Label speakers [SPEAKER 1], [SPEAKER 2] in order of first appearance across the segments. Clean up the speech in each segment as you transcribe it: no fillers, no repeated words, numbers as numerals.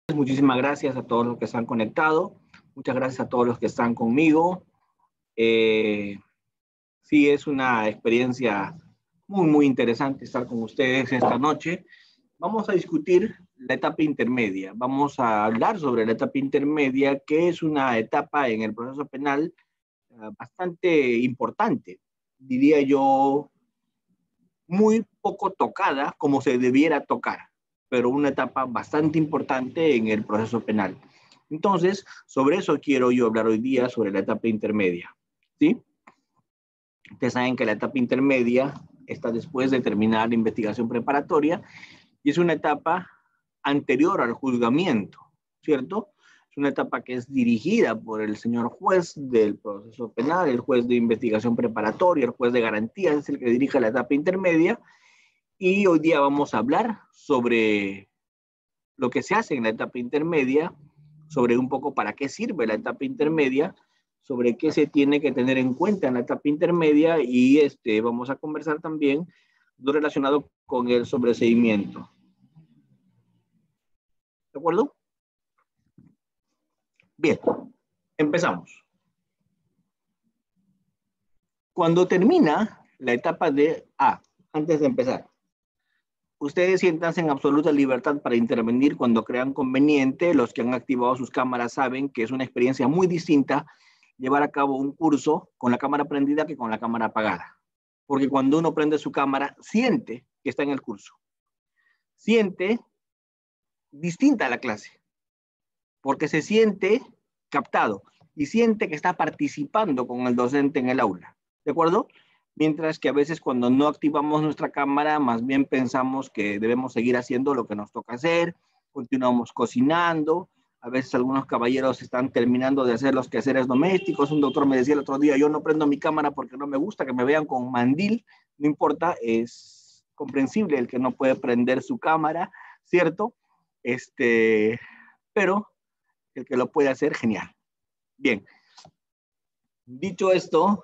[SPEAKER 1] Muchísimas gracias a todos los que se han conectado. Muchas gracias a todos los que están conmigo. Sí, es una experiencia muy interesante estar con ustedes esta noche. Vamos a discutir la etapa intermedia. Vamos a hablar sobre la etapa intermedia, que es una etapa en el proceso penal bastante importante, diría yo, muy poco tocada como se debiera tocar, pero una etapa bastante importante en el proceso penal. Entonces, sobre eso quiero yo hablar hoy día, sobre la etapa intermedia, ¿sí? Ustedes saben que la etapa intermedia está después de terminar la investigación preparatoria y es una etapa anterior al juzgamiento, ¿cierto? Es una etapa que es dirigida por el señor juez del proceso penal, el juez de investigación preparatoria, el juez de garantías, es el que dirige la etapa intermedia. Y hoy día vamos a hablar sobre lo que se hace en la etapa intermedia, sobre un poco para qué sirve la etapa intermedia, sobre qué se tiene que tener en cuenta en la etapa intermedia y vamos a conversar también lo relacionado con el sobreseimiento. ¿De acuerdo? Bien, empezamos. Cuando termina la etapa de A, antes de empezar, ustedes siéntanse en absoluta libertad para intervenir cuando crean conveniente. Los que han activado sus cámaras saben que es una experiencia muy distinta llevar a cabo un curso con la cámara prendida que con la cámara apagada. Porque cuando uno prende su cámara, siente que está en el curso. Siente distinta a la clase. Porque se siente captado y siente que está participando con el docente en el aula. ¿De acuerdo? Mientras que a veces cuando no activamos nuestra cámara, más bien pensamos que debemos seguir haciendo lo que nos toca hacer, continuamos cocinando, a veces algunos caballeros están terminando de hacer los quehaceres domésticos. Un doctor me decía el otro día, yo no prendo mi cámara porque no me gusta que me vean con mandil, no importa, es comprensible el que no puede prender su cámara, ¿cierto? Pero el que lo puede hacer, genial. Bien, dicho esto,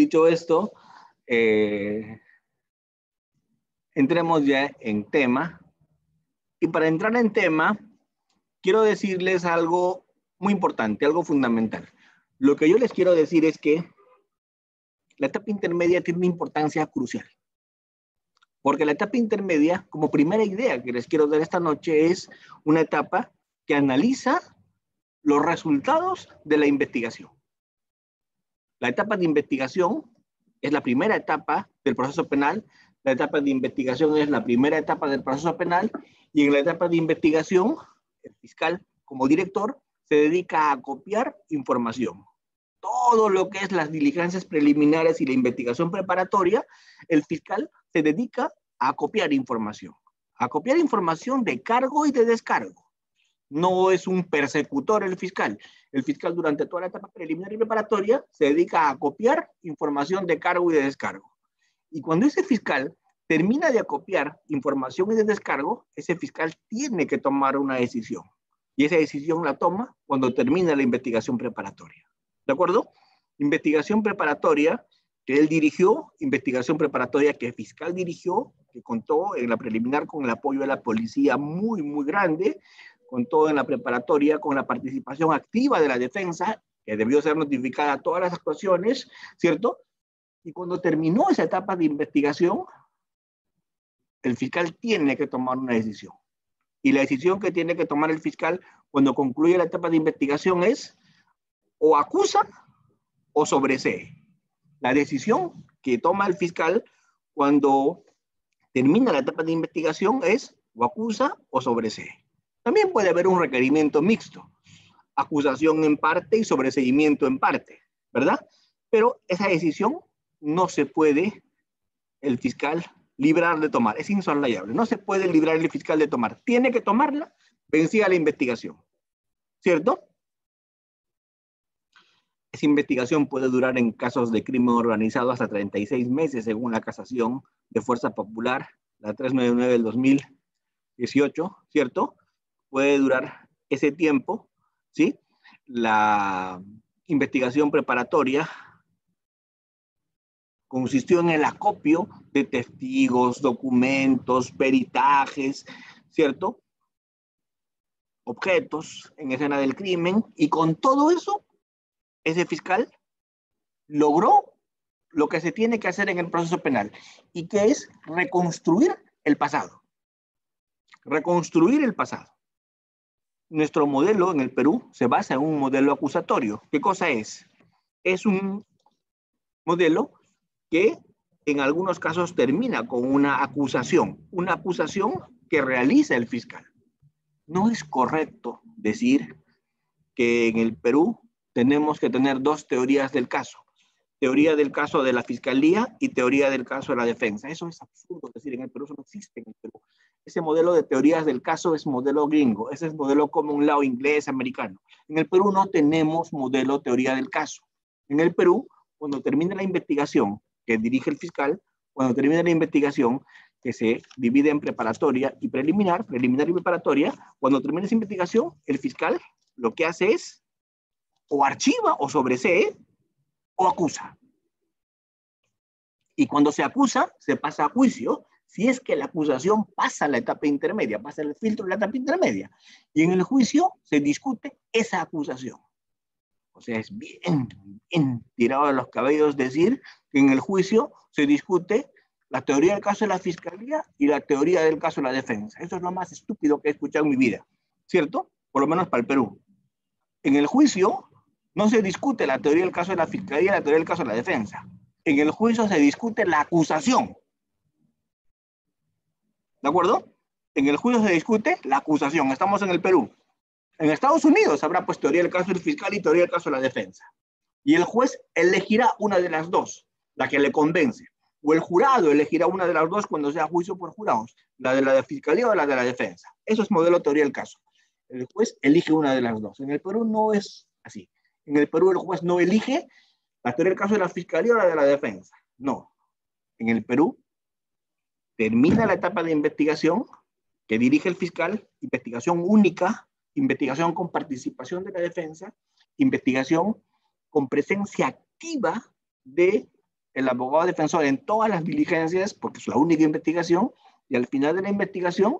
[SPEAKER 1] entremos ya en tema. Y para entrar en tema, quiero decirles algo muy importante, algo fundamental. Lo que yo les quiero decir es que la etapa intermedia tiene una importancia crucial. Porque la etapa intermedia, como primera idea que les quiero dar esta noche, es una etapa que analiza los resultados de la investigación. La etapa de investigación es la primera etapa del proceso penal. La etapa de investigación es la primera etapa del proceso penal y en la etapa de investigación, el fiscal como director se dedica a copiar información. Todo lo que es las diligencias preliminares y la investigación preparatoria, el fiscal se dedica a copiar información de cargo y de descargo. No es un persecutor el fiscal. El fiscal durante toda la etapa preliminar y preparatoria se dedica a copiar información de cargo y de descargo. Y cuando ese fiscal termina de acopiar información y de descargo, ese fiscal tiene que tomar una decisión. Y esa decisión la toma cuando termina la investigación preparatoria. ¿De acuerdo? Investigación preparatoria que él dirigió, investigación preparatoria que el fiscal dirigió, que contó en la preliminar con el apoyo de la policía muy grande, contó en la preparatoria con la participación activa de la defensa, que debió ser notificada a todas las actuaciones, ¿cierto? Y cuando terminó esa etapa de investigación, el fiscal tiene que tomar una decisión. Y la decisión que tiene que tomar el fiscal cuando concluye la etapa de investigación es o acusa o sobresee. La decisión que toma el fiscal cuando termina la etapa de investigación es o acusa o sobresee. También puede haber un requerimiento mixto, acusación en parte y sobreseimiento en parte, ¿verdad? Pero esa decisión no se puede el fiscal librar de tomar, es insoslayable, no se puede librar el fiscal de tomar, tiene que tomarla vencida la investigación, ¿cierto? Esa investigación puede durar en casos de crimen organizado hasta 36 meses, según la casación de Fuerza Popular, la 399 del 2018, ¿cierto? Puede durar ese tiempo, ¿sí? La investigación preparatoria consistió en el acopio de testigos, documentos, peritajes, ¿cierto? objetos en escena del crimen, y con todo eso, ese fiscal logró lo que se tiene que hacer en el proceso penal, y que es reconstruir el pasado. Reconstruir el pasado. Nuestro modelo en el Perú se basa en un modelo acusatorio. ¿Qué cosa es? Es un modelo que en algunos casos termina con una acusación que realiza el fiscal. No es correcto decir que en el Perú tenemos que tener dos teorías del caso. Teoría del caso de la fiscalía y teoría del caso de la defensa. Eso es absurdo decir, en el Perú eso no existe en el Perú. Ese modelo de teorías del caso es modelo gringo, ese es modelo common law inglés, americano. En el Perú no tenemos modelo teoría del caso. En el Perú, cuando termina la investigación que dirige el fiscal, cuando termina la investigación que se divide en preparatoria y preliminar, preliminar y preparatoria, cuando termina esa investigación, el fiscal lo que hace es o archiva o sobresee o acusa. Y cuando se acusa, se pasa a juicio, si es que la acusación pasa a la etapa intermedia, pasa el filtro de la etapa intermedia. Y en el juicio se discute esa acusación. O sea, es bien tirado de los cabellos decir que en el juicio se discute la teoría del caso de la fiscalía y la teoría del caso de la defensa. Eso es lo más estúpido que he escuchado en mi vida, ¿cierto? Por lo menos para el Perú. En el juicio no se discute la teoría del caso de la fiscalía y la teoría del caso de la defensa. En el juicio se discute la acusación. ¿De acuerdo? En el juicio se discute la acusación. Estamos en el Perú. En Estados Unidos habrá pues teoría del caso del fiscal y teoría del caso de la defensa. Y el juez elegirá una de las dos, la que le convence. O el jurado elegirá una de las dos cuando sea juicio por jurados, la de la fiscalía o la de la defensa. Eso es modelo teoría del caso. El juez elige una de las dos. En el Perú no es así. En el Perú el juez no elige la teoría del caso de la fiscalía o la de la defensa. No. En el Perú termina la etapa de investigación que dirige el fiscal, investigación única, investigación con participación de la defensa, investigación con presencia activa del abogado defensor en todas las diligencias, porque es la única investigación, y al final de la investigación,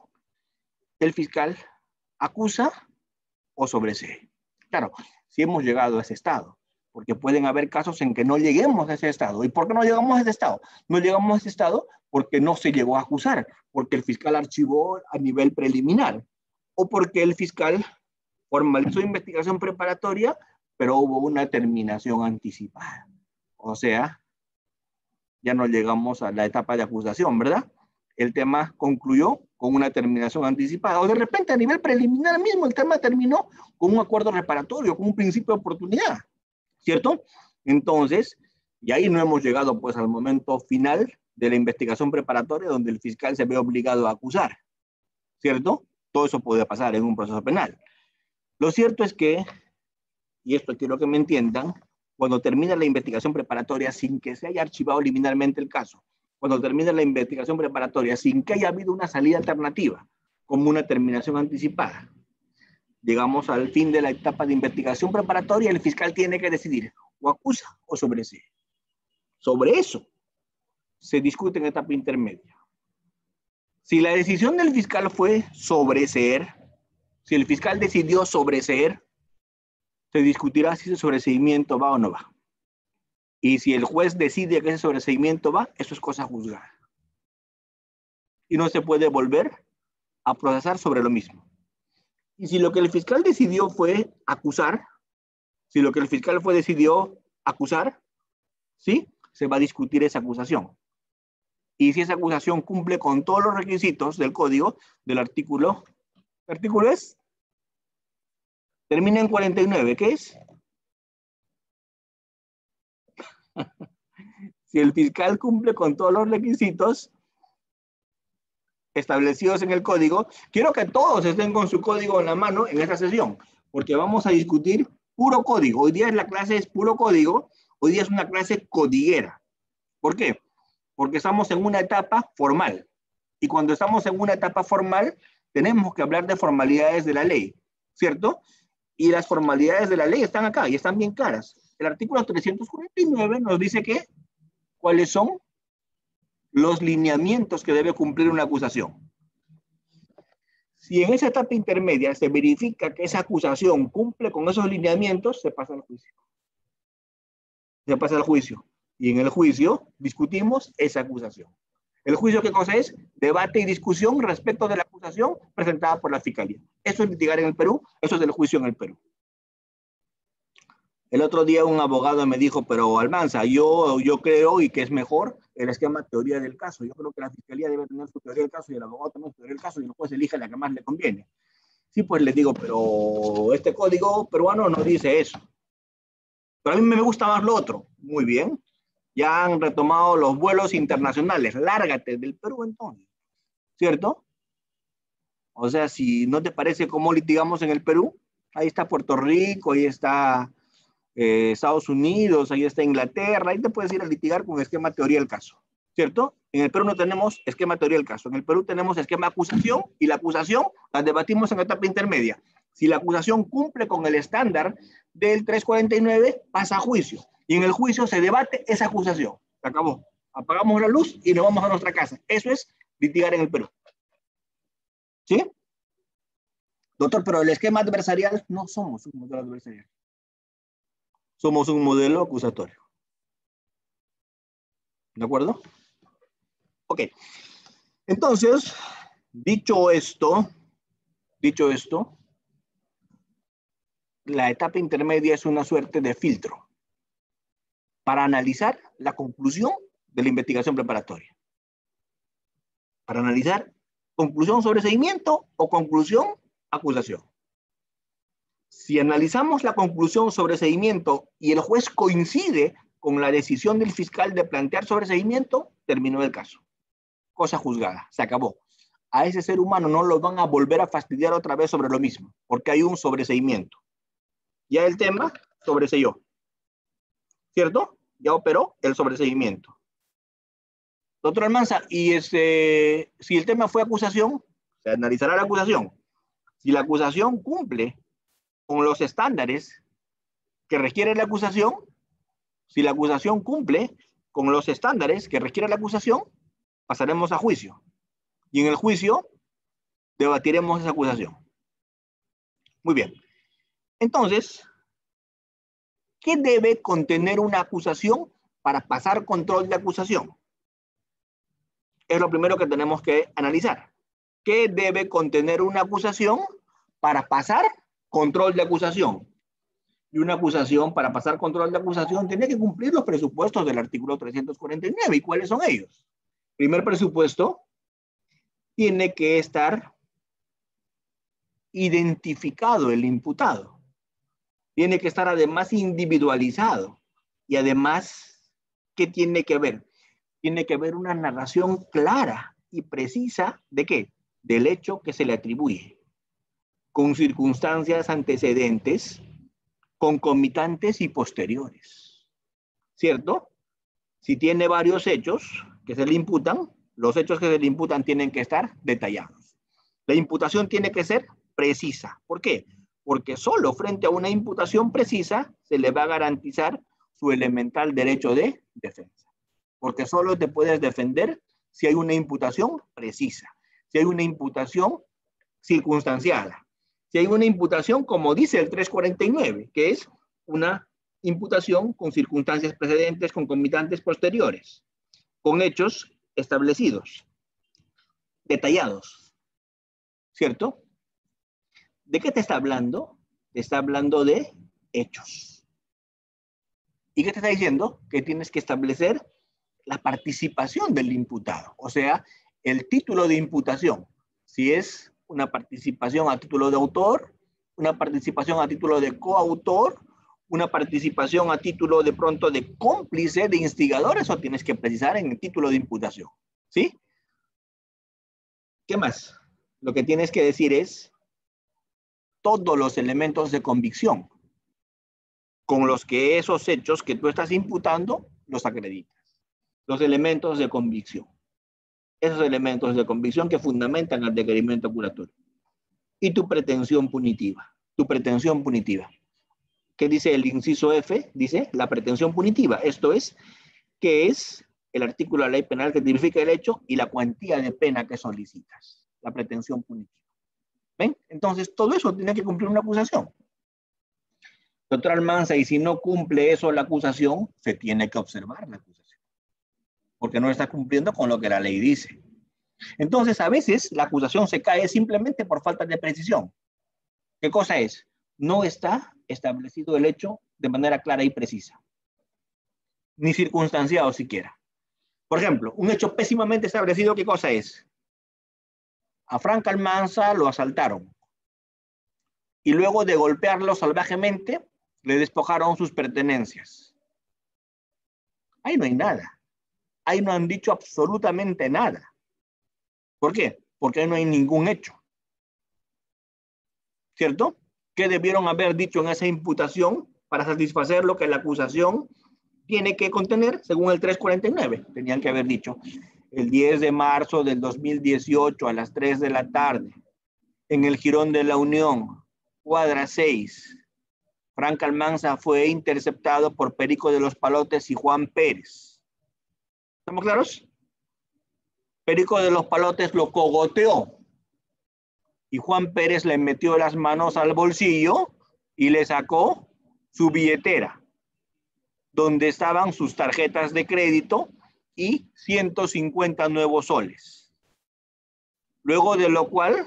[SPEAKER 1] el fiscal acusa o sobresee. Claro, si hemos llegado a ese estado, porque pueden haber casos en que no lleguemos a ese estado. ¿Y por qué no llegamos a ese estado? No llegamos a ese estado porque no se llegó a acusar, porque el fiscal archivó a nivel preliminar, o porque el fiscal formalizó investigación preparatoria, pero hubo una terminación anticipada. O sea, ya no llegamos a la etapa de acusación, ¿verdad? El tema concluyó con una terminación anticipada. O de repente a nivel preliminar mismo el tema terminó con un acuerdo reparatorio, con un principio de oportunidad, ¿cierto? Entonces, y ahí no hemos llegado pues al momento final de la investigación preparatoria donde el fiscal se ve obligado a acusar, ¿cierto? Todo eso puede pasar en un proceso penal. Lo cierto es que, y esto quiero que me entiendan, cuando termina la investigación preparatoria sin que se haya archivado liminalmente el caso, cuando termina la investigación preparatoria sin que haya habido una salida alternativa, como una terminación anticipada, llegamos al fin de la etapa de investigación preparatoria y el fiscal tiene que decidir o acusa o sobresee. Sobre eso se discute en etapa intermedia. Si la decisión del fiscal fue sobreseer, si el fiscal decidió sobreseer, se discutirá si ese sobreseimiento va o no va. Y si el juez decide que ese sobreseimiento va, eso es cosa juzgada. Y no se puede volver a procesar sobre lo mismo. Y si lo que el fiscal decidió fue acusar, si lo que el fiscal decidió acusar, ¿sí? Se va a discutir esa acusación. Y si esa acusación cumple con todos los requisitos del código, del artículo, ¿qué artículo es? Termina en 49, ¿qué es? Si el fiscal cumple con todos los requisitos establecidos en el código, quiero que todos estén con su código en la mano en esta sesión, porque vamos a discutir puro código. Hoy día la clase es puro código, hoy día es una clase codiguera. ¿Por qué? Porque estamos en una etapa formal. Y cuando estamos en una etapa formal, tenemos que hablar de formalidades de la ley, ¿cierto? Y las formalidades de la ley están acá y están bien claras. El artículo 349 nos dice que cuáles son los lineamientos que debe cumplir una acusación. Si en esa etapa intermedia se verifica que esa acusación cumple con esos lineamientos, se pasa al juicio. Se pasa al juicio. Y en el juicio discutimos esa acusación. ¿El juicio qué cosa es? Debate y discusión respecto de la acusación presentada por la Fiscalía. Eso es litigar en el Perú, eso es el juicio en el Perú. El otro día un abogado me dijo, pero Almanza, yo creo y que es mejor el esquema teoría del caso. Yo creo que la Fiscalía debe tener su teoría del caso y el abogado también su teoría del caso y el juez elige la que más le conviene. Sí, pues les digo, pero este código peruano no dice eso. Pero a mí me gusta más lo otro. Muy bien. Ya han retomado los vuelos internacionales. Lárgate del Perú entonces. ¿Cierto? O sea, si no te parece cómo litigamos en el Perú, ahí está Puerto Rico, ahí está Estados Unidos, ahí está Inglaterra, ahí te puedes ir a litigar con esquema teoría del caso. ¿Cierto? En el Perú no tenemos esquema teoría del caso. En el Perú tenemos esquema acusación y la acusación la debatimos en etapa intermedia. Si la acusación cumple con el estándar del 349, pasa a juicio. Y en el juicio se debate esa acusación. Se acabó. Apagamos la luz y nos vamos a nuestra casa. Eso es litigar en el Perú. ¿Sí? Doctor, pero el esquema adversarial no somos un modelo adversarial. Somos un modelo acusatorio. ¿De acuerdo? Ok. Entonces, dicho esto, la etapa intermedia es una suerte de filtro para analizar la conclusión de la investigación preparatoria. Para analizar conclusión sobreseimiento o conclusión acusación. Si analizamos la conclusión sobreseimiento y el juez coincide con la decisión del fiscal de plantear sobreseimiento, terminó el caso. Cosa juzgada, se acabó. A ese ser humano no lo van a volver a fastidiar otra vez sobre lo mismo, porque hay un sobreseimiento. Ya el tema sobreseyó. ¿Cierto? Ya operó el sobreseimiento. Doctor Almanza, y si el tema fue acusación, se analizará la acusación. Si la acusación cumple con los estándares que requiere la acusación, si la acusación cumple con los estándares que requiere la acusación, pasaremos a juicio. Y en el juicio debatiremos esa acusación. Muy bien. Entonces, ¿qué debe contener una acusación para pasar control de acusación? Es lo primero que tenemos que analizar. ¿Qué debe contener una acusación para pasar control de acusación? Y una acusación, para pasar control de acusación, tiene que cumplir los presupuestos del artículo 349. ¿Y cuáles son ellos? Primer presupuesto, tiene que estar identificado el imputado. Tiene que estar además individualizado. Y además, ¿qué tiene que ver? Tiene que haber una narración clara y precisa ¿de qué? Del hecho que se le atribuye, con circunstancias antecedentes, concomitantes y posteriores. ¿Cierto? Si tiene varios hechos que se le imputan, los hechos que se le imputan tienen que estar detallados. La imputación tiene que ser precisa. ¿Por qué? Porque solo frente a una imputación precisa se le va a garantizar su elemental derecho de defensa. Porque solo te puedes defender si hay una imputación precisa, si hay una imputación circunstanciada, si hay una imputación, como dice el 349, que es una imputación con circunstancias precedentes, concomitantes, posteriores, con hechos establecidos, detallados, ¿cierto? ¿De qué te está hablando? Te está hablando de hechos. ¿Y qué te está diciendo? Que tienes que establecer la participación del imputado, o sea, el título de imputación. Si es una participación a título de autor, una participación a título de coautor, una participación a título de pronto de cómplice, de instigador, eso tienes que precisar en el título de imputación. ¿Sí? ¿Qué más? Lo que tienes que decir es todos los elementos de convicción con los que esos hechos que tú estás imputando los acreditas. Los elementos de convicción. Esos elementos de convicción que fundamentan el requerimiento acusatorio. Y tu pretensión punitiva. Tu pretensión punitiva. ¿Qué dice el inciso F? Dice la pretensión punitiva. Esto es, que es el artículo de la ley penal que tipifica el hecho y la cuantía de pena que solicitas. La pretensión punitiva. ¿Ven? Entonces, todo eso tiene que cumplir una acusación. Doctor Almanza, y si no cumple eso la acusación, se tiene que observar la acusación, porque no está cumpliendo con lo que la ley dice. Entonces, a veces la acusación se cae simplemente por falta de precisión. ¿Qué cosa es? No está establecido el hecho de manera clara y precisa, ni circunstanciado siquiera. Por ejemplo, un hecho pésimamente establecido, ¿qué cosa es? A Frank Almanza lo asaltaron y luego de golpearlo salvajemente, le despojaron sus pertenencias. Ahí no hay nada. Ahí no han dicho absolutamente nada. ¿Por qué? Porque ahí no hay ningún hecho. ¿Cierto? ¿Qué debieron haber dicho en esa imputación para satisfacer lo que la acusación tiene que contener según el 349? Tenían que haber dicho: el 10 de marzo del 2018 a las 3 de la tarde, en el Jirón de la Unión, cuadra 6, Frank Almanza fue interceptado por Perico de los Palotes y Juan Pérez. ¿Estamos claros? Perico de los Palotes lo cogoteó y Juan Pérez le metió las manos al bolsillo y le sacó su billetera, donde estaban sus tarjetas de crédito y 150 nuevos soles. Luego de lo cual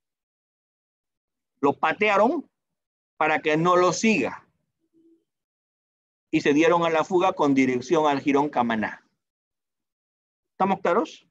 [SPEAKER 1] lo patearon para que no lo siga y se dieron a la fuga con dirección al Jirón Camaná. ¿Estamos claros?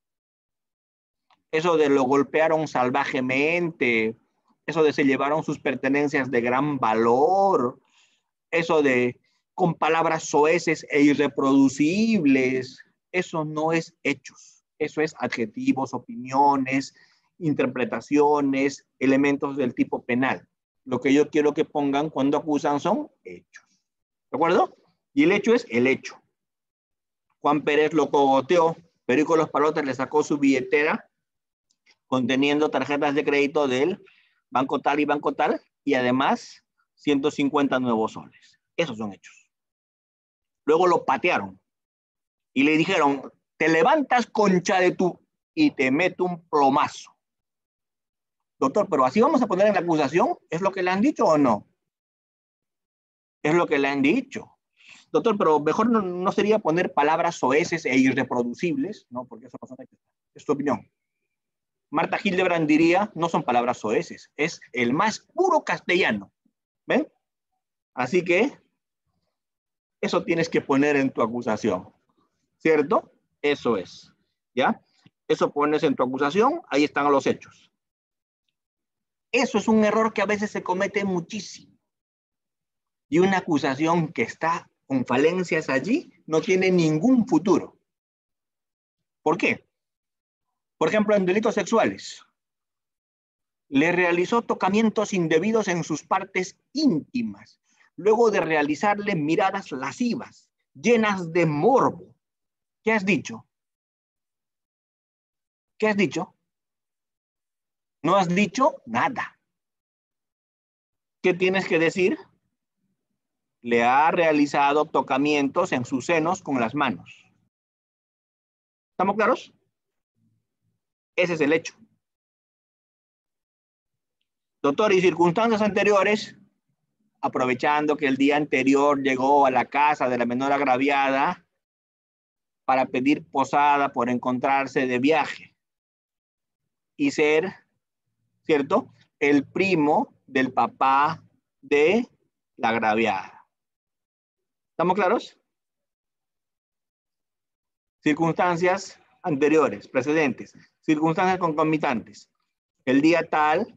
[SPEAKER 1] Eso de lo golpearon salvajemente, eso de se llevaron sus pertenencias de gran valor, eso de con palabras soeces e irreproducibles, eso no es hechos, eso es adjetivos, opiniones, interpretaciones, elementos del tipo penal. Lo que yo quiero que pongan cuando acusan son hechos. ¿De acuerdo? Y el hecho es el hecho. Juan Pérez lo cogoteó, Perico de los Palotes le sacó su billetera conteniendo tarjetas de crédito del banco tal y banco tal, y además 150 nuevos soles. Esos son hechos. Luego lo patearon y le dijeron: te levantas, concha de tu, y te meto un plomazo. Doctor, pero así vamos a poner en la acusación, ¿es lo que le han dicho o no? Es lo que le han dicho. Doctor, pero mejor no sería poner palabras soeces e irreproducibles, ¿no? Porque eso no son hechos. Es tu opinión. Marta Hildebrand diría: no son palabras soeces, es el más puro castellano. ¿Ven? Así que eso tienes que poner en tu acusación, ¿cierto? Eso es, ¿ya? Eso pones en tu acusación, ahí están los hechos. Eso es un error que a veces se comete muchísimo. Y una acusación que está con falencias allí no tiene ningún futuro. ¿Por qué? Por ejemplo, en delitos sexuales, le realizó tocamientos indebidos en sus partes íntimas, luego de realizarle miradas lascivas, llenas de morbo. ¿Qué has dicho? ¿Qué has dicho? No has dicho nada. ¿Qué tienes que decir? Le ha realizado tocamientos en sus senos con las manos. ¿Estamos claros? Ese es el hecho. Doctor, y circunstancias anteriores, aprovechando que el día anterior llegó a la casa de la menor agraviada para pedir posada por encontrarse de viaje y ser, ¿cierto?, el primo del papá de la agraviada. ¿Estamos claros? Circunstancias anteriores, precedentes, circunstancias concomitantes. El día tal,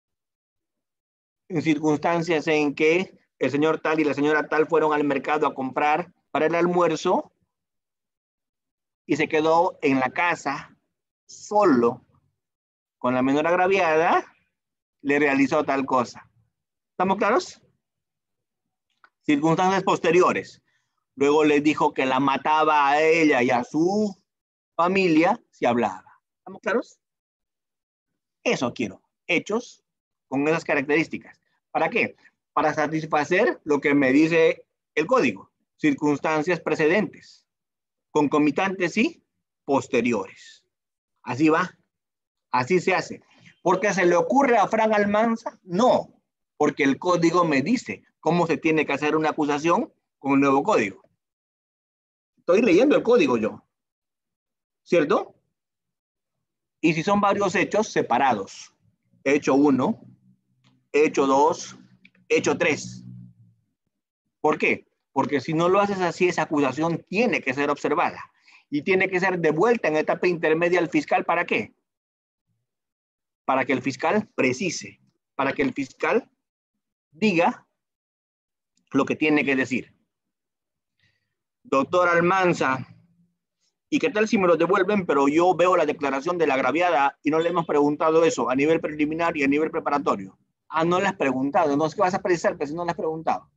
[SPEAKER 1] en circunstancias en que el señor tal y la señora tal fueron al mercado a comprar para el almuerzo y se quedó en la casa solo con la menor agraviada, le realizó tal cosa. ¿Estamos claros? Circunstancias posteriores. Luego le dijo que la mataba a ella y a su familia si hablaba. ¿Estamos claros? Eso quiero. Hechos con esas características. ¿Para qué? Para satisfacer lo que me dice el código. Circunstancias precedentes, concomitantes y posteriores. Así va. Así se hace. ¿Porque se le ocurre a Fran Almanza? No, porque el código me dice cómo se tiene que hacer una acusación con el nuevo código. Estoy leyendo el código yo, ¿cierto? Y si son varios hechos separados, hecho 1, hecho 2, hecho 3. ¿Por qué? Porque si no lo haces así, esa acusación tiene que ser observada y tiene que ser devuelta en etapa intermedia al fiscal. ¿Para qué? Para que el fiscal precise, para que el fiscal diga lo que tiene que decir. Doctor Almanza, ¿y qué tal si me lo devuelven, pero yo veo la declaración de la agraviada y no le hemos preguntado eso a nivel preliminar y a nivel preparatorio? Ah, no le has preguntado. Entonces, ¿qué vas a precisar? Pues si no le has preguntado.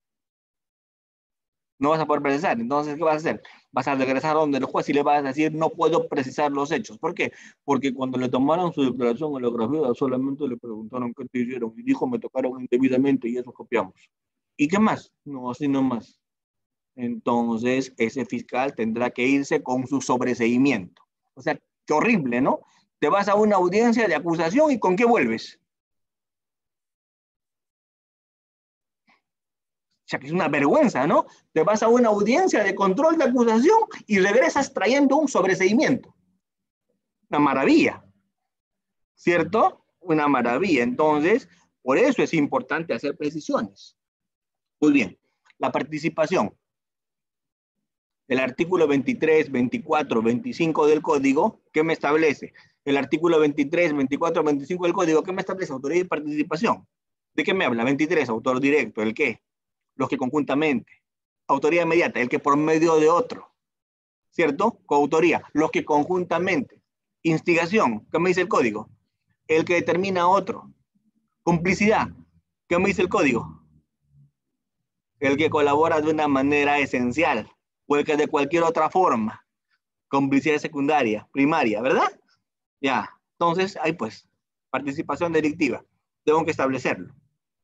[SPEAKER 1] No vas a poder precisar. Entonces, ¿qué vas a hacer? Vas a regresar a donde el juez y le vas a decir, no puedo precisar los hechos. ¿Por qué? Porque cuando le tomaron su declaración a la agraviada, solamente le preguntaron qué te hicieron y dijo, me tocaron indebidamente y eso copiamos. ¿Y qué más? No, así no más. Entonces, ese fiscal tendrá que irse con su sobreseimiento. O sea, qué horrible, ¿no? Te vas a una audiencia de acusación y ¿con qué vuelves? O sea, que es una vergüenza, ¿no? Te vas a una audiencia de control de acusación y regresas trayendo un sobreseimiento. Una maravilla, ¿cierto? Una maravilla. Entonces, por eso es importante hacer precisiones. Muy bien. La participación. El artículo 23, 24, 25 del Código, ¿qué me establece? El artículo 23, 24, 25 del Código, ¿qué me establece? Autoría y participación. ¿De qué me habla? 23, autor directo. ¿El qué? Los que conjuntamente. Autoría inmediata, el que por medio de otro. ¿Cierto? Coautoría, los que conjuntamente. Instigación, ¿qué me dice el Código? El que determina otro. Complicidad, ¿qué me dice el Código? El que colabora de una manera esencial o el que de cualquier otra forma. Complicidad secundaria, primaria, ¿verdad? Ya, entonces, ahí pues, participación delictiva. Tengo que establecerlo.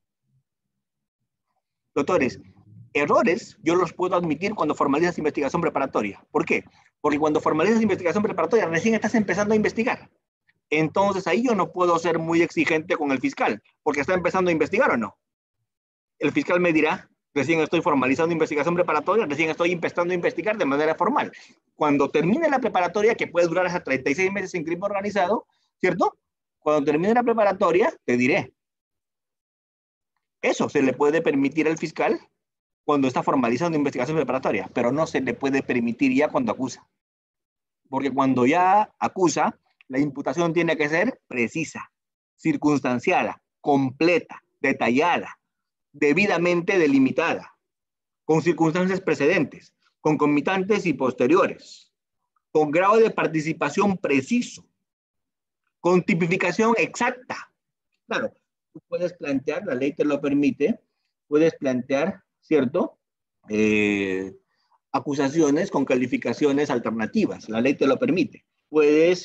[SPEAKER 1] Doctores, errores yo los puedo admitir cuando formalizas investigación preparatoria. ¿Por qué? Porque cuando formalizas investigación preparatoria recién estás empezando a investigar. Entonces ahí yo no puedo ser muy exigente con el fiscal, porque está empezando a investigar o no. El fiscal me dirá, recién estoy formalizando investigación preparatoria, recién estoy empezando a investigar de manera formal. Cuando termine la preparatoria, que puede durar hasta 36 meses en crimen organizado, ¿cierto? Cuando termine la preparatoria, te diré. Eso se le puede permitir al fiscal cuando está formalizando investigación preparatoria, pero no se le puede permitir ya cuando acusa. Porque cuando ya acusa, la imputación tiene que ser precisa, circunstanciada, completa, detallada, debidamente delimitada, con circunstancias precedentes, concomitantes y posteriores, con grado de participación preciso, con tipificación exacta. Claro, tú puedes plantear, la ley te lo permite, puedes plantear, ¿cierto? Acusaciones con calificaciones alternativas, la ley te lo permite. Puedes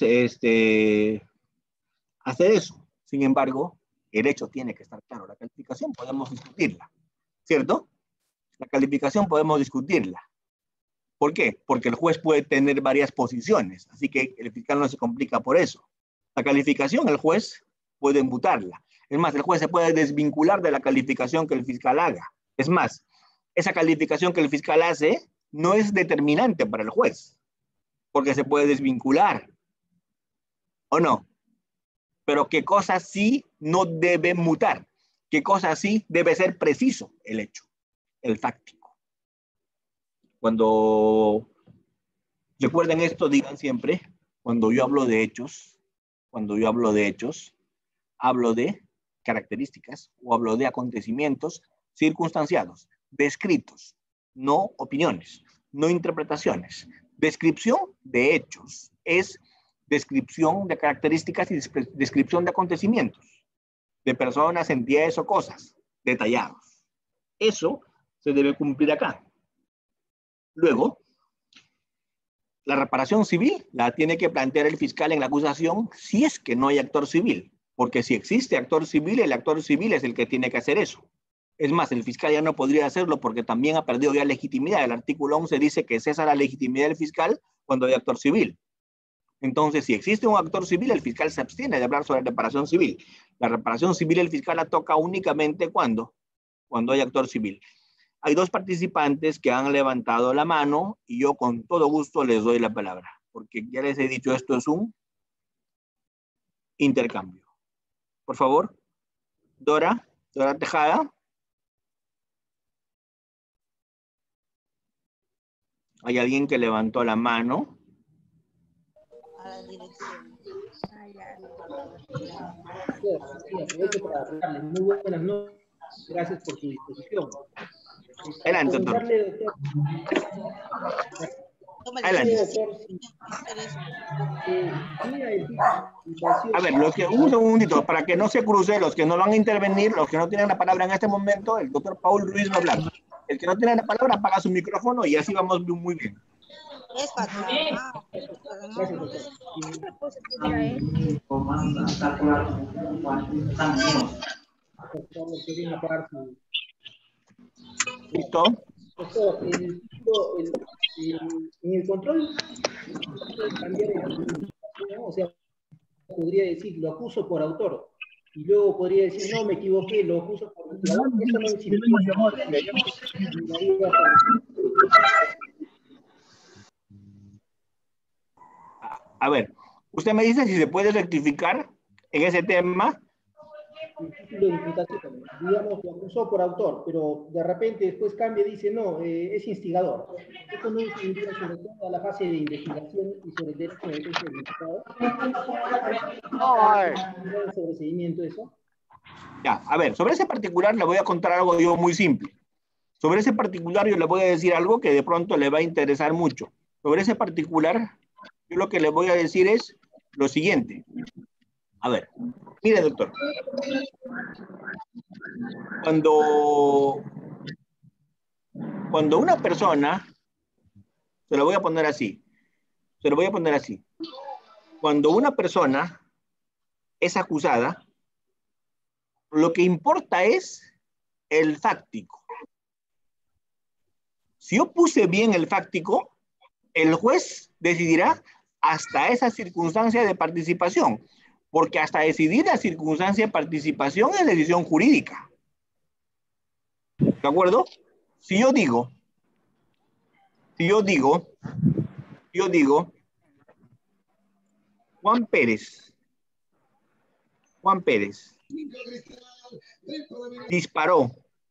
[SPEAKER 1] hacer eso. Sin embargo, el hecho tiene que estar claro. La calificación podemos discutirla, ¿cierto? La calificación podemos discutirla. ¿Por qué? Porque el juez puede tener varias posiciones, así que el fiscal no se complica por eso. La calificación el juez puede imputarla. Es más, el juez se puede desvincular de la calificación que el fiscal haga. Es más, esa calificación que el fiscal hace no es determinante para el juez, porque se puede desvincular, ¿o no? Pero qué cosa sí no debe mutar, qué cosa sí debe ser preciso el hecho, el fáctico. Cuando recuerden esto, digan siempre, cuando yo hablo de hechos, hablo de características o hablo de acontecimientos circunstanciados, descritos, no opiniones, no interpretaciones. Descripción de hechos es descripción de características y descripción de acontecimientos, de personas, entidades o cosas, detallados. Eso se debe cumplir acá. Luego, la reparación civil la tiene que plantear el fiscal en la acusación si es que no hay actor civil, porque si existe actor civil, el actor civil es el que tiene que hacer eso. Es más, el fiscal ya no podría hacerlo porque también ha perdido ya legitimidad. El artículo 11 dice que cesa la legitimidad del fiscal cuando hay actor civil. Entonces, si existe un actor civil, el fiscal se abstiene de hablar sobre reparación civil. La reparación civil el fiscal la toca únicamente cuando hay actor civil. Hay dos participantes que han levantado la mano y yo con todo gusto les doy la palabra, porque ya les he dicho, esto es un intercambio. Por favor, Dora Tejada. ¿Hay alguien que levantó la mano?
[SPEAKER 2] A la dirección.
[SPEAKER 3] Sí, aprovecho para darles muy buenas noches. Gracias por su disposición. Para
[SPEAKER 1] Adelante, doctor.
[SPEAKER 3] preguntarle, doctor,
[SPEAKER 1] Adelante. A ver, un segundito, para que no se cruce, los que no van a intervenir, los que no tienen la palabra en este momento, el doctor Paul Ruiz va a hablar. El que no tiene la palabra, apaga su micrófono y así vamos muy bien.
[SPEAKER 2] Es patrón.
[SPEAKER 3] Gracias, doctor.
[SPEAKER 1] ¿Listo?
[SPEAKER 3] Doctor, en el control puede cambiar ¿no? O sea, podría decir, lo acuso por autor. Y luego podría decir, no, me equivoqué, lo acuso por autor. Eso no existe.
[SPEAKER 1] A ver, usted me dice si se puede rectificar en ese tema.
[SPEAKER 3] El título de imputación, digamos, lo acusó por autor, pero de repente después cambia y dice, no, es instigador. Esto no incidiría sobre todo a la fase de investigación y sobre el derecho de defensa del imputado. ¿No sobre seguimiento eso?
[SPEAKER 1] Ya, a ver, sobre ese particular le voy a contar algo yo muy simple. Sobre ese particular yo le voy a decir algo que de pronto le va a interesar mucho. Sobre ese particular, yo lo que le voy a decir es lo siguiente. A ver, mire, doctor. Cuando una persona, se lo voy a poner así, cuando una persona es acusada, lo que importa es el fáctico. Si yo puse bien el fáctico, el juez decidirá hasta esa circunstancia de participación, porque hasta decidir la circunstancia de participación es decisión jurídica. ¿De acuerdo? Si yo digo, Juan Pérez disparó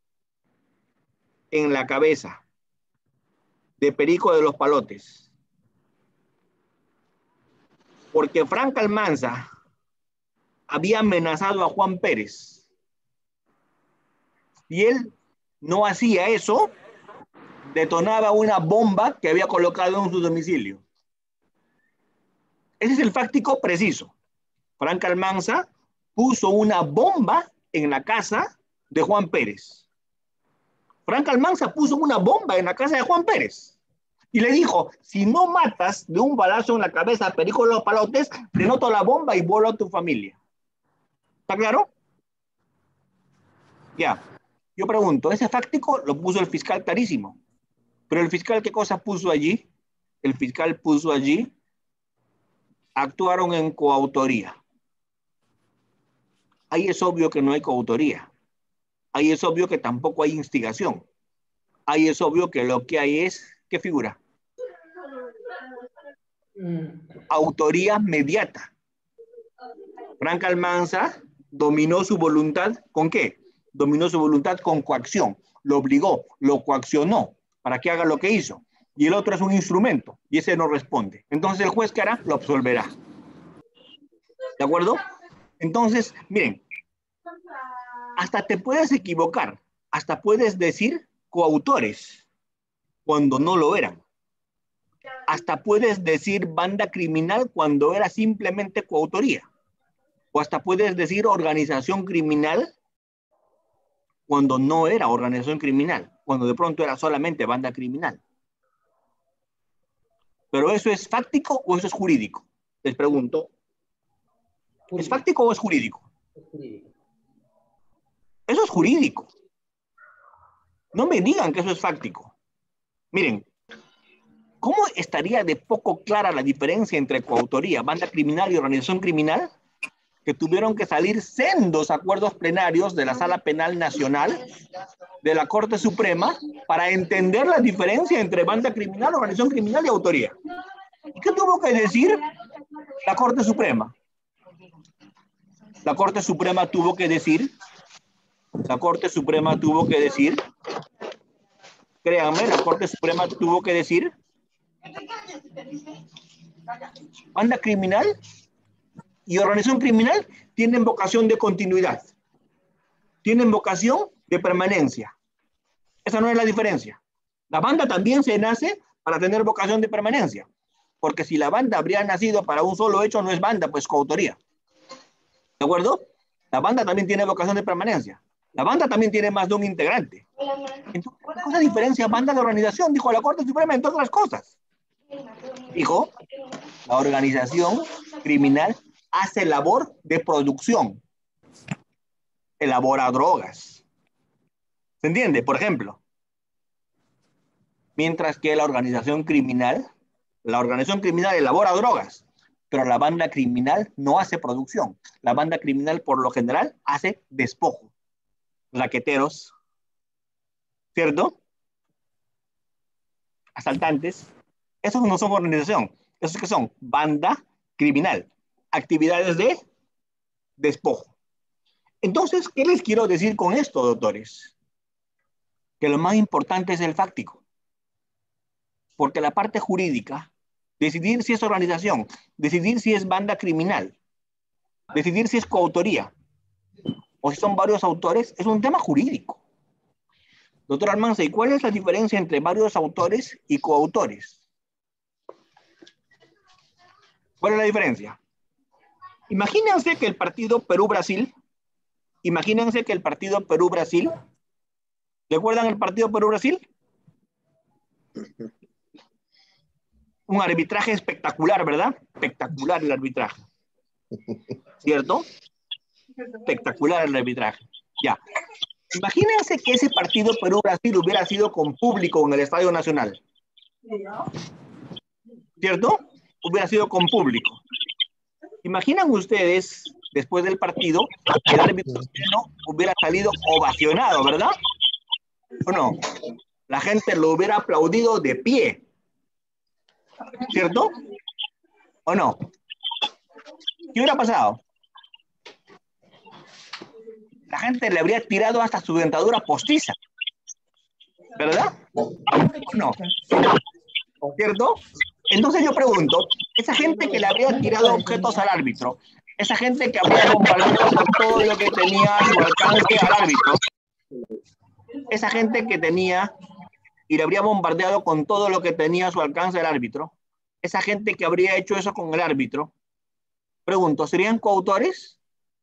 [SPEAKER 1] en la cabeza de Perico de los Palotes, porque Frank Almanza había amenazado a Juan Pérez. Y él no hacía eso, detonaba una bomba que había colocado en su domicilio. Ese es el fáctico preciso. Frank Almanza puso una bomba en la casa de Juan Pérez. Frank Almanza puso una bomba en la casa de Juan Pérez. Y le dijo, si no matas de un balazo en la cabeza a Perico de los Palotes, denoto la bomba y vuelo a tu familia. ¿Está claro? Ya. Yo pregunto, ese fáctico lo puso el fiscal clarísimo. Pero el fiscal, ¿qué cosa puso allí? El fiscal puso allí, actuaron en coautoría. Ahí es obvio que no hay coautoría. Ahí es obvio que tampoco hay instigación. Ahí es obvio que lo que hay es, ¿qué figura? Autoría mediata. Frank Almanza dominó su voluntad, ¿con qué? Dominó su voluntad con coacción. Lo obligó, lo coaccionó para que haga lo que hizo. Y el otro es un instrumento, y ese no responde. Entonces el juez, ¿qué hará? Lo absolverá. ¿De acuerdo? Entonces, miren, hasta te puedes equivocar, hasta puedes decir coautores cuando no lo eran. Hasta puedes decir banda criminal cuando era simplemente coautoría. O hasta puedes decir organización criminal cuando no era organización criminal, cuando de pronto era solamente banda criminal. ¿Pero eso es fáctico o eso es jurídico? Les pregunto. ¿Es fáctico o es jurídico?
[SPEAKER 3] Es jurídico.
[SPEAKER 1] Eso es jurídico. No me digan que eso es fáctico. Miren, ¿Cómo estaría de poco clara la diferencia entre coautoría, banda criminal y organización criminal? Que tuvieron que salir sendos acuerdos plenarios de la Sala Penal Nacional, de la Corte Suprema, para entender la diferencia entre banda criminal, organización criminal y autoría. ¿Y qué tuvo que decir la Corte Suprema? La Corte Suprema tuvo que decir, créanme, la Corte Suprema tuvo que decir, banda criminal y organización criminal tienen vocación de continuidad, tienen vocación de permanencia. Esa no es la diferencia. La banda también se nace para tener vocación de permanencia, porque si la banda habría nacido para un solo hecho, no es banda, pues coautoría. ¿De acuerdo? La banda también tiene vocación de permanencia. La banda también tiene más de un integrante. Entonces, ¿qué cosa diferencia banda de organización? Dijo la Corte Suprema, entre otras cosas. Dijo, la organización criminal hace labor de producción. Elabora drogas. ¿Se entiende? Por ejemplo, mientras que la organización criminal elabora drogas, pero la banda criminal no hace producción. La banda criminal, por lo general, hace despojo. Raqueteros, ¿cierto? Asaltantes. Esos no son organización. Esos que son banda criminal. Actividades de despojo. Entonces, ¿qué les quiero decir con esto, doctores? Que lo más importante es el fáctico. Porque la parte jurídica, decidir si es organización, decidir si es banda criminal, decidir si es coautoría, o si son varios autores, es un tema jurídico. Doctor Almanza, ¿y cuál es la diferencia entre varios autores y coautores? ¿Cuál es la diferencia? Imagínense que el partido Perú-Brasil, ¿recuerdan el partido Perú-Brasil? Un arbitraje espectacular, ¿verdad? Espectacular el arbitraje. ¿Cierto? Espectacular el arbitraje. Ya. Imagínense que ese partido Perú-Brasil hubiera sido con público en el Estadio Nacional. ¿Cierto? Hubiera sido con público. ¿Imaginan ustedes, después del partido, que el árbitro hubiera salido ovacionado, ¿verdad? ¿O no? La gente lo hubiera aplaudido de pie. ¿Cierto? ¿O no? ¿Qué hubiera pasado? La gente le habría tirado hasta su dentadura postiza. ¿Verdad? ¿O no? ¿Cierto? Entonces yo pregunto, esa gente que le habría tirado objetos al árbitro, esa gente que habría bombardeado con todo lo que tenía a su alcance al árbitro, esa gente que tenía y le habría bombardeado con todo lo que tenía a su alcance al árbitro, esa gente que habría hecho eso con el árbitro, pregunto, ¿serían coautores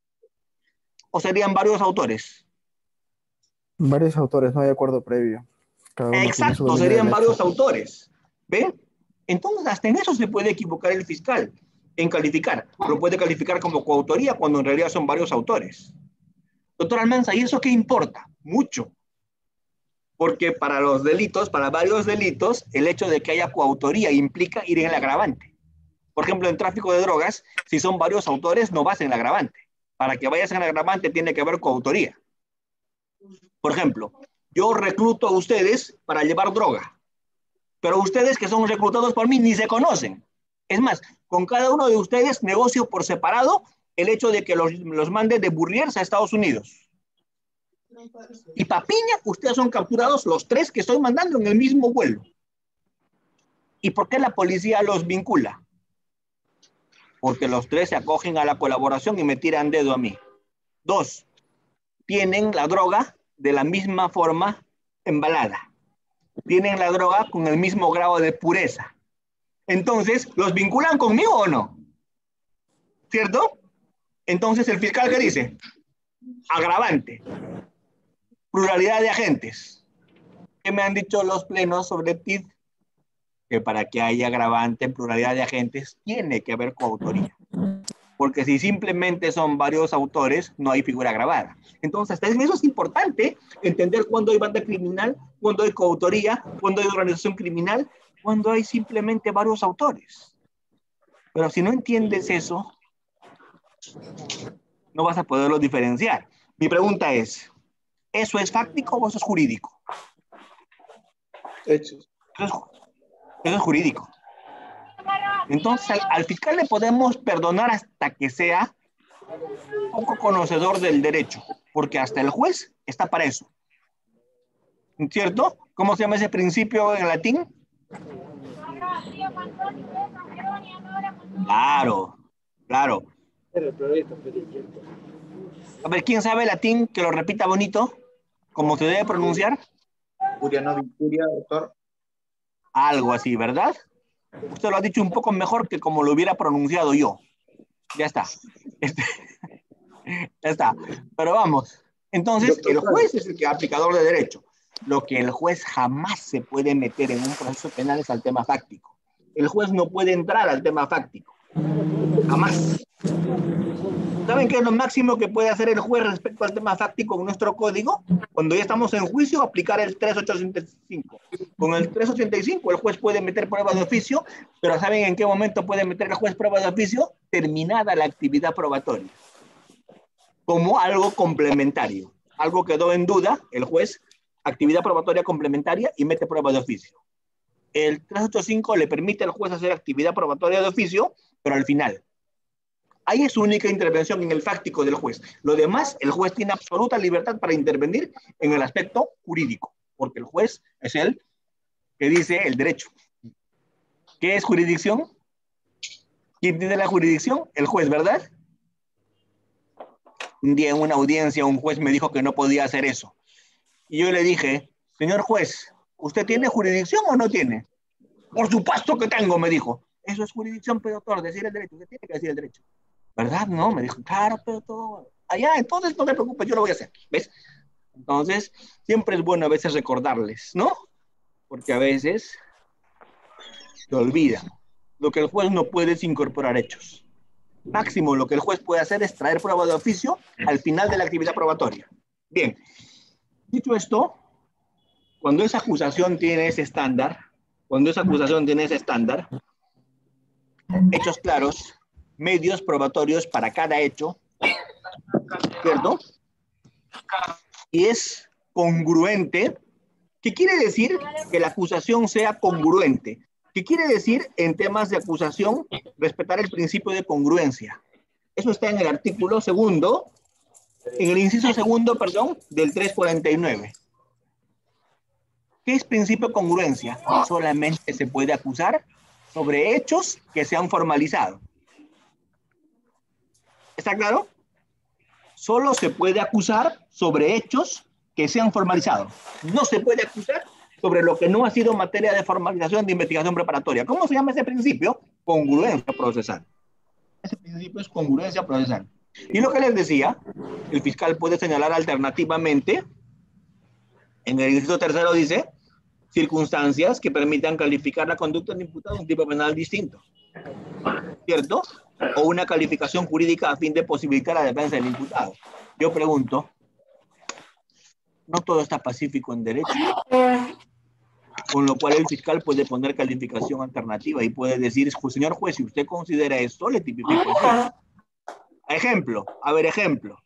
[SPEAKER 1] o serían varios autores?
[SPEAKER 4] Varios autores, no hay acuerdo previo. Cada uno tiene su
[SPEAKER 1] Exacto,
[SPEAKER 4] dominio
[SPEAKER 1] serían
[SPEAKER 4] del
[SPEAKER 1] varios
[SPEAKER 4] hecho.
[SPEAKER 1] autores. ¿Ven? Entonces, hasta en eso se puede equivocar el fiscal, en calificar. Lo puede calificar como coautoría cuando en realidad son varios autores. Doctor Almanza, ¿y eso qué importa? Mucho. Porque para los delitos, para varios delitos, el hecho de que haya coautoría implica ir en el agravante. Por ejemplo, en tráfico de drogas, si son varios autores, no vas en el agravante. Para que vayas en el agravante tiene que haber coautoría. Por ejemplo, yo recluto a ustedes para llevar droga. Pero ustedes que son reclutados por mí ni se conocen. Es más, con cada uno de ustedes negocio por separado el hecho de que los mande de Burriers a Estados Unidos. Y papiña, ustedes son capturados los tres que estoy mandando en el mismo vuelo. ¿Y por qué la policía los vincula? Porque los tres se acogen a la colaboración y me tiran dedo a mí. 2, tienen la droga de la misma forma embalada. Tienen la droga con el mismo grado de pureza. Entonces, ¿los vinculan conmigo o no? ¿Cierto? Entonces, ¿el fiscal qué dice? Agravante. Pluralidad de agentes. ¿Qué me han dicho los plenos sobre TID? Que para que haya agravante en pluralidad de agentes, tiene que haber coautoría. Porque si simplemente son varios autores, no hay figura agravada. Entonces, hasta eso es importante, entender cuándo hay banda criminal, cuándo hay coautoría, cuándo hay organización criminal, cuando hay simplemente varios autores. Pero si no entiendes eso, no vas a poderlo diferenciar. Mi pregunta es, ¿eso es fáctico o eso es jurídico?
[SPEAKER 5] Hechos.
[SPEAKER 1] Eso es jurídico. Entonces, al fiscal le podemos perdonar hasta que sea poco conocedor del derecho, porque hasta el juez está para eso. ¿Cierto? ¿Cómo se llama ese principio en latín? Claro, claro. A ver, ¿quién sabe latín que lo repita bonito? ¿Cómo se debe pronunciar?
[SPEAKER 5] Curia no victoria, doctor.
[SPEAKER 1] Algo así, ¿verdad? Usted lo ha dicho un poco mejor que como lo hubiera pronunciado yo. Ya está. Ya está. Pero vamos. Entonces,
[SPEAKER 5] Doctor,
[SPEAKER 1] el juez es el aplicador de derecho. Lo que el juez jamás se puede meter en un proceso penal es al tema fáctico. El juez no puede entrar al tema fáctico. Jamás. ¿Saben qué es lo máximo que puede hacer el juez respecto al tema fáctico en nuestro código? Cuando ya estamos en juicio, aplicar el 385. Con el 385 el juez puede meter prueba de oficio, pero ¿saben en qué momento puede meter el juez prueba de oficio? Terminada la actividad probatoria. Como algo complementario. Algo quedó en duda, el juez, actividad probatoria complementaria y mete prueba de oficio. El 385 le permite al juez hacer actividad probatoria de oficio, pero al final. Ahí es su única intervención en el fáctico del juez. Lo demás, el juez tiene absoluta libertad para intervenir en el aspecto jurídico, porque el juez es el que dice el derecho. ¿Qué es jurisdicción? ¿Quién tiene la jurisdicción? El juez, ¿verdad? Un día en una audiencia un juez me dijo que no podía hacer eso. Y yo le dije, señor juez, ¿usted tiene jurisdicción o no tiene? Por supuesto que tengo, me dijo. Eso es jurisdicción, pero doctor, decir el derecho. Usted tiene que decir el derecho. ¿Verdad? No, me dijo, claro, pero todo. Allá, entonces no te preocupes, yo lo voy a hacer. ¿Ves? Entonces, siempre es bueno a veces recordarles, ¿no? Porque a veces se olvida. Lo que el juez no puede es incorporar hechos. Máximo, lo que el juez puede hacer es traer prueba de oficio al final de la actividad probatoria. Bien, dicho esto, cuando esa acusación tiene ese estándar, hechos claros, medios probatorios para cada hecho, ¿cierto? Y es congruente. ¿Qué quiere decir que la acusación sea congruente? ¿Qué quiere decir en temas de acusación respetar el principio de congruencia? Eso está en el artículo segundo, en el inciso segundo, perdón, del 349. ¿Qué es principio de congruencia? Solamente se puede acusar sobre hechos que se han formalizado. ¿Está claro? Solo se puede acusar sobre hechos que se han formalizado. No se puede acusar sobre lo que no ha sido materia de formalización de investigación preparatoria. ¿Cómo se llama ese principio? Congruencia procesal. Ese principio es congruencia procesal. Y lo que les decía, el fiscal puede señalar alternativamente, en el inciso tercero dice, circunstancias que permitan calificar la conducta del imputado de un tipo penal distinto. ¿Cierto? O una calificación jurídica a fin de posibilitar la defensa del imputado. Yo pregunto, no todo está pacífico en derecho, con lo cual el fiscal puede poner calificación alternativa y puede decir, señor juez, si usted considera esto, le tipifico así. Ejemplo, a ver, ejemplo.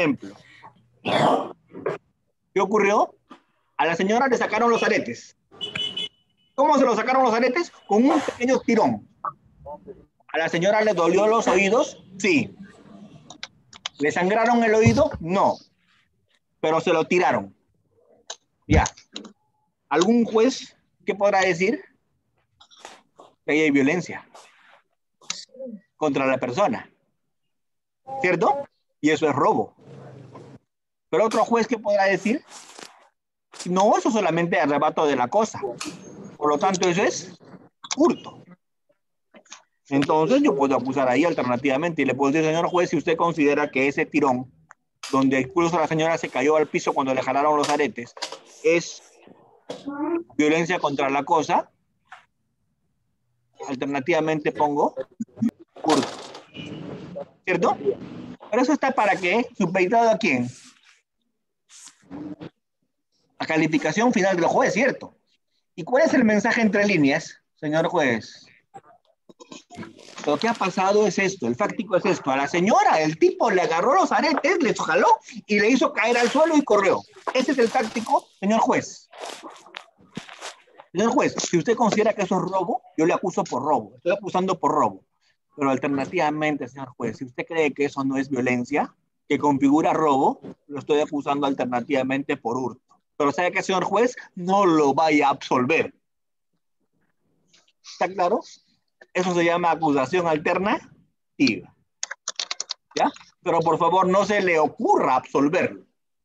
[SPEAKER 1] ¿Qué ocurrió? A la señora le sacaron los aretes. ¿Cómo se los sacaron los aretes? Con un pequeño tirón. ¿A la señora le dolió los oídos? Sí. ¿Le sangraron el oído? No. Pero se lo tiraron. Ya. ¿Algún juez qué podrá decir? Que hay violencia contra la persona. ¿Cierto? Y eso es robo. Pero otro juez qué podrá decir? No, eso solamente es arrebato de la cosa. Por lo tanto, eso es hurto. Entonces yo puedo acusar ahí alternativamente y le puedo decir, señor juez, si usted considera que ese tirón, donde incluso la señora se cayó al piso cuando le jalaron los aretes, es violencia contra la cosa, alternativamente pongo hurto. ¿Cierto? Pero eso está para qué, supeditado a quién. La calificación final del juez, ¿cierto? ¿Y cuál es el mensaje entre líneas? señor juez, lo que ha pasado es esto, el fáctico es esto. A la señora, el tipo le agarró los aretes, le jaló y le hizo caer al suelo y corrió. Ese es el fáctico, señor juez. Señor juez, si usted considera que eso es robo, yo le acuso por robo. Estoy acusando por robo. Pero alternativamente, señor juez, si usted cree que eso no es violencia, que configura robo, lo estoy acusando alternativamente por hurto. Pero ¿sabe qué, señor juez? No lo vaya a absolver. ¿Está claro? Eso se llama acusación alternativa. ¿Ya? Pero por favor, no se le ocurra absolverlo.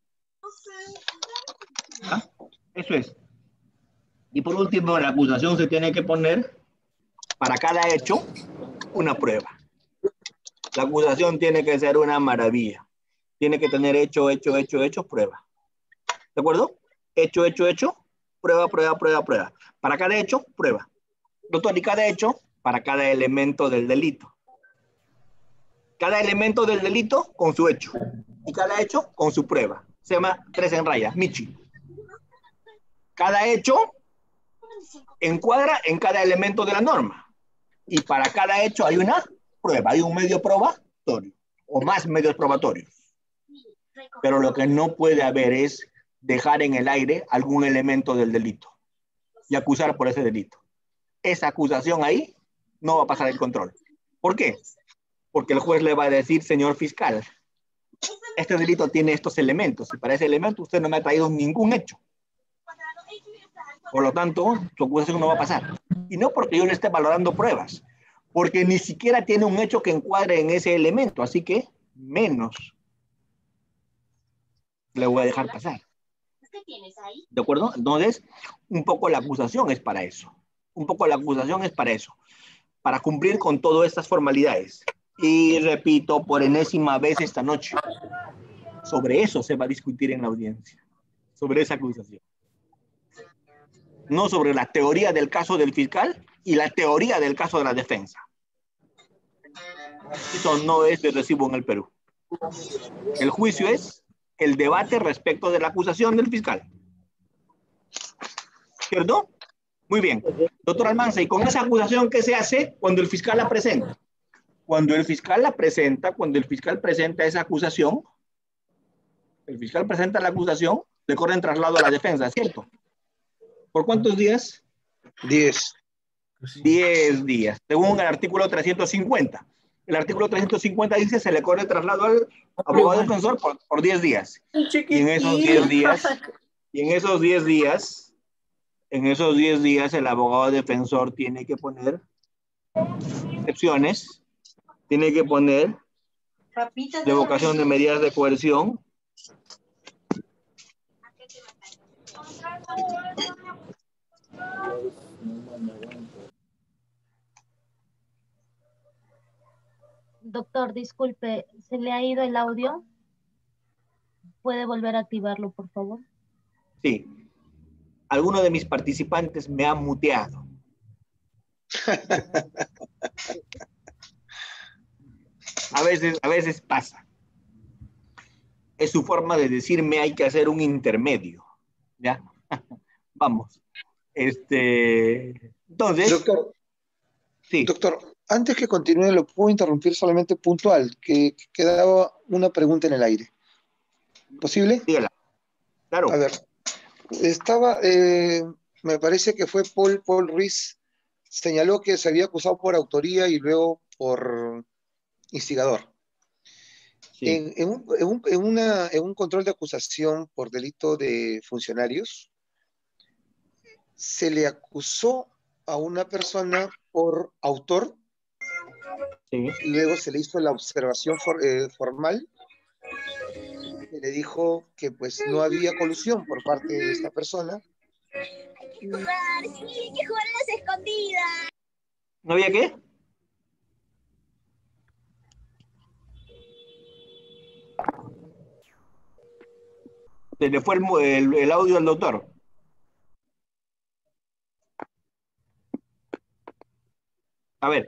[SPEAKER 1] ¿Ya? Eso es. Y por último, la acusación se tiene que poner para cada hecho una prueba. La acusación tiene que ser una maravilla. Tiene que tener hecho, prueba. ¿De acuerdo? Hecho, prueba, prueba, prueba, prueba. Para cada hecho, prueba. Doctor, y cada hecho para cada elemento del delito. Cada elemento del delito con su hecho. Y cada hecho con su prueba. Se llama 3 en raya, Michi. Cada hecho encuadra en cada elemento de la norma. Y para cada hecho hay una prueba, hay un medio probatorio o más medios probatorios. Pero lo que no puede haber es dejar en el aire algún elemento del delito y acusar por ese delito. Esa acusación ahí no va a pasar el control. ¿Por qué? Porque el juez le va a decir, señor fiscal, este delito tiene estos elementos y para ese elemento usted no me ha traído ningún hecho. Por lo tanto, su acusación no va a pasar. Y no porque yo le esté valorando pruebas, porque ni siquiera tiene un hecho que encuadre en ese elemento, así que menos le voy a dejar pasar. ¿De acuerdo? Entonces, un poco la acusación es para eso. Un poco la acusación es para eso, para cumplir con todas estas formalidades. Y repito por enésima vez esta noche, sobre eso se va a discutir en la audiencia, sobre esa acusación. No sobre la teoría del caso del fiscal y la teoría del caso de la defensa. Eso no es de recibo en el Perú. El juicio es el debate respecto de la acusación del fiscal. ¿Cierto? Muy bien. Doctor Almanza, ¿y con esa acusación qué se hace cuando el fiscal la presenta? Cuando el fiscal la presenta, cuando el fiscal presenta esa acusación, el fiscal presenta la acusación, le corren traslado a la defensa, ¿cierto? ¿Por cuántos días?
[SPEAKER 5] 10.
[SPEAKER 1] 10 días, según el artículo 350. El artículo 350 dice se le corre traslado al abogado defensor por 10 días. Y en esos 10 días, el abogado defensor tiene que poner excepciones, tiene que poner revocación de medidas de coerción,
[SPEAKER 6] Doctor, disculpe, ¿se le ha ido el audio? ¿Puede volver a activarlo, por favor?
[SPEAKER 1] Sí. Alguno de mis participantes me ha muteado. A veces pasa. Es su forma de decirme hay que hacer un intermedio. ¿Ya? Vamos. Entonces.
[SPEAKER 7] Doctor,
[SPEAKER 1] sí.
[SPEAKER 7] Doctor, antes que continúe, lo puedo interrumpir solamente puntual, que quedaba una pregunta en el aire. ¿Posible?
[SPEAKER 1] Dígala. Claro.
[SPEAKER 7] A ver, me parece que fue Paul Ruiz, señaló que se había acusado por autoría y luego por instigador.
[SPEAKER 1] Sí.
[SPEAKER 7] En un control de acusación por delito de funcionarios, se le acusó a una persona por autor,
[SPEAKER 1] Sí.
[SPEAKER 7] luego se le hizo la observación formal, se le dijo que pues no había colusión por parte de esta persona.
[SPEAKER 8] Sí, hay que jugar a las escondidas.
[SPEAKER 1] ¿No había qué? Se le fue el audio al doctor. A ver,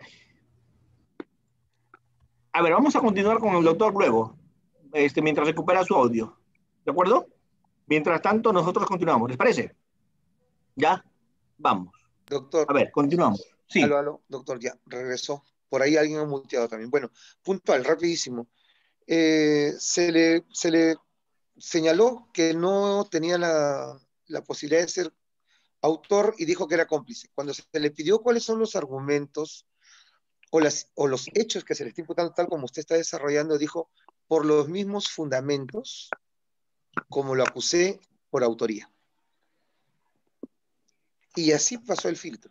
[SPEAKER 1] vamos a continuar con el doctor luego, mientras recupera su audio. ¿De acuerdo? Mientras tanto, nosotros continuamos. ¿Les parece? ¿Ya? Vamos.
[SPEAKER 7] Doctor.
[SPEAKER 1] A ver, continuamos. Sí.
[SPEAKER 7] Aló, doctor, ya, regresó. Por ahí alguien ha muteado también. Bueno, puntual, rapidísimo. Se le señaló que no tenía la posibilidad de ser autor y dijo que era cómplice. Cuando se le pidió cuáles son los argumentos o los hechos que se le está imputando, tal como usted está desarrollando, dijo, por los mismos fundamentos, como lo acusé por autoría. Y así pasó el filtro.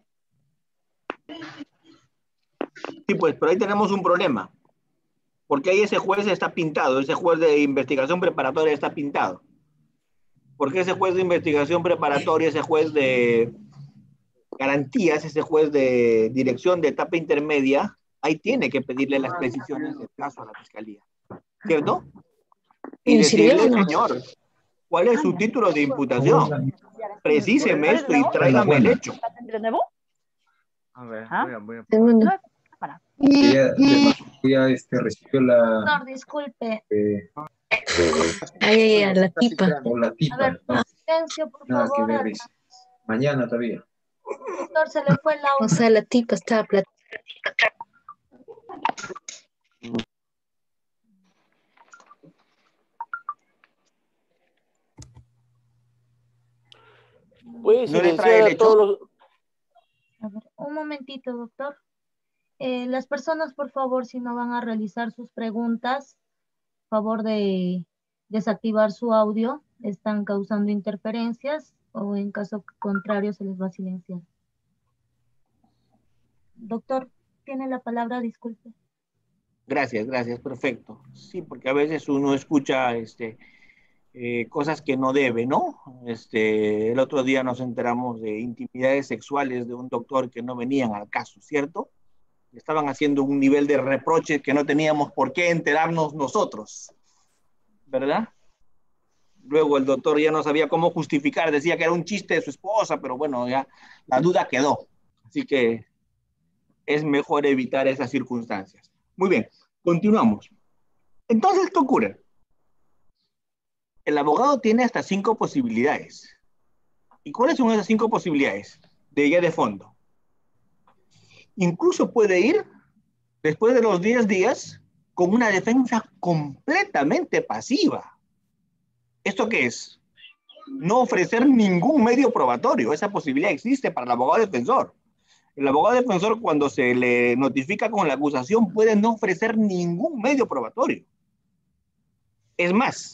[SPEAKER 1] Sí, pues, pero ahí tenemos un problema. Porque ahí ese juez está pintado, ese juez de investigación preparatoria está pintado. Porque ese juez de investigación preparatoria, ese juez de garantías, ese juez de dirección de etapa intermedia, ahí tiene que pedirle las precisiones del caso a la fiscalía. ¿Cierto? Y decirle, señor, ¿cuál es su título de imputación? Precíseme esto y tráigame el hecho.
[SPEAKER 9] A ver, voy a...
[SPEAKER 10] Ya recibió la...
[SPEAKER 6] Doctor, disculpe.
[SPEAKER 10] La tipa. O la tipa.
[SPEAKER 6] A ver, silencio, por
[SPEAKER 10] Nada
[SPEAKER 6] favor.
[SPEAKER 10] que ver, dice. Mañana todavía.
[SPEAKER 6] Doctor, se le fue el audio.
[SPEAKER 11] O sea, la tipa estaba platicando.
[SPEAKER 12] Puede
[SPEAKER 1] ¿No le trae el
[SPEAKER 12] silenciar a
[SPEAKER 1] hecho?
[SPEAKER 12] todos los...
[SPEAKER 6] A ver, un momentito, doctor. Las personas, por favor, si no van a realizar sus preguntas, favor de desactivar su audio. Están causando interferencias o en caso contrario se les va a silenciar. Doctor, tiene la palabra, disculpe.
[SPEAKER 1] Gracias, perfecto. Sí, porque a veces uno escucha cosas que no debe, ¿no? El otro día nos enteramos de intimidades sexuales de un doctor que no venían al caso, ¿cierto? Estaban haciendo un nivel de reproche que no teníamos por qué enterarnos nosotros, ¿verdad? Luego el doctor ya no sabía cómo justificar, decía que era un chiste de su esposa, pero bueno, ya la duda quedó. Así que es mejor evitar esas circunstancias. Muy bien, continuamos. Entonces, ¿qué ocurre? El abogado tiene hasta 5 posibilidades. ¿Y cuáles son esas 5 posibilidades? De guía de fondo. Incluso puede ir, después de los 10 días, con una defensa completamente pasiva. ¿Esto qué es? No ofrecer ningún medio probatorio. Esa posibilidad existe para el abogado defensor. El abogado defensor, cuando se le notifica con la acusación, puede no ofrecer ningún medio probatorio. Es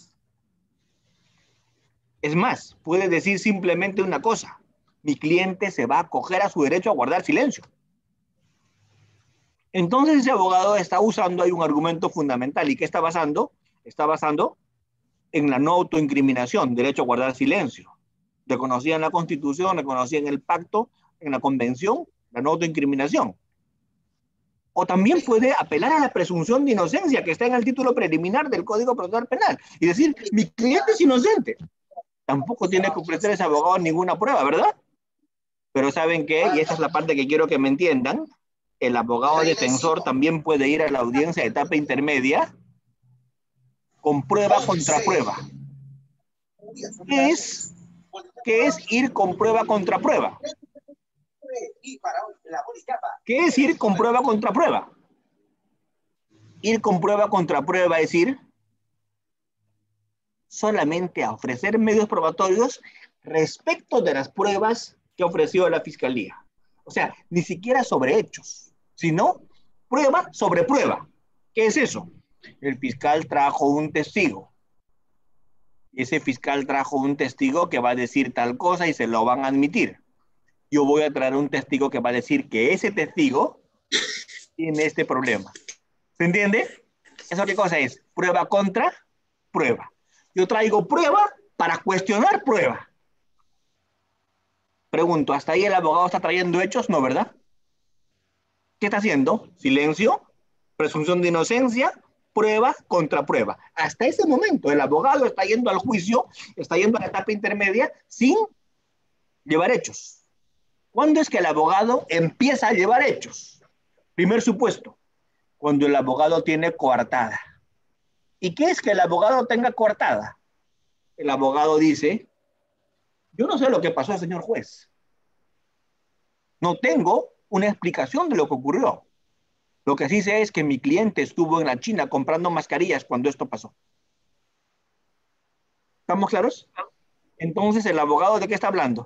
[SPEAKER 1] más, puede decir simplemente una cosa: mi cliente se va a acoger a su derecho a guardar silencio. Entonces ese abogado está usando ahí un argumento fundamental. ¿Y qué está basando? Está basando en la no autoincriminación, derecho a guardar silencio. Reconocida en la Constitución, reconocida en el pacto, en la Convención, la no autoincriminación. O también puede apelar a la presunción de inocencia que está en el título preliminar del Código Procesal Penal y decir, mi cliente es inocente. Tampoco tiene que ofrecer a ese abogado ninguna prueba, ¿verdad? Pero ¿saben qué? Y esta es la parte que quiero que me entiendan. El abogado defensor también puede ir a la audiencia de etapa intermedia con prueba contra prueba. ¿Qué es ir con prueba contra prueba? ¿Qué es ir con prueba contra prueba? Ir con prueba contra prueba es ir solamente a ofrecer medios probatorios respecto de las pruebas que ofreció la fiscalía. O sea, ni siquiera sobre hechos, sino prueba sobre prueba. ¿Qué es eso? El fiscal trajo un testigo. Ese fiscal trajo un testigo que va a decir tal cosa y se lo van a admitir. Yo voy a traer un testigo que va a decir que ese testigo tiene este problema. ¿Se entiende? ¿Eso qué cosa es? Prueba contra prueba. Yo traigo prueba para cuestionar prueba. Pregunto, ¿hasta ahí el abogado está trayendo hechos? No, ¿verdad? ¿Qué está haciendo? Silencio, presunción de inocencia, prueba contra prueba. Hasta ese momento el abogado está yendo al juicio, está yendo a la etapa intermedia sin llevar hechos. ¿Cuándo es que el abogado empieza a llevar hechos? Primer supuesto, cuando el abogado tiene coartada. ¿Y qué es que el abogado tenga coartada? El abogado dice, yo no sé lo que pasó, señor juez. No tengo una explicación de lo que ocurrió. Lo que sí sé es que mi cliente estuvo en la China comprando mascarillas cuando esto pasó. ¿Estamos claros? Entonces, ¿el abogado de qué está hablando?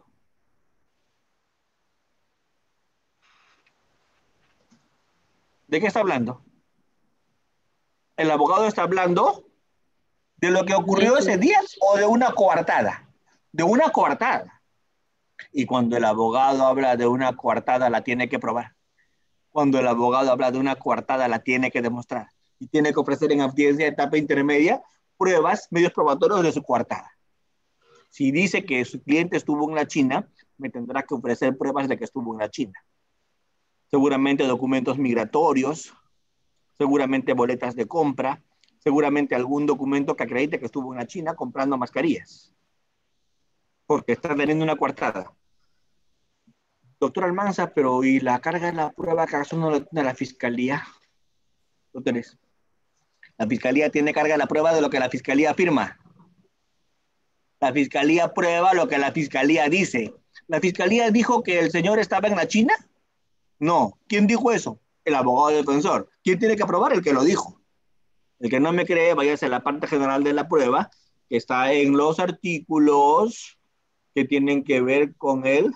[SPEAKER 1] ¿De qué está hablando? El abogado está hablando de lo que ocurrió ese día o de una coartada. De una coartada. Y cuando el abogado habla de una coartada, la tiene que probar. Cuando el abogado habla de una coartada, la tiene que demostrar. Y tiene que ofrecer en audiencia de etapa intermedia pruebas, medios probatorios de su coartada. Si dice que su cliente estuvo en la China, me tendrá que ofrecer pruebas de que estuvo en la China. Seguramente documentos migratorios, seguramente boletas de compra, seguramente algún documento que acredite que estuvo en la China comprando mascarillas. Porque está teniendo una coartada. Doctor Almanza, pero ¿y la carga de la prueba acaso no la tiene la fiscalía? Doctores, la fiscalía tiene carga de la prueba de lo que la fiscalía afirma. La fiscalía prueba lo que la fiscalía dice. ¿La fiscalía dijo que el señor estaba en la China? No. ¿Quién dijo eso? El abogado defensor. ¿Quién tiene que aprobar? El que lo dijo. El que no me cree, váyase a la parte general de la prueba, que está en los artículos que tienen que ver con el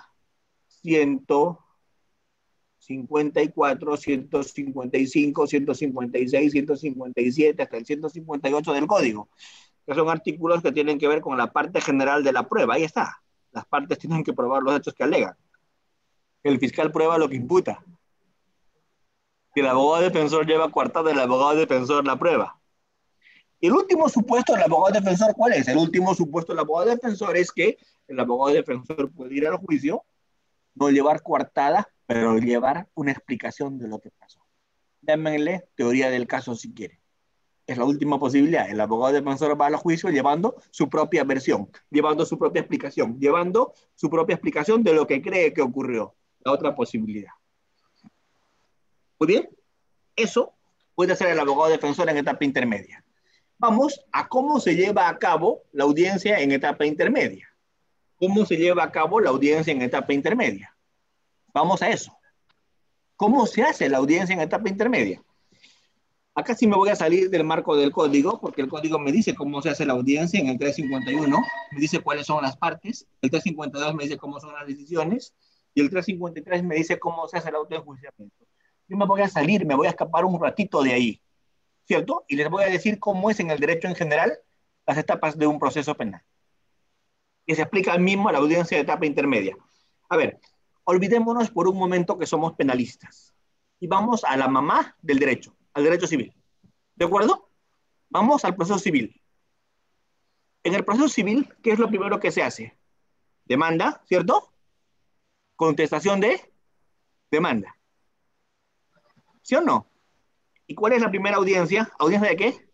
[SPEAKER 1] 154, 155, 156, 157, hasta el 158 del código, que son artículos que tienen que ver con la parte general de la prueba. Ahí está. Las partes tienen que probar los hechos que alegan. El fiscal prueba lo que imputa. Si el abogado defensor lleva coartada, el abogado defensor la prueba. Y el último supuesto del abogado defensor, ¿cuál es? El último supuesto del abogado defensor es que el abogado defensor puede ir al juicio, no llevar coartada, pero llevar una explicación de lo que pasó. Llámenle teoría del caso si quiere. Es la última posibilidad. El abogado defensor va al juicio llevando su propia versión, llevando su propia explicación, llevando su propia explicación de lo que cree que ocurrió. La otra posibilidad. Muy bien. Eso puede hacer el abogado defensor en etapa intermedia. Vamos a cómo se lleva a cabo la audiencia en etapa intermedia. ¿Cómo se lleva a cabo la audiencia en etapa intermedia? Vamos a eso. ¿Cómo se hace la audiencia en etapa intermedia? Acá sí me voy a salir del marco del código, porque el código me dice cómo se hace la audiencia en el 351, me dice cuáles son las partes, el 352 me dice cómo son las decisiones, y el 353 me dice cómo se hace el autoenjuiciamiento. Yo me voy a salir, me voy a escapar un ratito de ahí, ¿cierto? Y les voy a decir cómo es en el derecho en general las etapas de un proceso penal. Y se aplica al mismo a la audiencia de etapa intermedia. A ver, olvidémonos por un momento que somos penalistas. Y vamos a la mamá del derecho, al derecho civil. ¿De acuerdo? Vamos al proceso civil. En el proceso civil, ¿qué es lo primero que se hace? Demanda, ¿cierto? Contestación de demanda. ¿Sí o no? ¿Y cuál es la primera audiencia? ¿Audiencia de qué?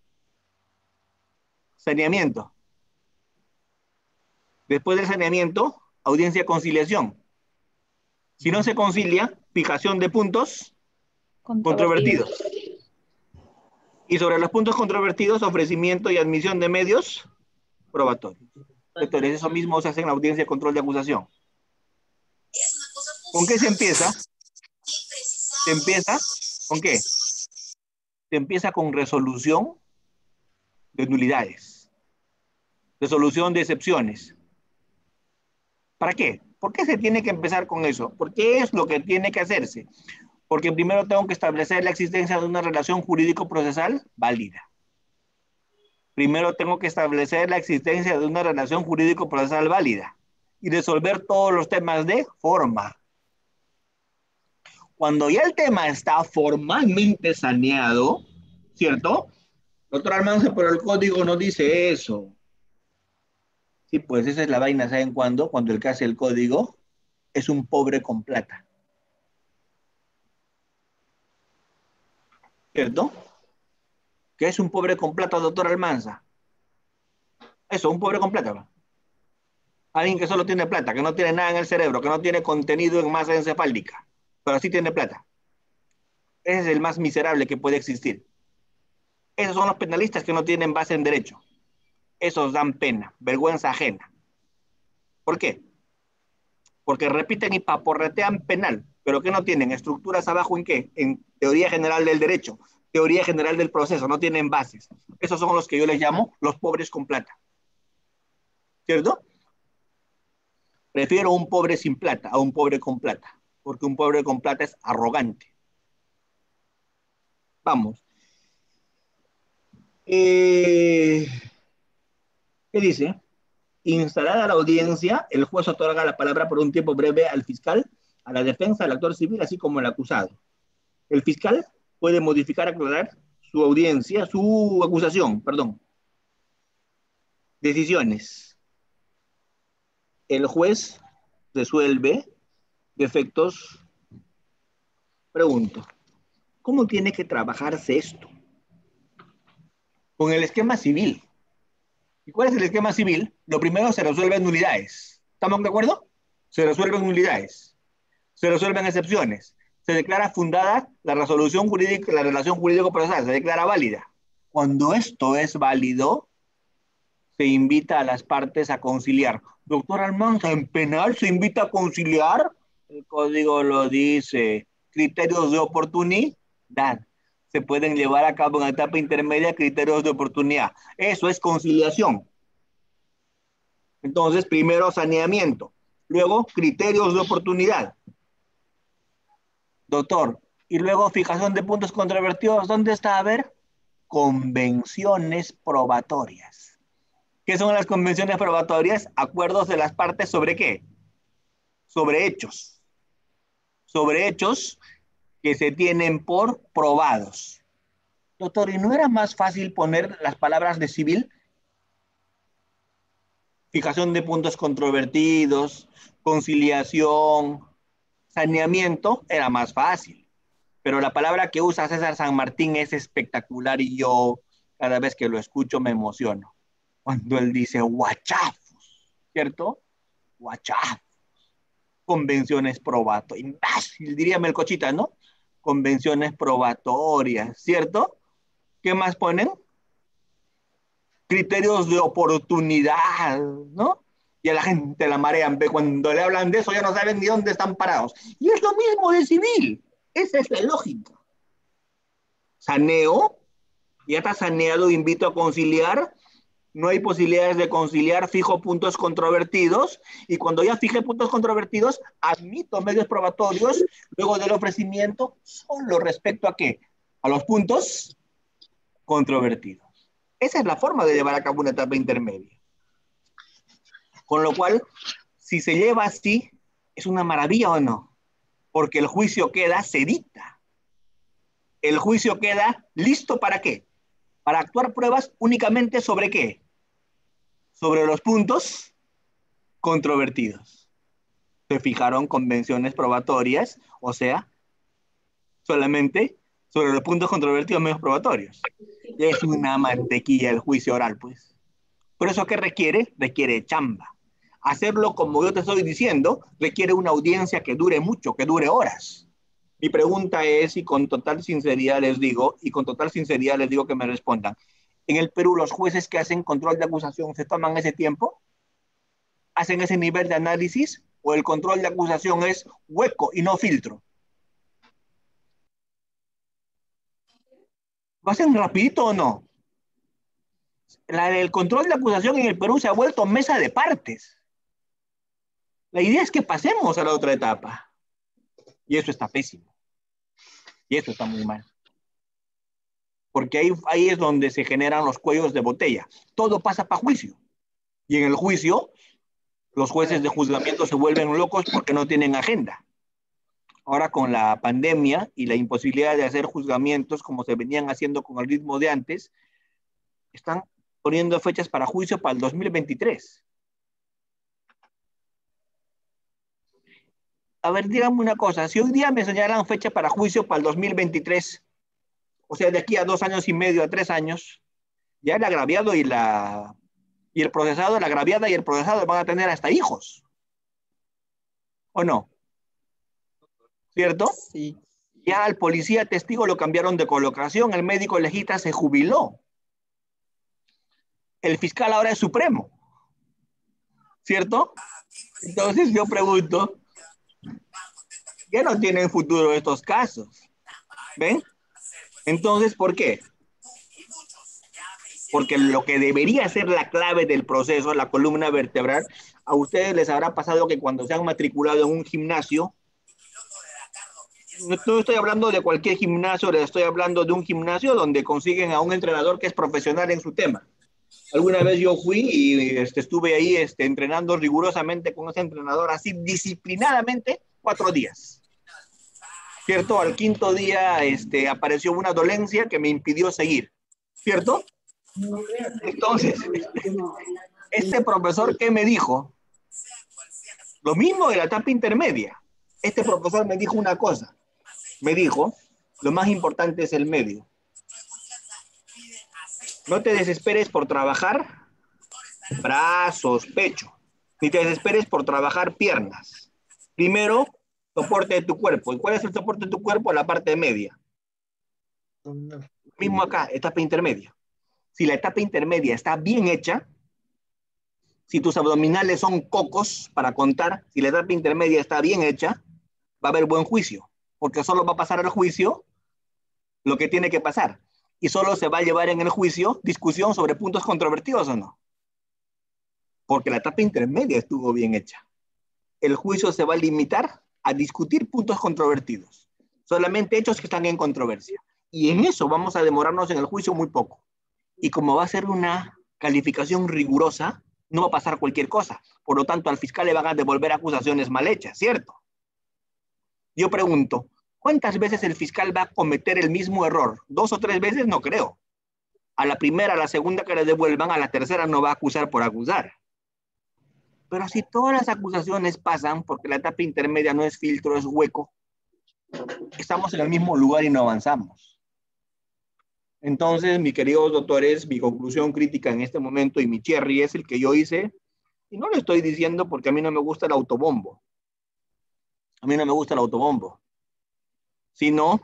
[SPEAKER 1] Saneamiento. Después del saneamiento, audiencia de conciliación. Si no se concilia, fijación de puntos controvertidos. Y sobre los puntos controvertidos, ofrecimiento y admisión de medios probatorios. Entonces, eso mismo se hace en la audiencia de control de acusación. ¿Con qué se empieza? Se empieza, ¿con qué? Se empieza con resolución de nulidades. Resolución de excepciones. ¿Para qué? ¿Por qué se tiene que empezar con eso? ¿Por qué es lo que tiene que hacerse? Porque primero tengo que establecer la existencia de una relación jurídico-procesal válida. Primero tengo que establecer la existencia de una relación jurídico-procesal válida y resolver todos los temas de forma. Cuando ya el tema está formalmente saneado, ¿cierto? Doctor Almanza, pero el código no dice eso. Sí, pues esa es la vaina, ¿saben cuándo? Cuando el que hace el código es un pobre con plata. ¿Cierto? ¿Qué es un pobre con plata, doctor Almanza? Eso, un pobre con plata. ¿Va? Alguien que solo tiene plata, que no tiene nada en el cerebro, que no tiene contenido en masa encefálica, pero sí tiene plata. Ese es el más miserable que puede existir. Esos son los penalistas que no tienen base en derecho. Esos dan pena, vergüenza ajena. ¿Por qué? porque repiten y paporretean penal, pero ¿qué no tienen? Estructuras abajo ¿en qué? En teoría general del derecho, teoría general del proceso, no tienen bases. Esos son los que yo les llamo los pobres con plata. ¿Cierto? Prefiero un pobre sin plata a un pobre con plata, porque un pobre con plata es arrogante. Vamos. ¿Qué dice? Instalada la audiencia, el juez otorga la palabra por un tiempo breve al fiscal, a la defensa, al actor civil, así como al acusado. El fiscal puede modificar, aclarar su audiencia, su acusación, perdón. Decisiones. El juez resuelve defectos. Pregunto, ¿cómo tiene que trabajarse esto? Con el esquema civil. ¿Y cuál es el esquema civil? Lo primero se resuelve en nulidades. ¿Estamos de acuerdo? Se resuelve en nulidades. Se resuelven excepciones. Se declara fundada la resolución jurídica, la relación jurídico-procesal, se declara válida. Cuando esto es válido, se invita a las partes a conciliar. Doctor Almanza, ¿en penal se invita a conciliar? El código lo dice. Criterios de oportunidad. Se pueden llevar a cabo en etapa intermedia criterios de oportunidad. Eso es conciliación. Entonces, primero saneamiento, luego criterios de oportunidad. Doctor, y luego fijación de puntos controvertidos. ¿Dónde está? A ver, convenciones probatorias. ¿Qué son las convenciones probatorias? Acuerdos de las partes ¿sobre qué? Sobre hechos. Sobre hechos que se tienen por probados. Doctor, ¿y no era más fácil poner las palabras de civil? Fijación de puntos controvertidos, conciliación, saneamiento, era más fácil. Pero la palabra que usa César San Martín es espectacular y yo cada vez que lo escucho me emociono. Cuando él dice guachafos, ¿cierto? Guachafos. Convenciones probatorias. Imbécil, diría Melcochita, ¿no? Convenciones probatorias, ¿cierto? ¿Qué más ponen? Criterios de oportunidad, ¿no? Y a la gente la marean, cuando le hablan de eso ya no saben ni dónde están parados. Y es lo mismo de civil. Esa es la lógica. Saneo, ya está saneado, invito a conciliar. No hay posibilidades de conciliar, fijo puntos controvertidos, y cuando ya fije puntos controvertidos, admito medios probatorios, luego del ofrecimiento, solo respecto a ¿qué? A los puntos controvertidos. Esa es la forma de llevar a cabo una etapa intermedia. Con lo cual, si se lleva así, ¿es una maravilla o no? Porque el juicio queda sedita. El juicio queda listo ¿para qué? Para actuar pruebas únicamente ¿sobre qué? Sobre los puntos controvertidos. Se fijaron convenciones probatorias, o sea, solamente sobre los puntos controvertidos medios probatorios. Es una mantequilla el juicio oral, pues. ¿Por eso qué requiere? Requiere chamba. Hacerlo como yo te estoy diciendo, requiere una audiencia que dure mucho, que dure horas. Mi pregunta es, y con total sinceridad les digo, que me respondan. En el Perú, los jueces que hacen control de acusación, ¿se toman ese tiempo? ¿Hacen ese nivel de análisis? ¿O el control de acusación es hueco y no filtro? ¿Lo hacen rapidito o no? El control de acusación en el Perú se ha vuelto mesa de partes. La idea es que pasemos a la otra etapa. Y eso está pésimo. Y eso está muy mal. Porque ahí es donde se generan los cuellos de botella. Todo pasa para juicio. Y en el juicio, los jueces de juzgamiento se vuelven locos porque no tienen agenda. Ahora con la pandemia y la imposibilidad de hacer juzgamientos como se venían haciendo con el ritmo de antes, están poniendo fechas para juicio para el 2023. A ver, díganme una cosa, si hoy día me señalan fecha para juicio para el 2023, o sea, de aquí a 2 años y medio, a 3 años, ya el agraviado y el procesado, la agraviada y el procesado van a tener hasta hijos. ¿O no? ¿Cierto?
[SPEAKER 11] Sí.
[SPEAKER 1] Ya al policía testigo lo cambiaron de colocación, el médico legista se jubiló. El fiscal ahora es supremo. ¿Cierto? Entonces yo pregunto, ¿qué no tienen futuro estos casos? ¿Ven? Entonces, ¿por qué? Porque lo que debería ser la clave del proceso, la columna vertebral, a ustedes les habrá pasado que cuando se han matriculado en un gimnasio, no estoy hablando de cualquier gimnasio, les estoy hablando de un gimnasio donde consiguen a un entrenador que es profesional en su tema. Alguna vez yo fui y estuve ahí entrenando rigurosamente con ese entrenador, así disciplinadamente, 4 días. ¿Cierto? Al 5.º día apareció una dolencia que me impidió seguir. ¿Cierto? Entonces, este profesor, ¿qué me dijo? Lo mismo de la etapa intermedia. Este profesor me dijo una cosa. Me dijo, lo más importante es el medio. No te desesperes por trabajar brazos, pecho. Ni te desesperes por trabajar piernas. Primero, soporte de tu cuerpo. ¿Y cuál es el soporte de tu cuerpo? La parte media. Mismo acá, etapa intermedia. Si la etapa intermedia está bien hecha, si tus abdominales son cocos para contar, si la etapa intermedia está bien hecha, va a haber buen juicio, porque solo va a pasar al juicio lo que tiene que pasar, y solo se va a llevar en el juicio discusión sobre puntos controvertidos o no, porque la etapa intermedia estuvo bien hecha. El juicio se va a limitar a discutir puntos controvertidos, solamente hechos que están en controversia, y en eso vamos a demorarnos en el juicio muy poco. Y como va a ser una calificación rigurosa, no va a pasar cualquier cosa. Por lo tanto, al fiscal le van a devolver acusaciones mal hechas, ¿cierto? Yo pregunto, ¿cuántas veces el fiscal va a cometer el mismo error? 2 o 3 veces, no creo. A la primera, a la segunda que le devuelvan, a la tercera no va a acusar por acusar. Pero si todas las acusaciones pasan, porque la etapa intermedia no es filtro, es hueco, estamos en el mismo lugar y no avanzamos. Entonces, mis queridos doctores, mi conclusión crítica en este momento y mi cherry es el que yo hice, y no lo estoy diciendo porque a mí no me gusta el autobombo. A mí no me gusta el autobombo. Sino,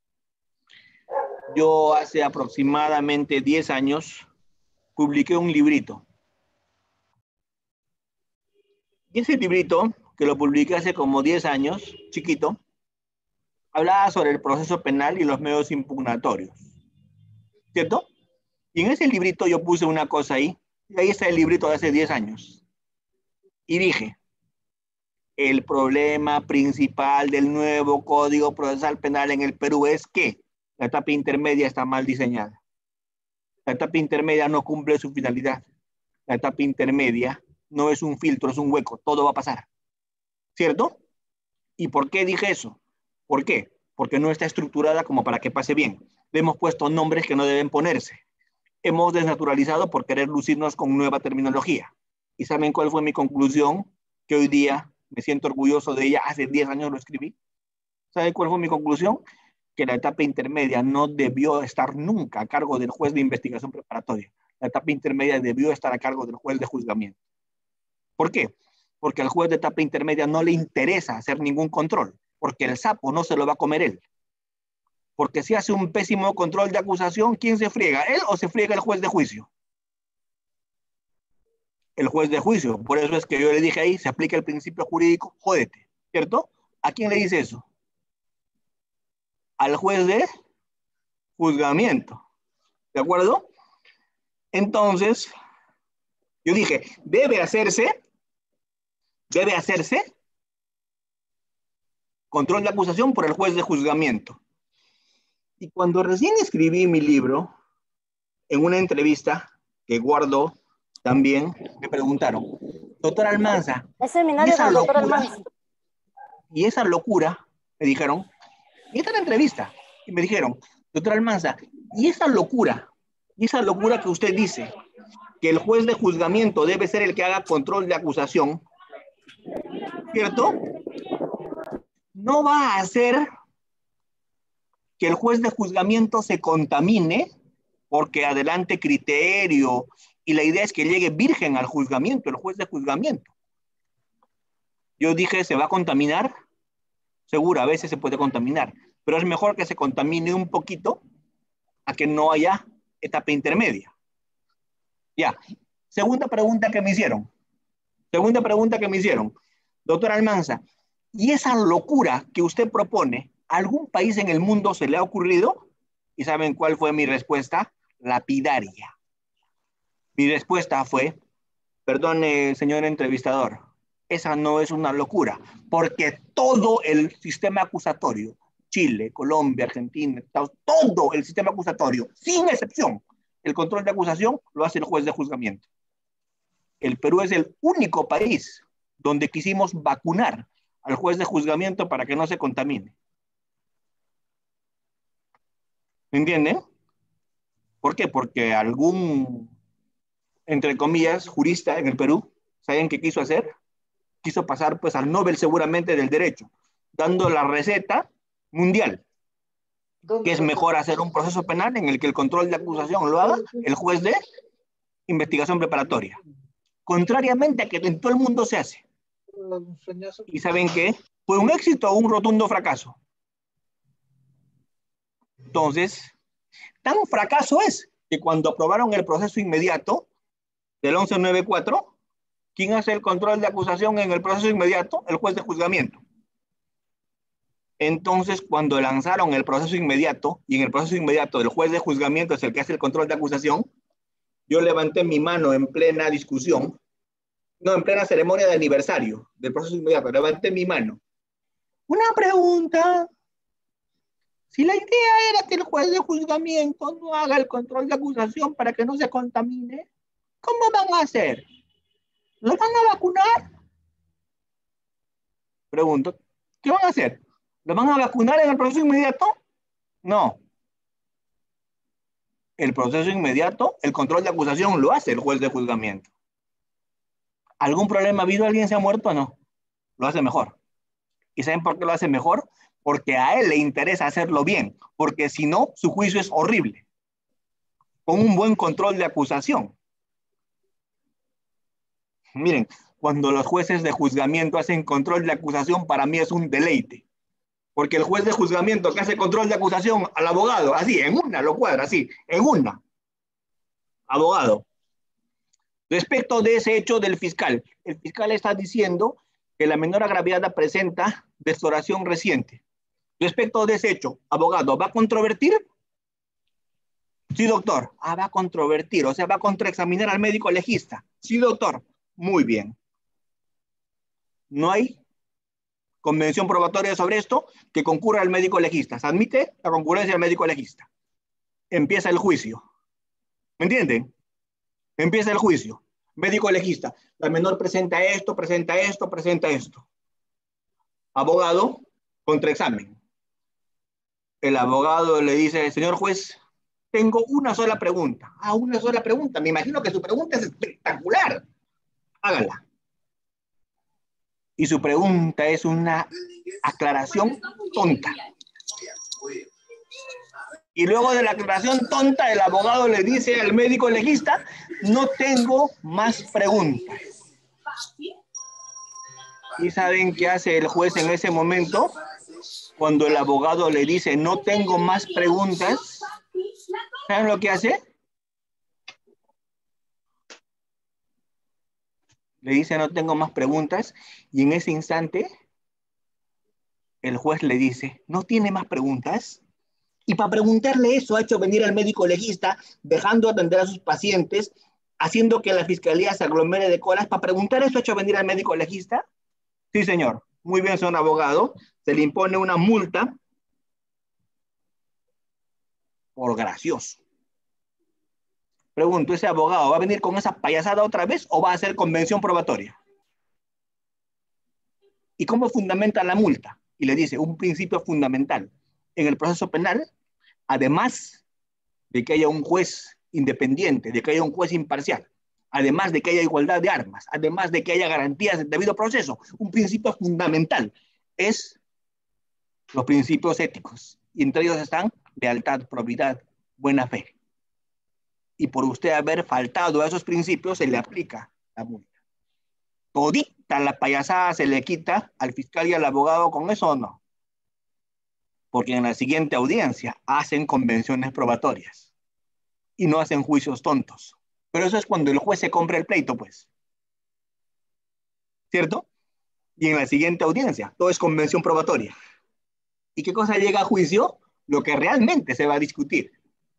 [SPEAKER 1] yo hace aproximadamente 10 años publiqué un librito. Y ese librito, que lo publiqué hace como 10 años, chiquito, hablaba sobre el proceso penal y los medios impugnatorios. ¿Cierto? Y en ese librito yo puse una cosa ahí, y ahí está el librito de hace 10 años. Y dije, el problema principal del nuevo Código Procesal Penal en el Perú es que la etapa intermedia está mal diseñada. La etapa intermedia no cumple su finalidad. La etapa intermedia no es un filtro, es un hueco, todo va a pasar. ¿Cierto? ¿Y por qué dije eso? ¿Por qué? Porque no está estructurada como para que pase bien. Le hemos puesto nombres que no deben ponerse. Hemos desnaturalizado por querer lucirnos con nueva terminología. ¿Y saben cuál fue mi conclusión? Que hoy día me siento orgulloso de ella. Hace 10 años lo escribí. ¿Saben cuál fue mi conclusión? Que la etapa intermedia no debió estar nunca a cargo del juez de investigación preparatoria. La etapa intermedia debió estar a cargo del juez de juzgamiento. ¿Por qué? Porque al juez de etapa intermedia no le interesa hacer ningún control, porque el sapo no se lo va a comer él. Porque si hace un pésimo control de acusación, ¿quién se friega? ¿Él o se friega el juez de juicio? El juez de juicio. Por eso es que yo le dije ahí, se aplica el principio jurídico, jódete, ¿cierto? ¿A quién le dice eso? Al juez de juzgamiento. ¿De acuerdo? Entonces, yo dije, debe hacerse control de acusación por el juez de juzgamiento. Y cuando recién escribí mi libro, en una entrevista que guardo también, me preguntaron, doctor Almanza, y esa locura, me dijeron, y esta es la entrevista, y me dijeron, doctor Almanza, y esa locura que usted dice, que el juez de juzgamiento debe ser el que haga control de acusación, ¿cierto? No va a hacer que el juez de juzgamiento se contamine porque adelante criterio y la idea es que llegue virgen al juzgamiento, el juez de juzgamiento. Yo dije, ¿se va a contaminar? Seguro, a veces se puede contaminar, pero es mejor que se contamine un poquito a que no haya etapa intermedia. Ya, segunda pregunta que me hicieron. Doctor Almanza, ¿y esa locura que usted propone, a algún país en el mundo se le ha ocurrido? ¿Y saben cuál fue mi respuesta? Lapidaria. Mi respuesta fue, perdone, señor entrevistador, esa no es una locura, porque todo el sistema acusatorio, Chile, Colombia, Argentina, Estados, todo el sistema acusatorio, sin excepción, el control de acusación lo hace el juez de juzgamiento. El Perú es el único país donde quisimos vacunar al juez de juzgamiento para que no se contamine. ¿Me entienden? ¿Por qué? Porque algún, entre comillas, jurista en el Perú, ¿saben qué quiso hacer? Quiso pasar pues al Nobel seguramente del derecho, dando la receta mundial, que es mejor hacer un proceso penal en el que el control de acusación lo haga el juez de investigación preparatoria. Contrariamente a que en todo el mundo se hace. ¿Y saben qué? ¿Fue un éxito o un rotundo fracaso? Entonces, tan fracaso es que cuando aprobaron el proceso inmediato del 1194, ¿quién hace el control de acusación en el proceso inmediato? El juez de juzgamiento. Entonces, cuando lanzaron el proceso inmediato, y en el proceso inmediato el juez de juzgamiento es el que hace el control de acusación, yo levanté mi mano en plena discusión, no, en plena ceremonia de aniversario del proceso inmediato, levanté mi mano. Una pregunta. Si la idea era que el juez de juzgamiento no haga el control de acusación para que no se contamine, ¿cómo van a hacer? ¿Lo van a vacunar? Pregunto, ¿qué van a hacer? ¿Lo van a vacunar en el proceso inmediato? No. El proceso inmediato, el control de acusación lo hace el juez de juzgamiento. ¿Algún problema ha habido? ¿Alguien se ha muerto o no? Lo hace mejor. ¿Y saben por qué lo hace mejor? Porque a él le interesa hacerlo bien, porque si no, su juicio es horrible. Con un buen control de acusación. Miren, cuando los jueces de juzgamiento hacen control de acusación, para mí es un deleite. Porque el juez de juzgamiento que hace control de acusación al abogado, así, en una, lo cuadra, así, en una. Abogado. Respecto de ese hecho del fiscal, el fiscal está diciendo que la menor agraviada presenta desfloración reciente. Respecto de ese hecho, abogado, ¿va a controvertir? Sí, doctor. Ah, va a controvertir, o sea, va a contraexaminar al médico legista. Sí, doctor. Muy bien. No hay convención probatoria sobre esto que concurra el médico legista. Se admite la concurrencia del médico legista. Empieza el juicio. ¿Me entienden? Empieza el juicio. Médico legista. La menor presenta esto, presenta esto, presenta esto. Abogado, contraexamen. El abogado le dice, señor juez, tengo una sola pregunta. Ah, una sola pregunta. Me imagino que su pregunta es espectacular. Hágala. Y su pregunta es una aclaración tonta. Y luego de la aclaración tonta, el abogado le dice al médico legista, no tengo más preguntas. ¿Y saben qué hace el juez en ese momento? Cuando el abogado le dice, no tengo más preguntas, ¿saben lo que hace? Le dice, no tengo más preguntas, y en ese instante, el juez le dice, ¿no tiene más preguntas? Y para preguntarle eso, ha hecho venir al médico legista, dejando de atender a sus pacientes, haciendo que la fiscalía se aglomere de colas. ¿Para preguntar eso, ha hecho venir al médico legista? Sí, señor. Muy bien, señor abogado. Se le impone una multa por gracioso. Pregunto, ¿ese abogado va a venir con esa payasada otra vez o va a hacer convención probatoria? ¿Y cómo fundamenta la multa? Y le dice, un principio fundamental. En el proceso penal, además de que haya un juez independiente, de que haya un juez imparcial, además de que haya igualdad de armas, además de que haya garantías del debido proceso, un principio fundamental es los principios éticos. Y entre ellos están lealtad, probidad, buena fe. Y por usted haber faltado a esos principios, se le aplica la multa. Todita la payasada se le quita al fiscal y al abogado con eso o no. Porque en la siguiente audiencia hacen convenciones probatorias y no hacen juicios tontos. Pero eso es cuando el juez se compra el pleito, pues. ¿Cierto? y en la siguiente audiencia. Todo es convención probatoria. ¿Y qué cosa llega a juicio? Lo que realmente se va a discutir.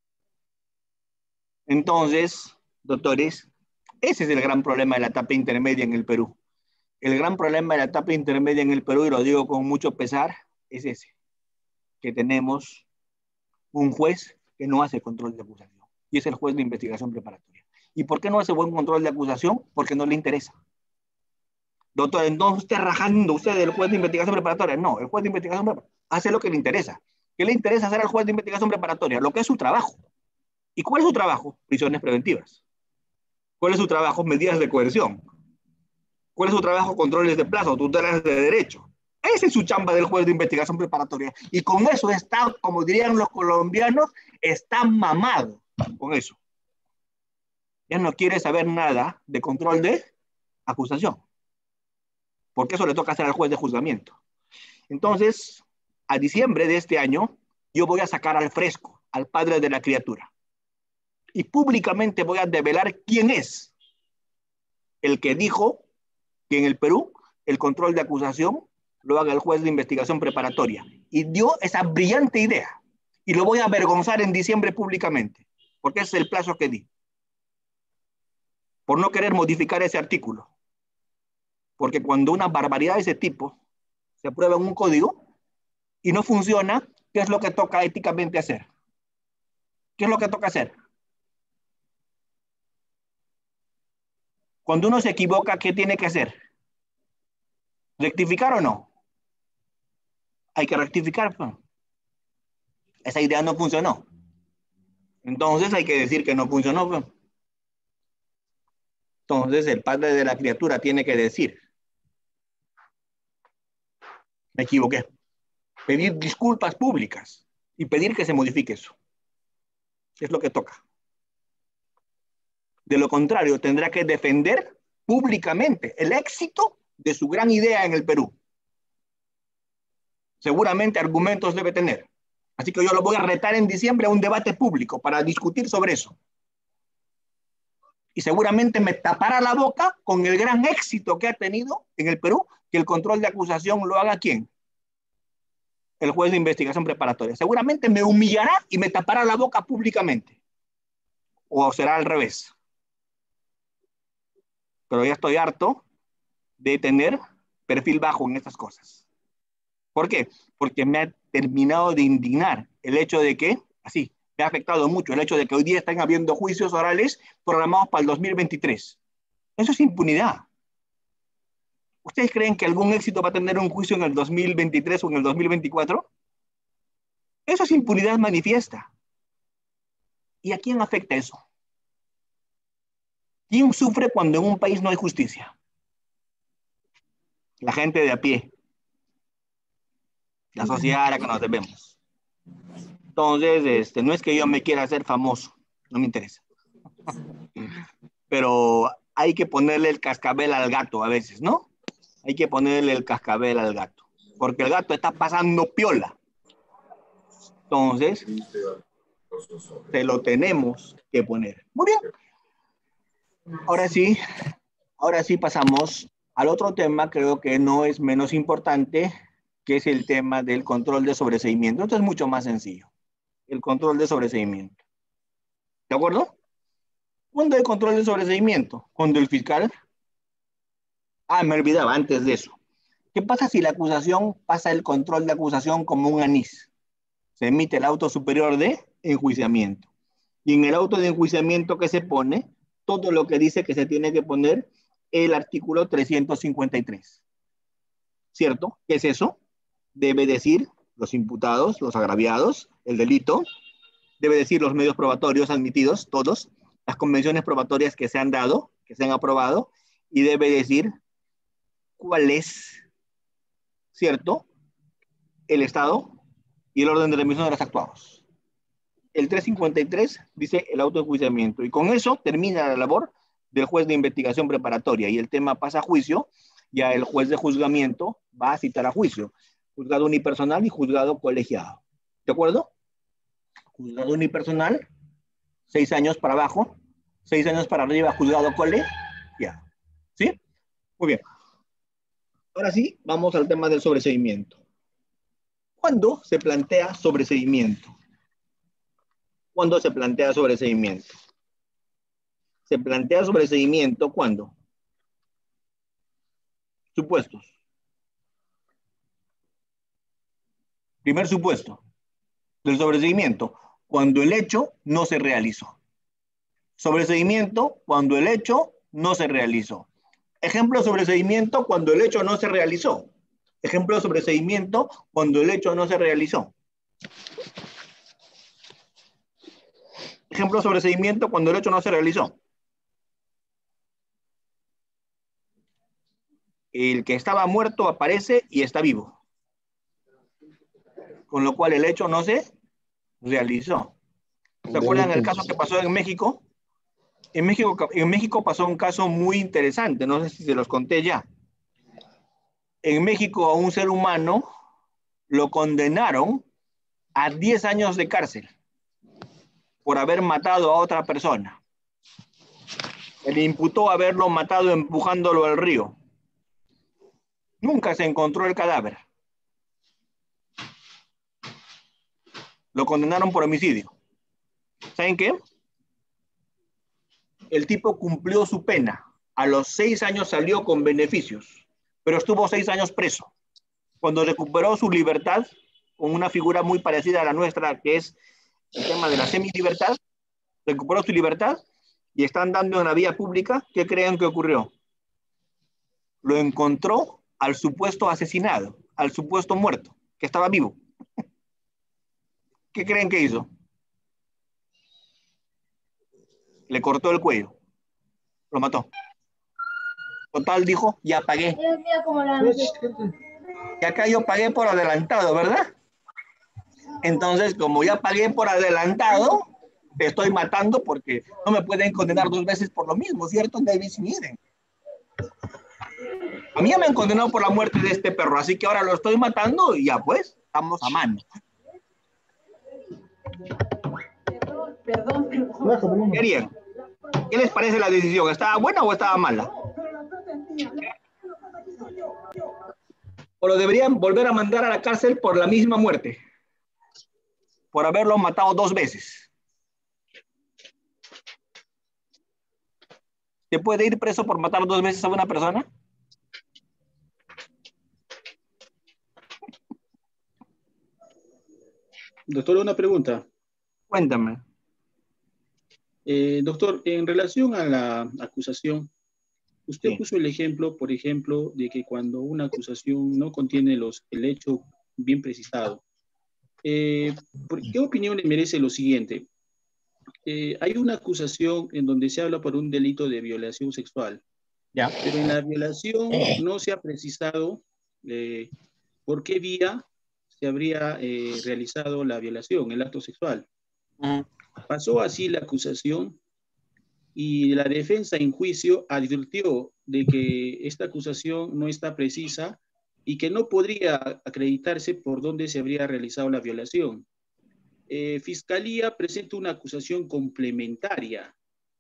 [SPEAKER 1] Entonces, doctores, ese es el gran problema de la etapa intermedia en el Perú. El gran problema de la etapa intermedia en el Perú, y lo digo con mucho pesar, es ese, que tenemos un juez que no hace control de acusación, y es el juez de investigación preparatoria. ¿Y por qué no hace buen control de acusación? Porque no le interesa. Doctor, entonces usted rajando usted del juez de investigación preparatoria. No, el juez de investigación preparatoria hace lo que le interesa. ¿Qué le interesa hacer al juez de investigación preparatoria? Lo que es su trabajo. ¿Y cuál es su trabajo? Prisiones preventivas. ¿Cuál es su trabajo? Medidas de coerción. ¿Cuál es su trabajo? Controles de plazo, tutelas de derecho. Esa es su chamba del juez de investigación preparatoria. Y con eso está, como dirían los colombianos, está mamado con eso. Ya no quiere saber nada de control de acusación. Porque eso le toca hacer al juez de juzgamiento. Entonces, a diciembre de este año, yo voy a sacar al fresco al padre de la criatura. Y públicamente voy a develar quién es el que dijo que en el Perú el control de acusación lo haga el juez de investigación preparatoria. Y dio esa brillante idea. Y lo voy a avergonzar en diciembre públicamente, porque ese es el plazo que di. Por no querer modificar ese artículo. Porque cuando una barbaridad de ese tipo se aprueba en un código y no funciona, ¿qué es lo que toca éticamente hacer? ¿Qué es lo que toca hacer? Cuando uno se equivoca, ¿qué tiene que hacer? ¿Rectificar o no? Hay que rectificar. Esa idea no funcionó. Entonces hay que decir que no funcionó. Entonces el padre de la criatura tiene que decir: me equivoqué. Pedir disculpas públicas y pedir que se modifique eso. Es lo que toca. De lo contrario, tendrá que defender públicamente el éxito de su gran idea en el Perú. Seguramente argumentos debe tener. Así que yo lo voy a retar en diciembre a un debate público para discutir sobre eso. Y seguramente me tapará la boca con el gran éxito que ha tenido en el Perú, que el control de acusación lo haga ¿quién? El juez de investigación preparatoria. Seguramente me humillará y me tapará la boca públicamente. O será al revés. Pero ya estoy harto de tener perfil bajo en estas cosas. ¿Por qué? Porque me ha terminado de indignar el hecho de que, así, me ha afectado mucho el hecho de que hoy día están habiendo juicios orales programados para el 2023. Eso es impunidad. ¿Ustedes creen que algún éxito va a tener un juicio en el 2023 o en el 2024? Eso es impunidad manifiesta. ¿Y a quién afecta eso? ¿Quién sufre cuando en un país no hay justicia? La gente de a pie. La sociedad a la que nos debemos. Entonces, no es que yo me quiera hacer famoso, no me interesa. Pero hay que ponerle el cascabel al gato a veces, ¿no? Hay que ponerle el cascabel al gato, porque el gato está pasando piola. Entonces, se lo tenemos que poner. Muy bien. Ahora sí pasamos al otro tema, creo que no es menos importante, que es el tema del control de sobreseimiento. Esto es mucho más sencillo. El control de sobreseimiento. ¿De acuerdo? ¿Cuándo hay control de sobreseimiento? Cuando el fiscal... me olvidaba antes de eso. ¿Qué pasa si la acusación pasa el control de acusación como un anís? Se emite el auto superior de enjuiciamiento. Y en el auto de enjuiciamiento que se pone, todo lo que dice que se tiene que poner el artículo 353. ¿Cierto? ¿Qué es eso? Debe decir los imputados, los agraviados, el delito. Debe decir los medios probatorios admitidos, todos. Las convenciones probatorias que se han dado, que se han aprobado. Y debe decir cuál es, ¿cierto?, el estado y el orden de la emisión de los actuados. El 353 dice el autoenjuiciamiento. Y con eso termina la labor del juez de investigación preparatoria. Y el tema pasa a juicio. Ya el juez de juzgamiento va a citar a juicio. Juzgado unipersonal y juzgado colegiado. ¿De acuerdo? Juzgado unipersonal, 6 años para abajo, 6 años para arriba, juzgado colegiado. ¿Sí? Muy bien. Ahora sí, vamos al tema del sobreseimiento. ¿Cuándo se plantea sobreseimiento? ¿Cuándo se plantea sobreseimiento? Se plantea sobreseimiento ¿cuándo? Supuestos. Primer supuesto del sobreseimiento, cuando el hecho no se realizó. Sobreseimiento cuando el hecho no se realizó. Ejemplo de sobreseimiento cuando el hecho no se realizó. Ejemplo de sobreseimiento cuando el hecho no se realizó. Ejemplo de sobreseimiento cuando el hecho no se realizó. El que estaba muerto aparece y está vivo. Con lo cual el hecho no se realizó. ¿Se acuerdan del caso que pasó en México? En México pasó un caso muy interesante, no sé si se los conté ya. En México a un ser humano lo condenaron a 10 años de cárcel por haber matado a otra persona. Se le imputó haberlo matado empujándolo al río. Nunca se encontró el cadáver. Lo condenaron por homicidio. ¿Saben qué? El tipo cumplió su pena. A los 6 años salió con beneficios, pero estuvo 6 años preso. Cuando recuperó su libertad, con una figura muy parecida a la nuestra, que es el tema de la semilibertad, recuperó su libertad y están dando en la vía pública. ¿Qué creen que ocurrió? Lo encontró al supuesto asesinado, al supuesto muerto, que estaba vivo. ¿Qué creen que hizo? Le cortó el cuello. Lo mató. Total, dijo, ya pagué. Y acá yo pagué por adelantado, ¿verdad? Entonces, como ya pagué por adelantado, te estoy matando porque no me pueden condenar 2 veces por lo mismo, ¿cierto? Davis y Miden. A mí ya me han condenado por la muerte de este perro, así que ahora lo estoy matando y ya pues, estamos a mano. ¿Qué harían? ¿Qué les parece la decisión? ¿Estaba buena o estaba mala? ¿O lo deberían volver a mandar a la cárcel por la misma muerte? Por haberlo matado 2 veces. ¿Se puede ir preso por matar 2 veces a una persona?
[SPEAKER 11] Doctor, una pregunta.
[SPEAKER 1] Cuéntame.
[SPEAKER 11] Doctor, en relación a la acusación, usted puso el ejemplo, por ejemplo, de que cuando una acusación no contiene el hecho bien precisado. ¿Qué opinión le merece lo siguiente? Hay una acusación en donde se habla por un delito de violación sexual.
[SPEAKER 1] Ya.
[SPEAKER 11] Pero en la violación no se ha precisado por qué vía se habría realizado la violación, el acto sexual. Pasó así la acusación y la defensa en juicio advirtió de que esta acusación no está precisa y que no podría acreditarse por dónde se habría realizado la violación. Fiscalía presenta una acusación complementaria.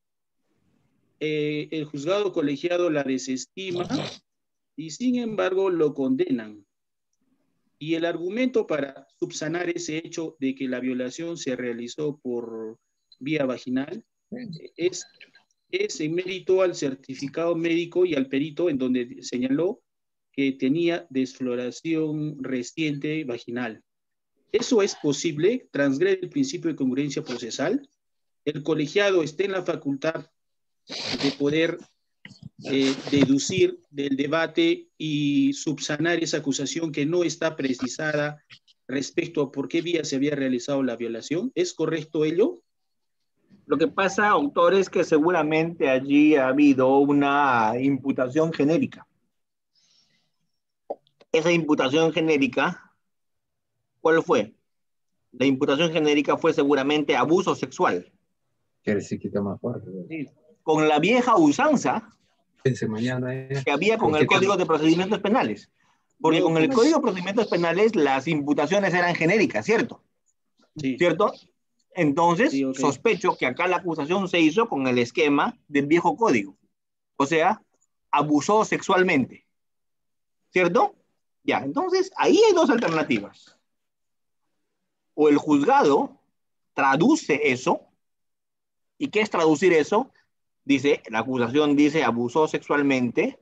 [SPEAKER 11] El juzgado colegiado la desestima y sin embargo lo condenan. Y el argumento para subsanar ese hecho de que la violación se realizó por vía vaginal es en mérito al certificado médico y al perito en donde señaló que tenía desfloración reciente vaginal. ¿Eso es posible? ¿Transgrede el principio de congruencia procesal? ¿El colegiado está en la facultad de poder deducir del debate y subsanar esa acusación que no está precisada respecto a por qué vía se había realizado la violación? ¿Es correcto ello?
[SPEAKER 1] Lo que pasa, autor, es que seguramente allí ha habido una imputación genérica. Esa imputación genérica, ¿cuál fue? La imputación genérica fue seguramente abuso sexual.
[SPEAKER 10] Quiere decir que está más fuerte.
[SPEAKER 1] Sí. Con la vieja usanza que había con el Código de Procedimientos Penales. Porque con el Código de Procedimientos Penales las imputaciones eran genéricas, ¿cierto?
[SPEAKER 11] Sí.
[SPEAKER 1] ¿Cierto? Entonces,
[SPEAKER 11] sí, okay.
[SPEAKER 1] Sospecho que acá la acusación se hizo con el esquema del viejo código. O sea, abusó sexualmente. ¿Cierto? Ya, entonces ahí hay dos alternativas. O el juzgado traduce eso. ¿Y qué es traducir eso? Dice, la acusación dice abusó sexualmente,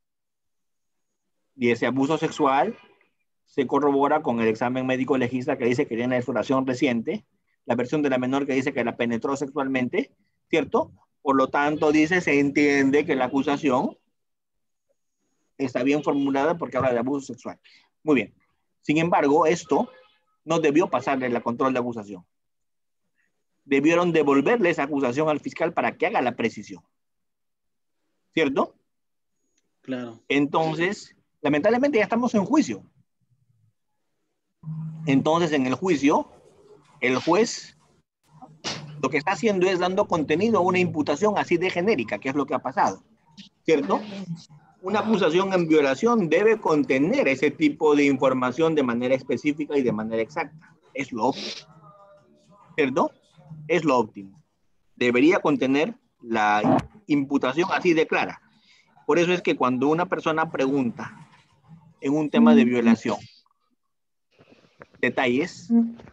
[SPEAKER 1] y ese abuso sexual se corrobora con el examen médico legista que dice que tiene exploración reciente, la versión de la menor que dice que la penetró sexualmente, ¿cierto? Por lo tanto, dice, se entiende que la acusación está bien formulada porque habla de abuso sexual. Muy bien. Sin embargo, esto no debió pasarle la control de acusación. Debieron devolverle esa acusación al fiscal para que haga la precisión. ¿Cierto?
[SPEAKER 11] Claro.
[SPEAKER 1] Entonces, lamentablemente ya estamos en juicio. Entonces, en el juicio, el juez lo que está haciendo es dando contenido a una imputación así de genérica, que es lo que ha pasado. ¿Cierto? Una acusación en violación debe contener ese tipo de información de manera específica y de manera exacta. Es lo óptimo. ¿Cierto? Es lo óptimo. Debería contener la imputación así de clara. Por eso es que cuando una persona pregunta en un tema de violación detalles,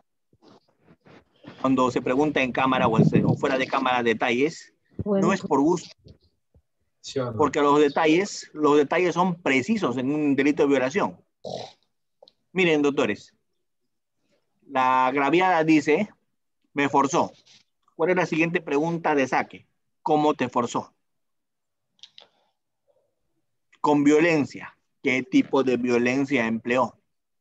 [SPEAKER 1] cuando se pregunta en cámara o fuera de cámara detalles, no es por gusto. Porque los detalles son precisos en un delito de violación. Miren, doctores, la agraviada dice, me forzó. ¿Cuál es la siguiente pregunta de saque? ¿Cómo te forzó? Con violencia. ¿Qué tipo de violencia empleó?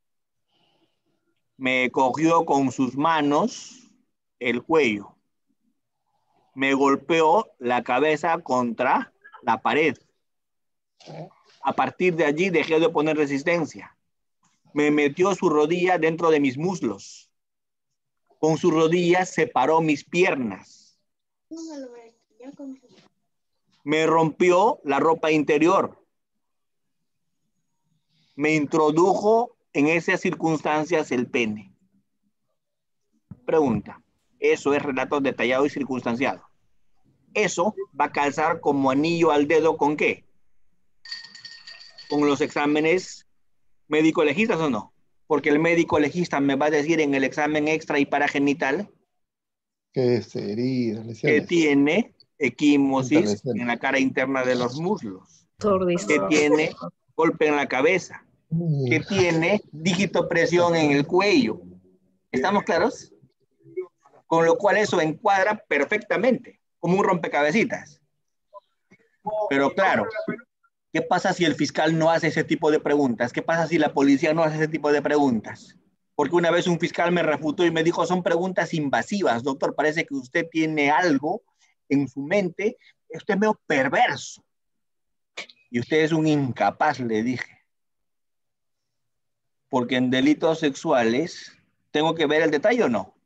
[SPEAKER 1] Me cogió con sus manos el cuello. Me golpeó la cabeza contra la pared. A partir de allí dejé de poner resistencia. Me metió su rodilla dentro de mis muslos. Con su rodilla separó mis piernas. Me rompió la ropa interior. Me introdujo en esas circunstancias el pene. Pregunta. Eso es relato detallado y circunstanciado. Eso va a calzar como anillo al dedo ¿con qué? ¿Con los exámenes médico-legistas o no? Porque el médico legista me va a decir en el examen extra y paragenital que tiene equimosis en la cara interna de los muslos, que tiene golpe en la cabeza, que tiene digitopresión en el cuello. ¿Estamos claros? Con lo cual eso encuadra perfectamente, como un rompecabecitas. Pero claro, ¿qué pasa si el fiscal no hace ese tipo de preguntas? ¿Qué pasa si la policía no hace ese tipo de preguntas? Porque una vez un fiscal me refutó y me dijo, son preguntas invasivas, doctor, parece que usted tiene algo en su mente, usted es medio perverso. Y usted es un incapaz, le dije. Porque en delitos sexuales, ¿tengo que ver el detalle o no?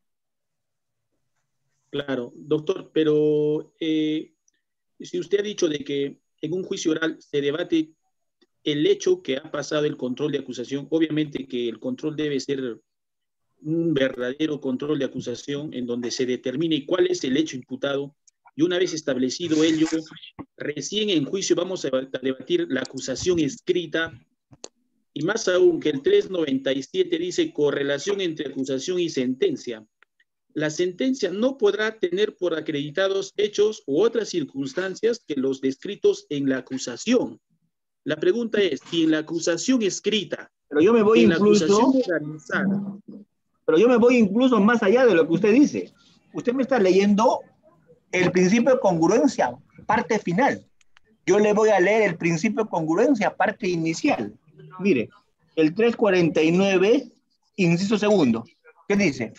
[SPEAKER 11] Claro, doctor, pero si usted ha dicho de que en un juicio oral se debate el hecho que ha pasado el control de acusación, obviamente que el control debe ser un verdadero control de acusación en donde se determine cuál es el hecho imputado y una vez establecido ello, recién en juicio vamos a debatir la acusación escrita y más aún que el 397 dice correlación entre acusación y sentencia. La sentencia no podrá tener por acreditados hechos u otras circunstancias que los descritos en la acusación. La pregunta es, si en la acusación escrita,
[SPEAKER 1] pero yo me voy incluso más allá de lo que usted dice. Usted me está leyendo el principio de congruencia, parte final. Yo le voy a leer el principio de congruencia, parte inicial. Mire, el 349, inciso segundo. ¿Qué dice?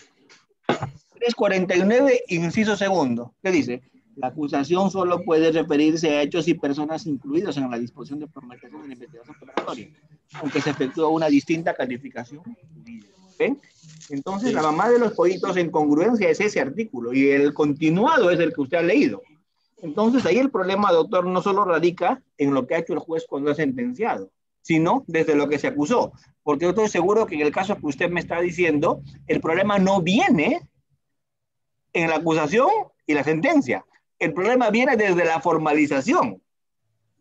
[SPEAKER 1] 349, inciso segundo. ¿Qué dice? La acusación solo puede referirse a hechos y personas incluidos en la disposición de formalización de la investigación preparatoria, aunque se efectúa una distinta calificación. ¿Ven? Entonces, sí, la mamá de los pollitos en congruencia es ese artículo y el continuado es el que usted ha leído. Entonces, ahí el problema, doctor, no solo radica en lo que ha hecho el juez cuando ha sentenciado, sino desde lo que se acusó. Porque yo estoy seguro que en el caso que usted me está diciendo, el problema no viene en la acusación y la sentencia. El problema viene desde la formalización.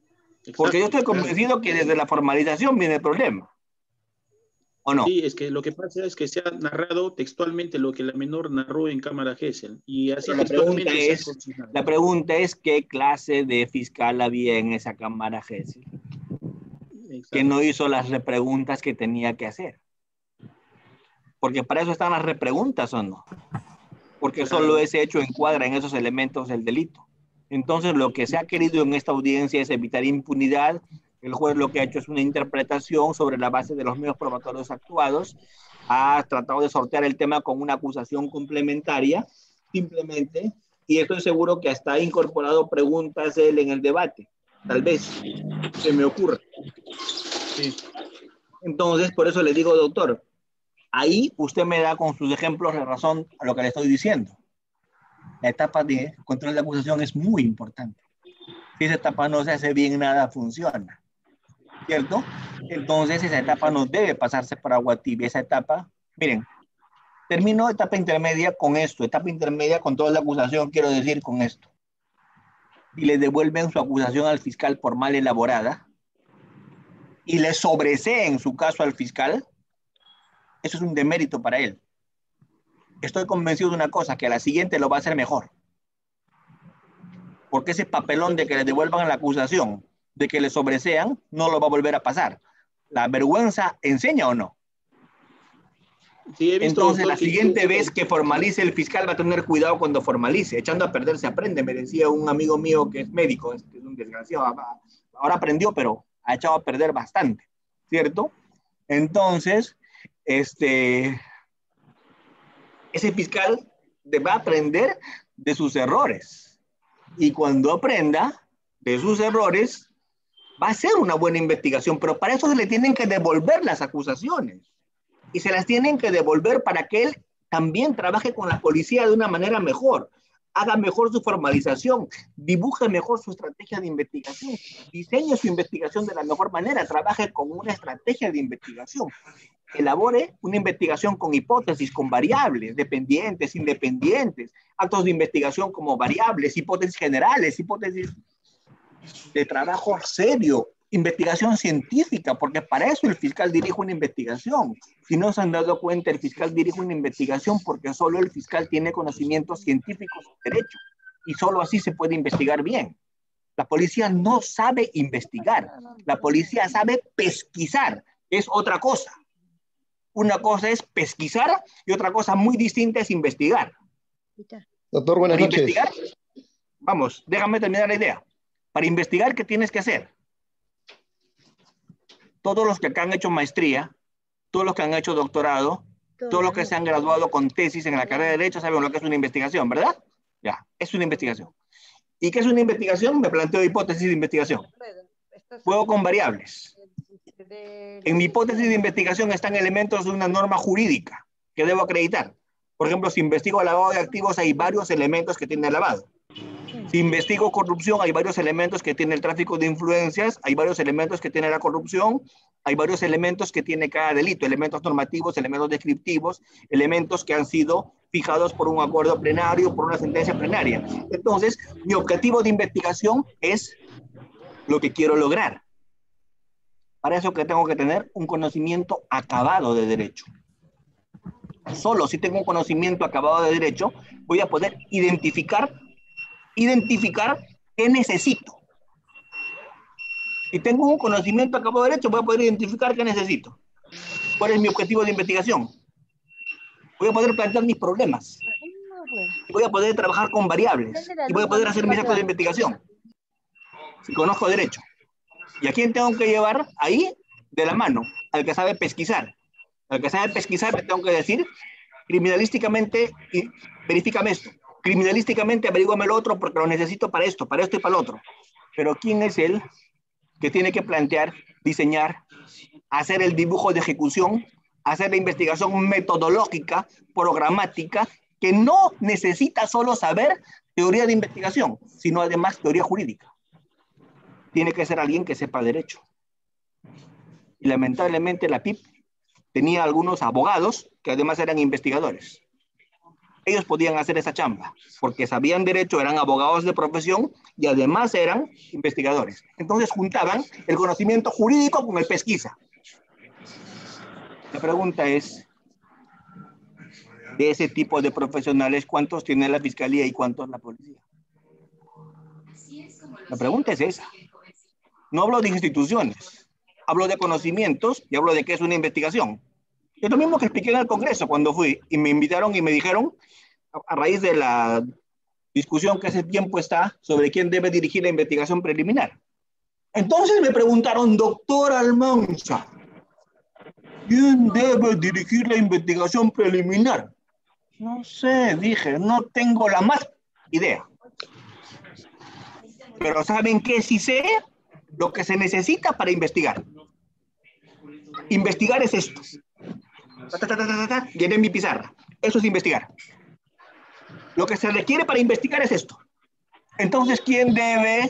[SPEAKER 1] Porque yo estoy convencido que desde la formalización viene el problema. ¿O no?
[SPEAKER 11] Sí, es que lo que pasa es que se ha narrado textualmente lo que la menor narró en cámara Gesell. Y así textualmente
[SPEAKER 1] la pregunta es ¿qué clase de fiscal había en esa cámara Gesell? Que no hizo las repreguntas que tenía que hacer. Porque para eso están las repreguntas, ¿o no? Porque solo ese hecho encuadra en esos elementos el delito. Entonces, lo que se ha querido en esta audiencia es evitar impunidad. El juez lo que ha hecho es una interpretación sobre la base de los medios probatorios actuados. Ha tratado de sortear el tema con una acusación complementaria, simplemente, y estoy seguro que hasta ha incorporado preguntas él en el debate. Tal vez se me ocurra. Sí. Entonces, por eso le digo, doctor, ahí usted me da con sus ejemplos la razón a lo que le estoy diciendo. La etapa de control de acusación es muy importante. Si esa etapa no se hace bien, nada funciona. ¿Cierto? Entonces, esa etapa no debe pasarse por agua tibia. Esa etapa, miren, termino etapa intermedia con esto. Etapa intermedia con toda la acusación, quiero decir con esto. Y le devuelven su acusación al fiscal por mal elaborada y le sobreseen su caso al fiscal, eso es un demérito para él. Estoy convencido de una cosa, que a la siguiente lo va a hacer mejor. Porque ese papelón de que le devuelvan la acusación, de que le sobresean, no lo va a volver a pasar. ¿La vergüenza enseña o no?
[SPEAKER 11] Sí, he visto,
[SPEAKER 1] entonces,
[SPEAKER 11] doctor,
[SPEAKER 1] la siguiente vez que formalice el fiscal va a tener cuidado cuando formalice. Echando a perder se aprende. Me decía un amigo mío que es médico, es un desgraciado. Ahora aprendió, pero ha echado a perder bastante. ¿Cierto? Entonces, ese fiscal va a aprender de sus errores. Y cuando aprenda de sus errores, va a hacer una buena investigación. Pero para eso se le tienen que devolver las acusaciones. Y se las tienen que devolver para que él también trabaje con la policía de una manera mejor, haga mejor su formalización, dibuje mejor su estrategia de investigación, diseñe su investigación de la mejor manera, trabaje con una estrategia de investigación, elabore una investigación con hipótesis, con variables, dependientes, independientes, actos de investigación como variables, hipótesis generales, hipótesis de trabajo serio, investigación científica, porque para eso el fiscal dirige una investigación. Si no se han dado cuenta, el fiscal dirige una investigación porque solo el fiscal tiene conocimientos científicos de derecho y solo así se puede investigar bien. La policía no sabe investigar, la policía sabe pesquisar, es otra cosa. Una cosa es pesquisar y otra cosa muy distinta es investigar.
[SPEAKER 7] Doctor, buenas noches.
[SPEAKER 1] Investigar, vamos, déjame terminar la idea. Para investigar, ¿qué tienes que hacer? Todos los que acá han hecho maestría, todos los que han hecho doctorado, todos los que se han graduado con tesis en la carrera de Derecho saben lo que es una investigación, ¿verdad? Ya, es una investigación. ¿Y qué es una investigación? Me planteo hipótesis de investigación. Juego con variables. En mi hipótesis de investigación están elementos de una norma jurídica que debo acreditar. Por ejemplo, si investigo el lavado de activos, hay varios elementos que tiene el lavado. Si investigo corrupción, hay varios elementos que tiene el tráfico de influencias, hay varios elementos que tiene la corrupción, hay varios elementos que tiene cada delito, elementos normativos, elementos descriptivos, elementos que han sido fijados por un acuerdo plenario, por una sentencia plenaria. Entonces, mi objetivo de investigación es lo que quiero lograr. Para eso que tengo que tener un conocimiento acabado de derecho. Solo si tengo un conocimiento acabado de derecho, voy a poder identificar qué necesito. Si tengo un conocimiento acabado de derecho, voy a poder identificar qué necesito. ¿Cuál es mi objetivo de investigación? Voy a poder plantear mis problemas. Y voy a poder trabajar con variables. Y voy a poder hacer mis actos de investigación. Si conozco derecho. ¿Y a quién tengo que llevar ahí? De la mano. Al que sabe pesquisar. Al que sabe pesquisar le tengo que decir, criminalísticamente, verifícame esto. Criminalísticamente averígame lo otro porque lo necesito para esto y para lo otro. Pero ¿quién es él que tiene que plantear, diseñar, hacer el dibujo de ejecución, hacer la investigación metodológica, programática, que no necesita solo saber teoría de investigación, sino además teoría jurídica? Tiene que ser alguien que sepa derecho. Y lamentablemente la PIP tenía algunos abogados que además eran investigadores. ellos podían hacer esa chamba, porque sabían derecho, eran abogados de profesión y además eran investigadores. Entonces juntaban el conocimiento jurídico con el pesquisa. La pregunta es, de ese tipo de profesionales, ¿cuántos tiene la fiscalía y cuántos la policía? La pregunta es esa. No hablo de instituciones, hablo de conocimientos y hablo de qué es una investigación. Es lo mismo que expliqué en el Congreso cuando fui y me invitaron y me dijeron, a raíz de la discusión que hace tiempo está sobre quién debe dirigir la investigación preliminar. Entonces me preguntaron, doctor Almanza, ¿quién debe dirigir la investigación preliminar? No sé, dije, no tengo la más idea. Pero ¿saben qué sí sé? Lo que se necesita para investigar. Investigar es esto. Llené mi pizarra. Eso es investigar. Lo que se requiere para investigar es esto. Entonces, ¿quién debe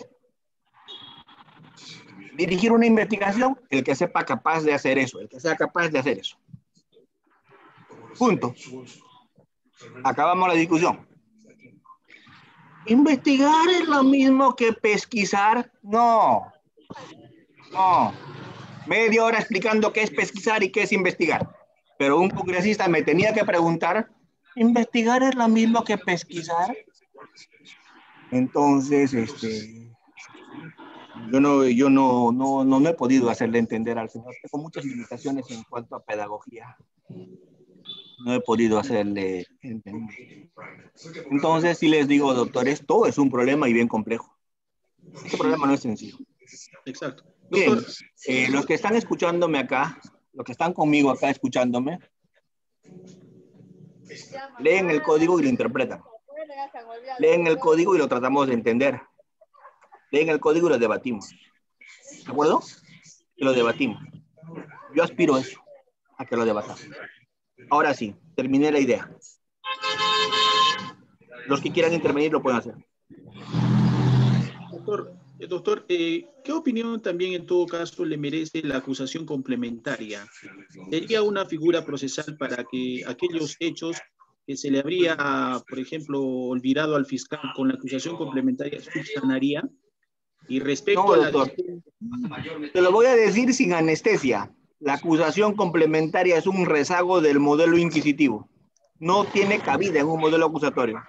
[SPEAKER 1] dirigir una investigación? El que sepa capaz de hacer eso, el que sea capaz de hacer eso. Punto. Acabamos la discusión. ¿Investigar es lo mismo que pesquisar? No. No. Media hora explicando qué es pesquisar y qué es investigar. Pero un congresista me tenía que preguntar, ¿investigar es lo mismo que pesquisar? Entonces, yo no he podido hacerle entender al señor. Tengo muchas limitaciones en cuanto a pedagogía. No he podido hacerle entender. Entonces, sí les digo, doctores, todo es un problema y bien complejo. Este problema no es sencillo.
[SPEAKER 11] Exacto.
[SPEAKER 1] Bien, los que están escuchándome acá, los que están conmigo acá escuchándome, leen el código y lo interpretan. Leen el código y lo tratamos de entender. Leen el código y lo debatimos. ¿De acuerdo? Y lo debatimos. Yo aspiro a eso, a que lo debatamos. Ahora sí, terminé la idea. Los que quieran intervenir lo pueden hacer.
[SPEAKER 11] Doctor, ¿qué opinión también en todo caso le merece la acusación complementaria? ¿Sería una figura procesal para que aquellos hechos que se le habría, por ejemplo, olvidado al fiscal con la acusación complementaria subsanaría? Y respecto
[SPEAKER 1] no,
[SPEAKER 11] a la...
[SPEAKER 1] doctor, te lo voy a decir sin anestesia. La acusación complementaria es un rezago del modelo inquisitivo. No tiene cabida en un modelo acusatorio.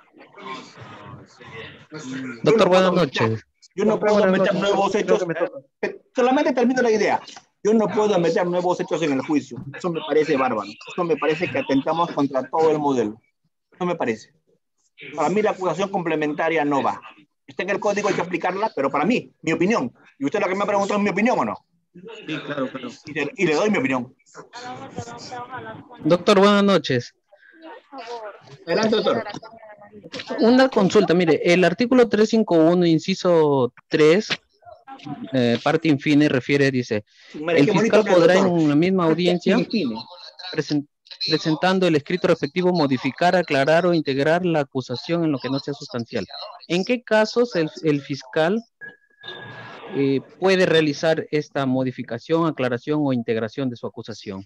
[SPEAKER 12] Doctor, buenas noches.
[SPEAKER 1] Yo no puedo meter nuevos hechos. Solamente termino la idea. Yo no puedo meter nuevos hechos en el juicio. Eso me parece bárbaro. Eso me parece que atentamos contra todo el modelo. No me parece. Para mí la acusación complementaria no va. Está en el código, hay que aplicarla, pero para mí, mi opinión. Y usted lo que me ha preguntado es mi opinión o no.
[SPEAKER 11] Sí, claro, claro.
[SPEAKER 1] Y le doy mi opinión.
[SPEAKER 12] Doctor, buenas noches.
[SPEAKER 1] Adelante, doctor.
[SPEAKER 12] Una consulta, mire, el artículo 351, inciso 3, parte infine, refiere, dice, el fiscal podrá en la misma audiencia, presentando el escrito respectivo, modificar, aclarar o integrar la acusación en lo que no sea sustancial. ¿En qué casos el fiscal puede realizar esta modificación, aclaración o integración de su acusación?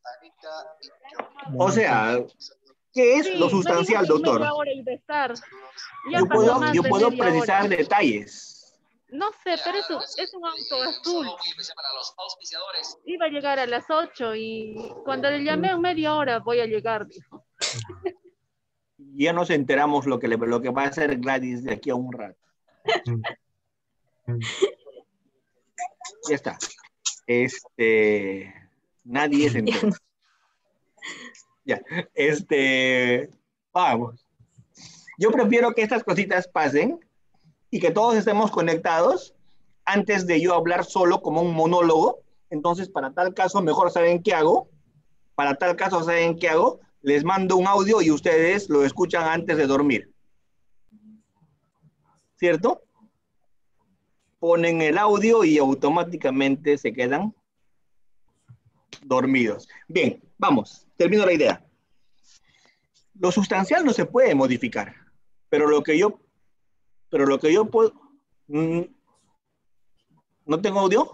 [SPEAKER 1] O sea, ¿qué es lo sustancial, doctor? Yo puedo precisar detalles.
[SPEAKER 13] No sé, pero es un auto azul. Iba a llegar a las 8 y cuando le llamé en media hora voy a llegar, dijo.
[SPEAKER 1] Ya nos enteramos lo que va a hacer Gladys de aquí a un rato. Ya está. Nadie se entera. Ya, vamos. Yo prefiero que estas cositas pasen y que todos estemos conectados antes de yo hablar solo como un monólogo. Entonces, para tal caso, mejor saben qué hago. Para tal caso, ¿saben qué hago? Les mando un audio y ustedes lo escuchan antes de dormir. ¿Cierto? Ponen el audio y automáticamente se quedan dormidos. Bien, vamos, termino la idea. Lo sustancial no se puede modificar, pero lo que yo puedo... ¿No tengo audio?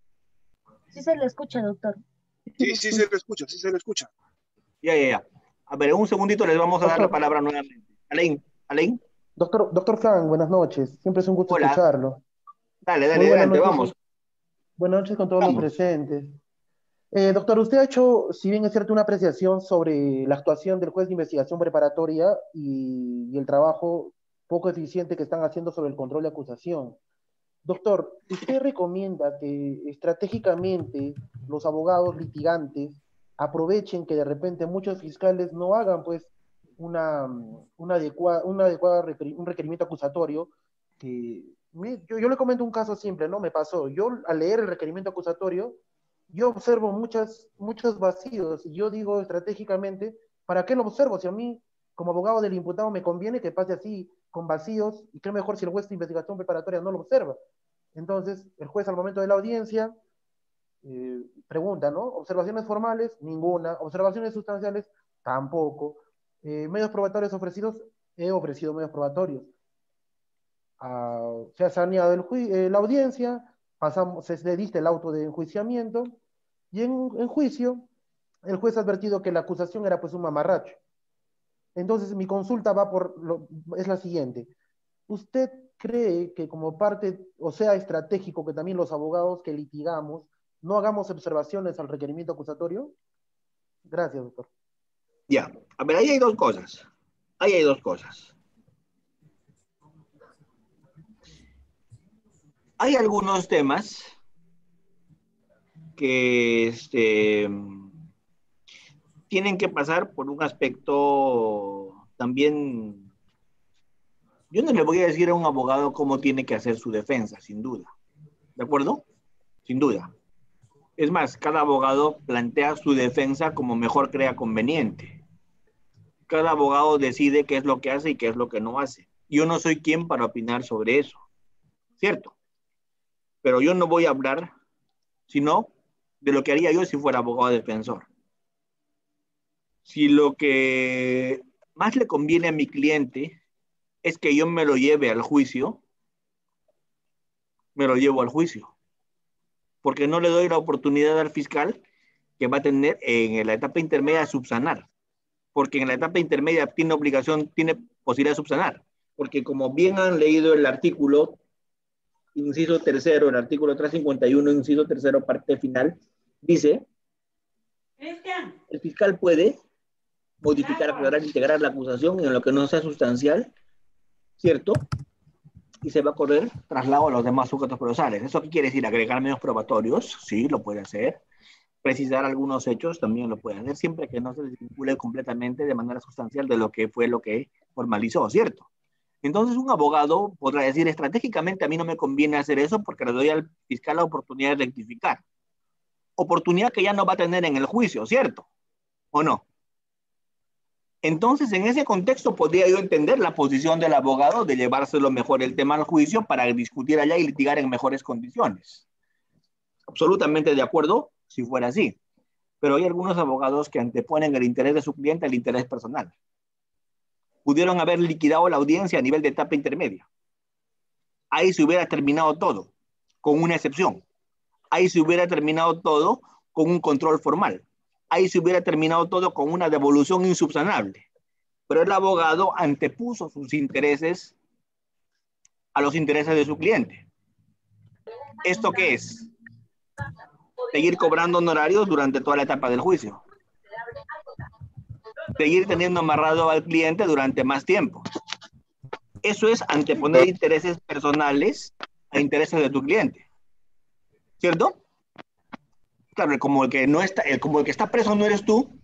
[SPEAKER 6] Sí se le escucha, doctor.
[SPEAKER 7] Sí, sí se le escucha, sí se le escucha.
[SPEAKER 1] Ya. A ver, en un segundito les vamos a dar la palabra nuevamente. Alain.
[SPEAKER 14] Doctor Frank, buenas noches. Siempre es un gusto
[SPEAKER 1] Hola.
[SPEAKER 14] escucharlo.
[SPEAKER 1] Dale,
[SPEAKER 14] Muy buenas
[SPEAKER 1] adelante,
[SPEAKER 14] noches.
[SPEAKER 1] vamos.
[SPEAKER 14] Buenas noches con todos los presentes. Doctor, usted ha hecho, si bien es cierto, una apreciación sobre la actuación del juez de investigación preparatoria y el trabajo poco eficiente que están haciendo sobre el control de acusación. Doctor, ¿usted recomienda que estratégicamente los abogados litigantes aprovechen que de repente muchos fiscales no hagan pues un requerimiento acusatorio? Yo le comento un caso simple, ¿no? Me pasó. Yo al leer el requerimiento acusatorio, yo observo muchos vacíos y yo digo estratégicamente, ¿para qué lo observo? Si a mí, como abogado del imputado, me conviene que pase así, con vacíos, y qué mejor si el juez de investigación preparatoria no lo observa. Entonces, el juez al momento de la audiencia pregunta, ¿no? Observaciones formales, ninguna. Observaciones sustanciales, tampoco. Medios probatorios ofrecidos, he ofrecido medios probatorios. Se ha saneado la audiencia, se le diste el auto de enjuiciamiento, y en juicio, el juez ha advertido que la acusación era pues un mamarracho. Entonces, mi consulta es la siguiente. ¿Usted cree que como parte, o sea, estratégico, que también los abogados que litigamos no hagamos observaciones al requerimiento acusatorio? Gracias, doctor.
[SPEAKER 1] Ya, a ver, ahí hay dos cosas. Hay algunos temas que tienen que pasar por un aspecto también. Yo no le voy a decir a un abogado cómo tiene que hacer su defensa, sin duda. ¿De acuerdo? Sin duda. Es más, cada abogado plantea su defensa como mejor crea conveniente. Cada abogado decide qué es lo que hace y qué es lo que no hace. Yo no soy quien para opinar sobre eso. ¿Cierto? Pero yo no voy a hablar, sino de lo que haría yo si fuera abogado defensor. Si lo que más le conviene a mi cliente es que yo me lo lleve al juicio, me lo llevo al juicio. Porque no le doy la oportunidad al fiscal que va a tener en la etapa intermedia de subsanar. Porque en la etapa intermedia tiene posibilidad de subsanar. Porque como bien han leído el artículo, inciso tercero, el artículo 351, inciso tercero, parte final, dice, el fiscal puede modificar, aclarar, integrar la acusación en lo que no sea sustancial, ¿cierto? Y se va a correr traslado a los demás sujetos procesales. ¿Eso qué quiere decir? Agregar medios probatorios, sí, lo puede hacer. Precisar algunos hechos, también lo puede hacer, siempre que no se desvincule completamente de manera sustancial de lo que fue lo que formalizó, ¿cierto? Entonces un abogado podrá decir, estratégicamente a mí no me conviene hacer eso porque le doy al fiscal la oportunidad de rectificar. Oportunidad que ya no va a tener en el juicio, ¿cierto? ¿O no? Entonces, en ese contexto podría yo entender la posición del abogado de llevárselo mejor el tema al juicio para discutir allá y litigar en mejores condiciones. Absolutamente de acuerdo si fuera así. Pero hay algunos abogados que anteponen el interés de su cliente al interés personal. Pudieron haber liquidado la audiencia a nivel de etapa intermedia. Ahí se hubiera terminado todo, con una excepción. Ahí se hubiera terminado todo con un control formal. Ahí se hubiera terminado todo con una devolución insubsanable. Pero el abogado antepuso sus intereses a los intereses de su cliente. ¿Esto qué es? Seguir cobrando honorarios durante toda la etapa del juicio. Seguir teniendo amarrado al cliente durante más tiempo. Eso es anteponer intereses personales a intereses de tu cliente. ¿Cierto? Claro, como el que está preso no eres tú.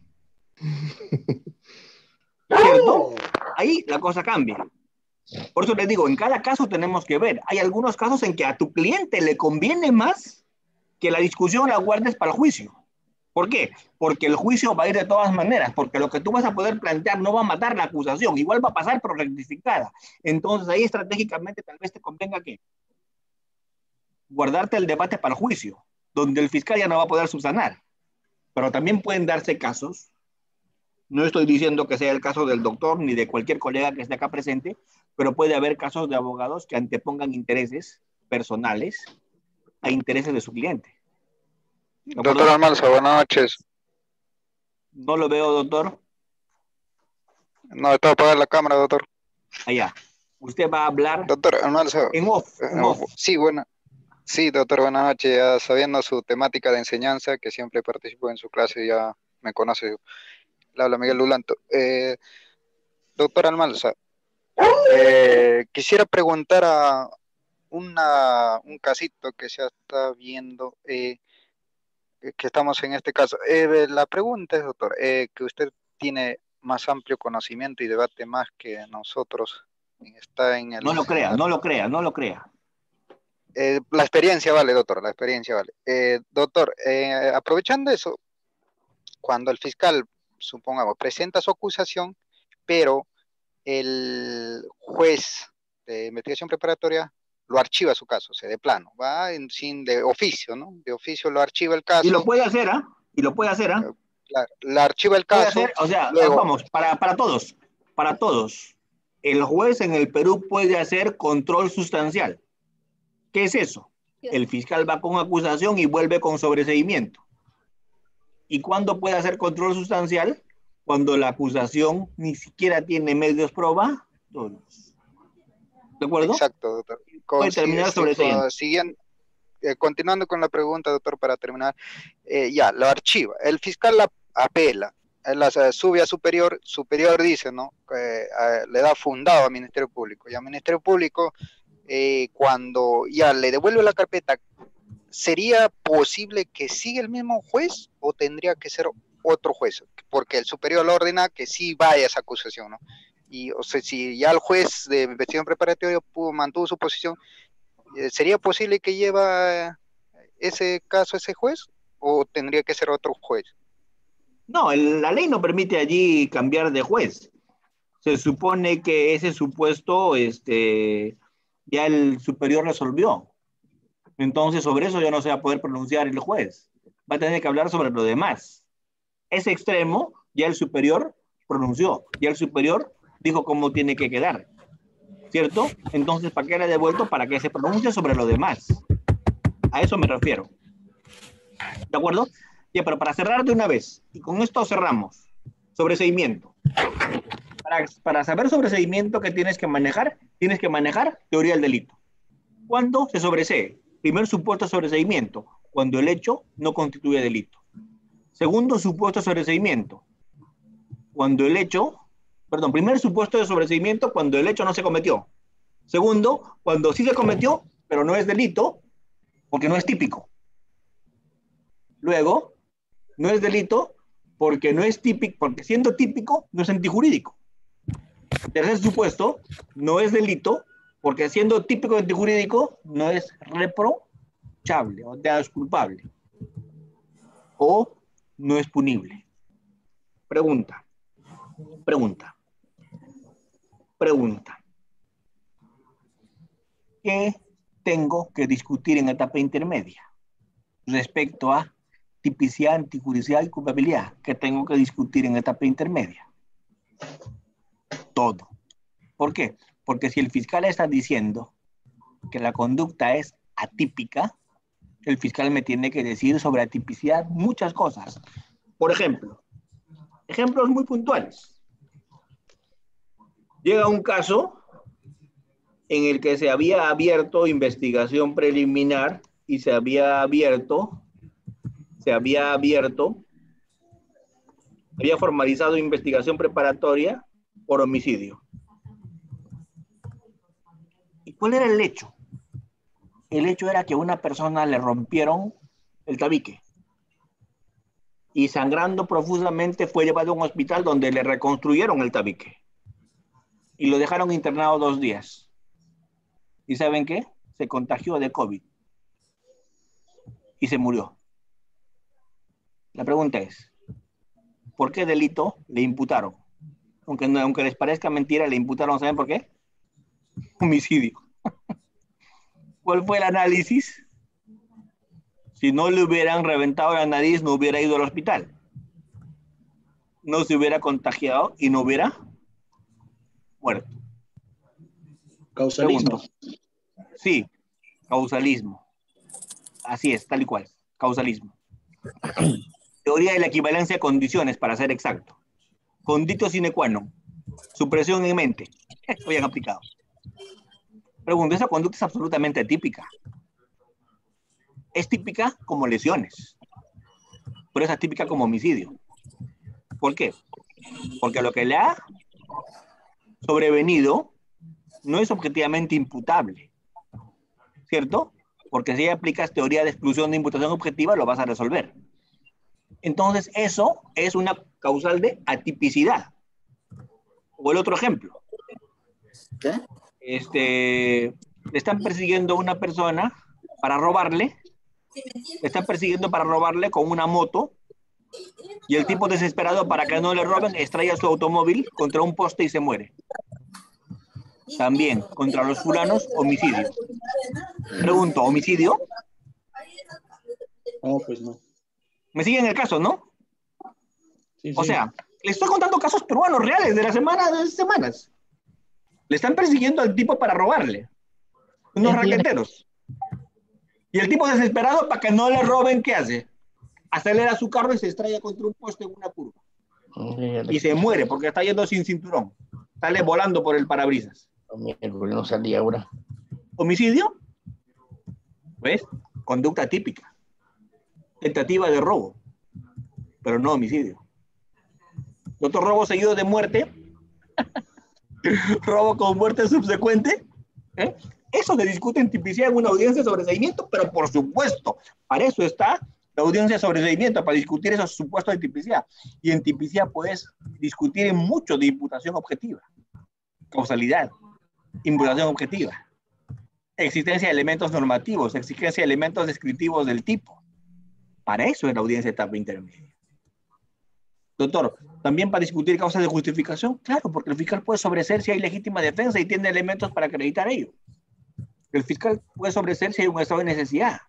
[SPEAKER 1] ¿Cierto? Ahí la cosa cambia. Por eso les digo, en cada caso tenemos que ver. Hay algunos casos en que a tu cliente le conviene más que la discusión la guardes para el juicio. ¿Por qué? Porque el juicio va a ir de todas maneras, porque lo que tú vas a poder plantear no va a matar la acusación, igual va a pasar pero rectificada. Entonces ahí estratégicamente tal vez te convenga que guardarte el debate para el juicio, donde el fiscal ya no va a poder subsanar. Pero también pueden darse casos, no estoy diciendo que sea el caso del doctor ni de cualquier colega que esté acá presente, pero puede haber casos de abogados que antepongan intereses personales a intereses de su cliente.
[SPEAKER 15] Doctor Almanza, buenas noches.
[SPEAKER 1] No lo veo, doctor.
[SPEAKER 15] No, estaba apagada la cámara, doctor.
[SPEAKER 1] Allá. Usted va a hablar
[SPEAKER 15] doctor, Almanza,
[SPEAKER 1] en off.
[SPEAKER 15] Sí, sí, doctor, buenas noches. Ya sabiendo su temática de enseñanza, que siempre participo en su clase, ya me conoce. Le habla Miguel Lulanto. Doctor Almanza, quisiera preguntar a un casito que se está viendo, que estamos en este caso. La pregunta es, doctor, que usted tiene más amplio conocimiento y debate más que nosotros. Está en el...
[SPEAKER 1] No lo crea, no lo crea, no lo crea.
[SPEAKER 15] La experiencia vale, doctor, la experiencia vale. Doctor, aprovechando eso, cuando el fiscal, supongamos, presenta su acusación, pero el juez de investigación preparatoria lo archiva su caso, o sea, de plano, va sin de oficio, ¿no? De oficio lo archiva el caso.
[SPEAKER 1] Y lo puede hacer, ¿ah? Y lo puede hacer, ¿ah?
[SPEAKER 15] La archiva el caso.
[SPEAKER 1] Hacer, o sea,
[SPEAKER 15] luego...
[SPEAKER 1] vamos, para todos. El juez en el Perú puede hacer control sustancial. ¿Qué es eso? El fiscal va con acusación y vuelve con sobreseimiento. ¿Y cuándo puede hacer control sustancial? Cuando la acusación ni siquiera tiene medios probados. ¿De acuerdo?
[SPEAKER 15] Exacto, doctor.
[SPEAKER 1] Puede terminar sobreseimiento.
[SPEAKER 15] Continuando con la pregunta, doctor, para terminar, ya, lo archiva. El fiscal la apela, la sube a superior dice, ¿no? Le da fundado al Ministerio Público. Y al Ministerio Público, cuando ya le devuelve la carpeta, ¿sería posible que siga el mismo juez o tendría que ser otro juez? Porque el superior le ordena que sí vaya esa acusación, ¿no? Y, o sea, si ya el juez de investigación preparatoria mantuvo su posición, ¿sería posible que lleva ese caso ese juez o tendría que ser otro juez?
[SPEAKER 1] No, la ley no permite allí cambiar de juez. Se supone que ese supuesto ya el superior resolvió. Entonces, sobre eso ya no se va a poder pronunciar el juez. Va a tener que hablar sobre lo demás. Ese extremo ya el superior pronunció. Ya el superior dijo cómo tiene que quedar. ¿Cierto? Entonces, ¿para qué le he devuelto? Para que se pronuncie sobre lo demás. A eso me refiero. ¿De acuerdo? Ya, pero para cerrar de una vez, y con esto cerramos. Sobreseimiento. Para saber sobreseimiento que tienes que manejar teoría del delito. ¿Cuándo se sobresee? Primer supuesto de sobreseimiento, cuando el hecho no constituye delito. Segundo supuesto de sobreseimiento, primer supuesto de sobreseimiento, cuando el hecho no se cometió. Segundo, cuando sí se cometió, pero no es delito, porque no es típico. Luego, no es delito porque no es típico, porque siendo típico no es antijurídico. Tercer supuesto, no es delito porque siendo típico y antijurídico no es reprochable, o sea, es culpable. O no es punible. Pregunta. ¿Qué tengo que discutir en etapa intermedia respecto a tipicidad, antijudicial y culpabilidad? ¿Qué tengo que discutir en etapa intermedia? Todo. ¿Por qué? Porque si el fiscal está diciendo que la conducta es atípica, el fiscal me tiene que decir sobre atipicidad muchas cosas. Por ejemplo, ejemplos muy puntuales. Llega un caso en el que se había abierto investigación preliminar y se había formalizado investigación preparatoria por homicidio. ¿Y cuál era el hecho? El hecho era que a una persona le rompieron el tabique y sangrando profusamente fue llevado a un hospital donde le reconstruyeron el tabique y lo dejaron internado 2 días. ¿Y saben qué? Se contagió de COVID y se murió. La pregunta es, ¿por qué delito le imputaron? Aunque les parezca mentira, le imputaron, ¿saben por qué? Homicidio. ¿Cuál fue el análisis? Si no le hubieran reventado la nariz, no hubiera ido al hospital. No se hubiera contagiado y no hubiera muerto.
[SPEAKER 11] Causalismo.
[SPEAKER 1] Pregunto. Sí, causalismo. Así es, tal y cual. Causalismo. Teoría de la equivalencia de condiciones, para ser exacto. Conditio sine qua non. Supresión en mente. Esto bien aplicado. Pregunto, esa conducta es absolutamente atípica. Es típica como lesiones, pero es atípica como homicidio. ¿Por qué? Porque lo que le ha sobrevenido no es objetivamente imputable, ¿cierto? Porque si aplicas teoría de exclusión de imputación objetiva, lo vas a resolver. Entonces, eso es una causal de atipicidad. O el otro ejemplo.
[SPEAKER 5] ¿Qué?
[SPEAKER 1] Le están persiguiendo a una persona para robarle. Le están persiguiendo para robarle con una moto. Y el tipo desesperado para que no le roben estrella su automóvil contra un poste y se muere. También, contra los fulanos, homicidio. Pregunto, ¿homicidio?
[SPEAKER 11] No, pues no.
[SPEAKER 1] ¿Me siguen el caso, no?
[SPEAKER 11] Sí,
[SPEAKER 1] O
[SPEAKER 11] sí.
[SPEAKER 1] sea, le estoy contando casos peruanos reales de las semanas. Le están persiguiendo al tipo para robarle. Unos raqueteros. Y el tipo desesperado para que no le roben, ¿qué hace? Acelera su carro y se estrella contra un poste en una curva. Y se muere porque está yendo sin cinturón. Sale volando por el parabrisas.
[SPEAKER 5] No salía ahora.
[SPEAKER 1] ¿Homicidio? ¿Ves? Conducta típica. Tentativa de robo. Pero no homicidio. Otro robo seguido de muerte. Robo con muerte subsecuente. Eso se discute en tipicidad en una audiencia de sobreseimiento, pero por supuesto, para eso está la audiencia de sobreseimiento, para discutir esos supuestos de tipicidad. Y en tipicidad puedes discutir en mucho de imputación objetiva, causalidad, imputación objetiva, existencia de elementos normativos, existencia de elementos descriptivos del tipo. Para eso es la audiencia de etapa intermedia. Doctor, ¿también para discutir causas de justificación? Claro, porque el fiscal puede sobreseer si hay legítima defensa y tiene elementos para acreditar ello. El fiscal puede sobreseer si hay un estado de necesidad.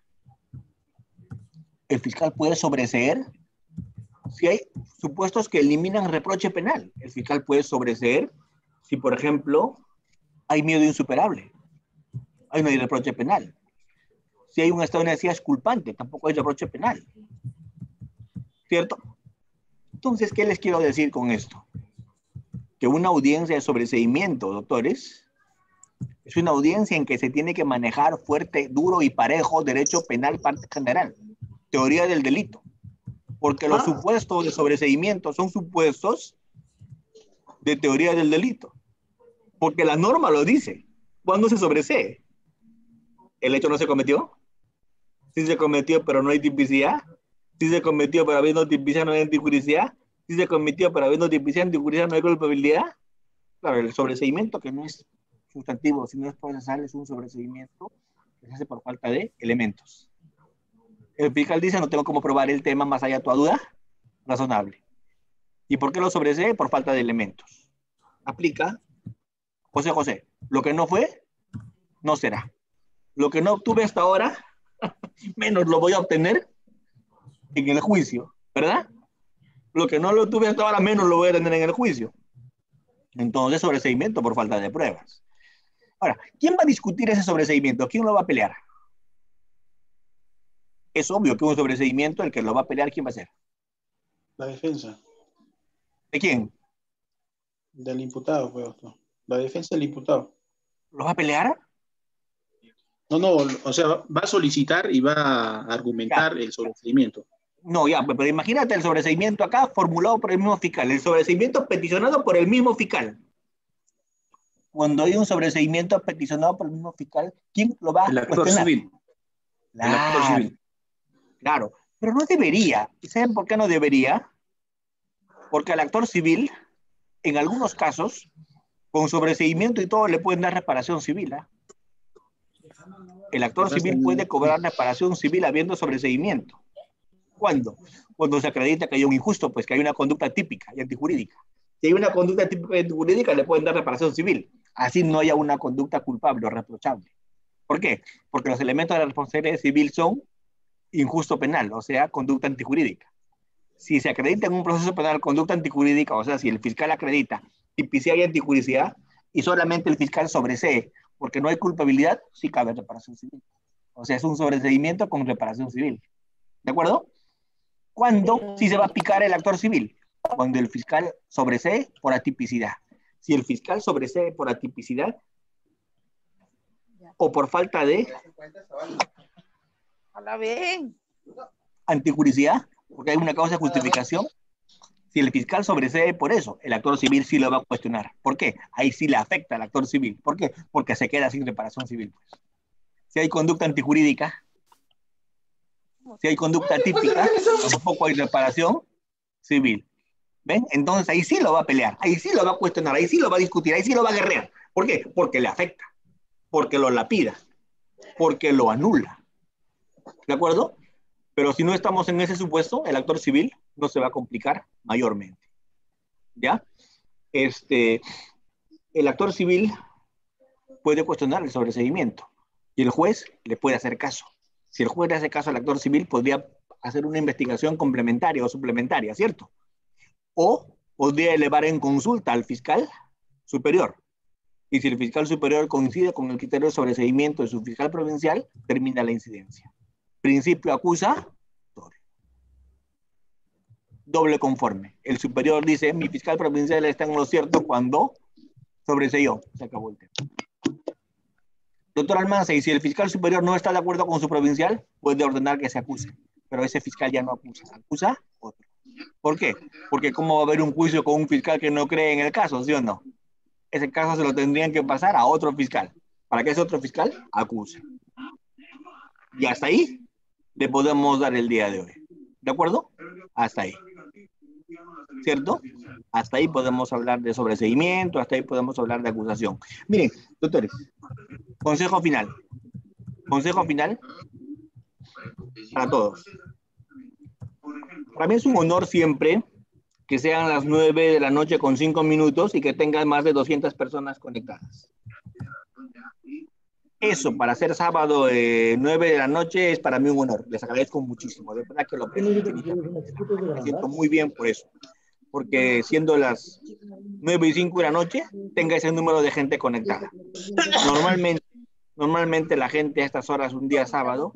[SPEAKER 1] El fiscal puede sobreseer si hay supuestos que eliminan reproche penal. El fiscal puede sobreseer si, por ejemplo, hay miedo insuperable. Ahí no hay reproche penal. Si hay un estado de necesidad exculpante, tampoco hay reproche penal. ¿Cierto? Entonces, ¿qué les quiero decir con esto? Que una audiencia de sobreseimiento, doctores, es una audiencia en que se tiene que manejar fuerte, duro y parejo derecho penal parte general, teoría del delito. Porque los supuestos de sobreseimiento son supuestos de teoría del delito. Porque la norma lo dice. ¿Cuándo se sobresee? ¿El hecho no se cometió? Sí se cometió, pero no hay tipicidad. Sí se cometió, pero habiendo tipicidad no hay antijuridicial. Sí se cometió, pero habiendo tipicidad antijuridicial no hay culpabilidad. Claro, el sobreseimiento, que no es sustantivo, sino es procesal, es un sobreseimiento que se hace por falta de elementos. El fiscal dice, no tengo cómo probar el tema más allá de tu duda razonable. ¿Y por qué lo sobresee? Por falta de elementos. Aplica, José, lo que no fue, no será. Lo que no obtuve hasta ahora, menos lo voy a obtener en el juicio, ¿verdad? Lo que no lo tuve hasta ahora, menos lo voy a tener en el juicio. Entonces, sobreseimiento por falta de pruebas. Ahora, ¿quién va a discutir ese sobreseimiento? ¿Quién lo va a pelear? Es obvio que un sobreseimiento, el que lo va a pelear, ¿quién va a ser?
[SPEAKER 11] La defensa.
[SPEAKER 1] ¿De quién?
[SPEAKER 11] Del imputado, pues, doctor. La defensa del imputado.
[SPEAKER 1] ¿Lo va a pelear?
[SPEAKER 11] No, o sea, va a solicitar y va a argumentar el sobreseimiento.
[SPEAKER 1] No, ya, pero imagínate el sobreseimiento acá formulado por el mismo fiscal, el sobreseimiento peticionado por el mismo fiscal. Cuando hay un sobreseimiento peticionado por el mismo fiscal, ¿quién lo va a
[SPEAKER 5] cuestionar?
[SPEAKER 1] El actor
[SPEAKER 5] civil.
[SPEAKER 1] Claro,
[SPEAKER 5] el actor civil.
[SPEAKER 1] Claro, pero no debería. ¿Y saben por qué no debería? Porque al actor civil, en algunos casos, con sobreseimiento y todo, le pueden dar reparación civil. El actor civil puede cobrar reparación civil habiendo sobreseimiento. ¿Cuándo? Cuando se acredita que hay un injusto, pues que hay una conducta típica y antijurídica. Si hay una conducta típica y antijurídica, le pueden dar reparación civil. Así no haya una conducta culpable o reprochable. ¿Por qué? Porque los elementos de la responsabilidad civil son injusto penal, o sea, conducta antijurídica. Si se acredita en un proceso penal conducta antijurídica, o sea, si el fiscal acredita tipicidad y antijuricidad, y solamente el fiscal sobresee porque no hay culpabilidad, sí cabe reparación civil. O sea, es un sobreseimiento con reparación civil. ¿De acuerdo? ¿Cuándo sí se va a picar el actor civil? Cuando el fiscal sobresee por atipicidad. si el fiscal sobresee por atipicidad o por falta de anticuricidad, porque hay una causa de justificación. Si el fiscal sobresee por eso, el actor civil sí lo va a cuestionar. ¿Por qué? Ahí sí le afecta al actor civil. ¿Por qué? Porque se queda sin reparación civil. Pues. Si hay conducta antijurídica, si hay conducta típica, tampoco hay reparación civil. ¿Ven? Entonces ahí sí lo va a pelear, ahí sí lo va a cuestionar, ahí sí lo va a discutir, ahí sí lo va a guerrear. ¿Por qué? Porque le afecta, porque lo lapida, porque lo anula. ¿De acuerdo? Pero si no estamos en ese supuesto, el actor civil no se va a complicar mayormente. ¿Ya? El actor civil puede cuestionar el sobreseimiento y el juez le puede hacer caso. Si el juez le hace caso al actor civil, podría hacer una investigación complementaria o suplementaria, ¿cierto? O podría elevar en consulta al fiscal superior. Y si el fiscal superior coincide con el criterio de sobreseimiento de su fiscal provincial, termina la incidencia. Principio acusatorio. Doble conforme. El superior dice, mi fiscal provincial está en lo cierto cuando sobreseyó. Se acabó el tema. Doctor Almanza, y si el fiscal superior no está de acuerdo con su provincial, puede ordenar que se acuse. Pero ese fiscal ya no acusa. Acusa otro. ¿Por qué? Porque ¿cómo va a haber un juicio con un fiscal que no cree en el caso, sí o no? Ese caso se lo tendrían que pasar a otro fiscal. Para que ese otro fiscal acuse. Y hasta ahí le podemos dar el día de hoy. ¿De acuerdo? Hasta ahí. ¿Cierto? Hasta ahí podemos hablar de sobreseimiento, hasta ahí podemos hablar de acusación. Miren, doctores, consejo final. Consejo final para todos. Para mí es un honor siempre que sean las 9 de la noche con 5 minutos y que tengan más de 200 personas conectadas. Eso, para ser sábado 9 de la noche, es para mí un honor. Les agradezco muchísimo. De verdad que lo aprecio infinitamente. Me siento muy bien por eso. Porque siendo las 9 y 5 de la noche, tenga ese número de gente conectada. Normalmente la gente a estas horas, un día sábado,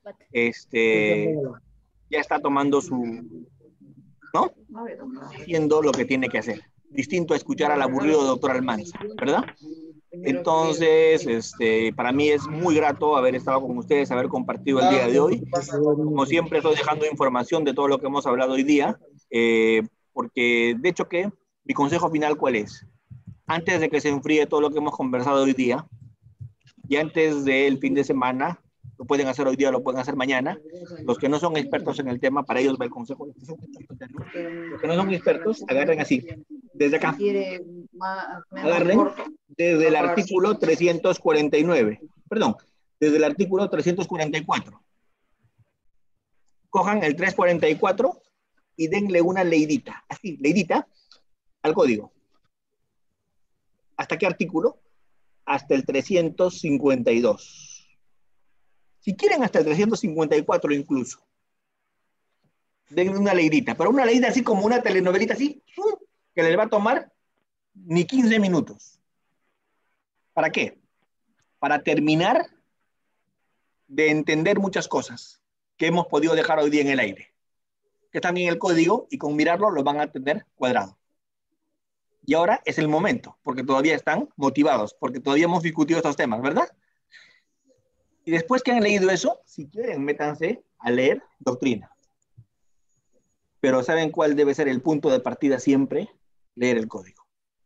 [SPEAKER 1] ya está tomando su... ¿no? Haciendo lo que tiene que hacer. Distinto a escuchar al aburrido doctor Almanza, ¿verdad? Entonces, para mí es muy grato haber estado con ustedes, haber compartido el día de hoy. Como siempre, estoy dejando información de todo lo que hemos hablado hoy día, porque de hecho que mi consejo final, ¿cuál es? Antes de que se enfríe todo lo que hemos conversado hoy día, y antes del fin de semana, lo pueden hacer hoy día, lo pueden hacer mañana. Los que no son expertos en el tema, para ellos va el consejo. Los que no son expertos, agarren así, desde acá. Agarren desde el artículo 349. Perdón, desde el artículo 344. Cojan el 344 y denle una leidita, así, leidita, al código. ¿Hasta qué artículo? Hasta el 352. Si quieren hasta el 354 incluso. Denle una leidita, pero una leidita así como una telenovelita así, que les va a tomar ni 15 minutos. ¿Para qué? Para terminar de entender muchas cosas que hemos podido dejar hoy día en el aire. Que están en el código y con mirarlo lo van a tener cuadrado. Y ahora es el momento, porque todavía están motivados, porque todavía hemos discutido estos temas, ¿verdad? Y después que han leído eso, si quieren, métanse a leer doctrina. Pero ¿saben cuál debe ser el punto de partida siempre? Leer el código.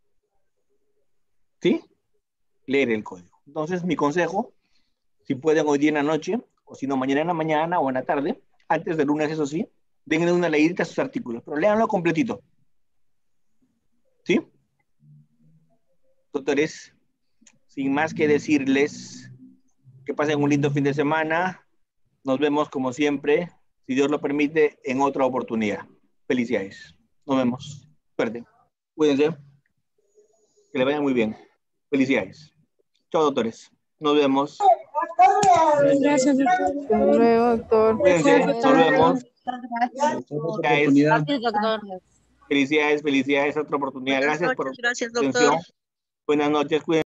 [SPEAKER 1] ¿Sí? Leer el código. Entonces, mi consejo, si pueden hoy día en la noche, o si no, mañana en la mañana o en la tarde, antes del lunes, eso sí, denle una leidita a sus artículos, pero léanlo completito. ¿Sí? Doctores, sin más que decirles, que pasen un lindo fin de semana. Nos vemos como siempre, si Dios lo permite, en otra oportunidad. Felicidades. Nos vemos. Suerte. Cuídense. Que le vayan muy bien. Felicidades. Chao, doctores. Nos vemos.
[SPEAKER 16] Gracias, doctor. Hasta luego, doctor.
[SPEAKER 1] Cuídense. Nos vemos.
[SPEAKER 2] Gracias, doctor.
[SPEAKER 1] Felicidades, felicidades. Otra oportunidad. Gracias por su atención. Buenas noches. Cuídense.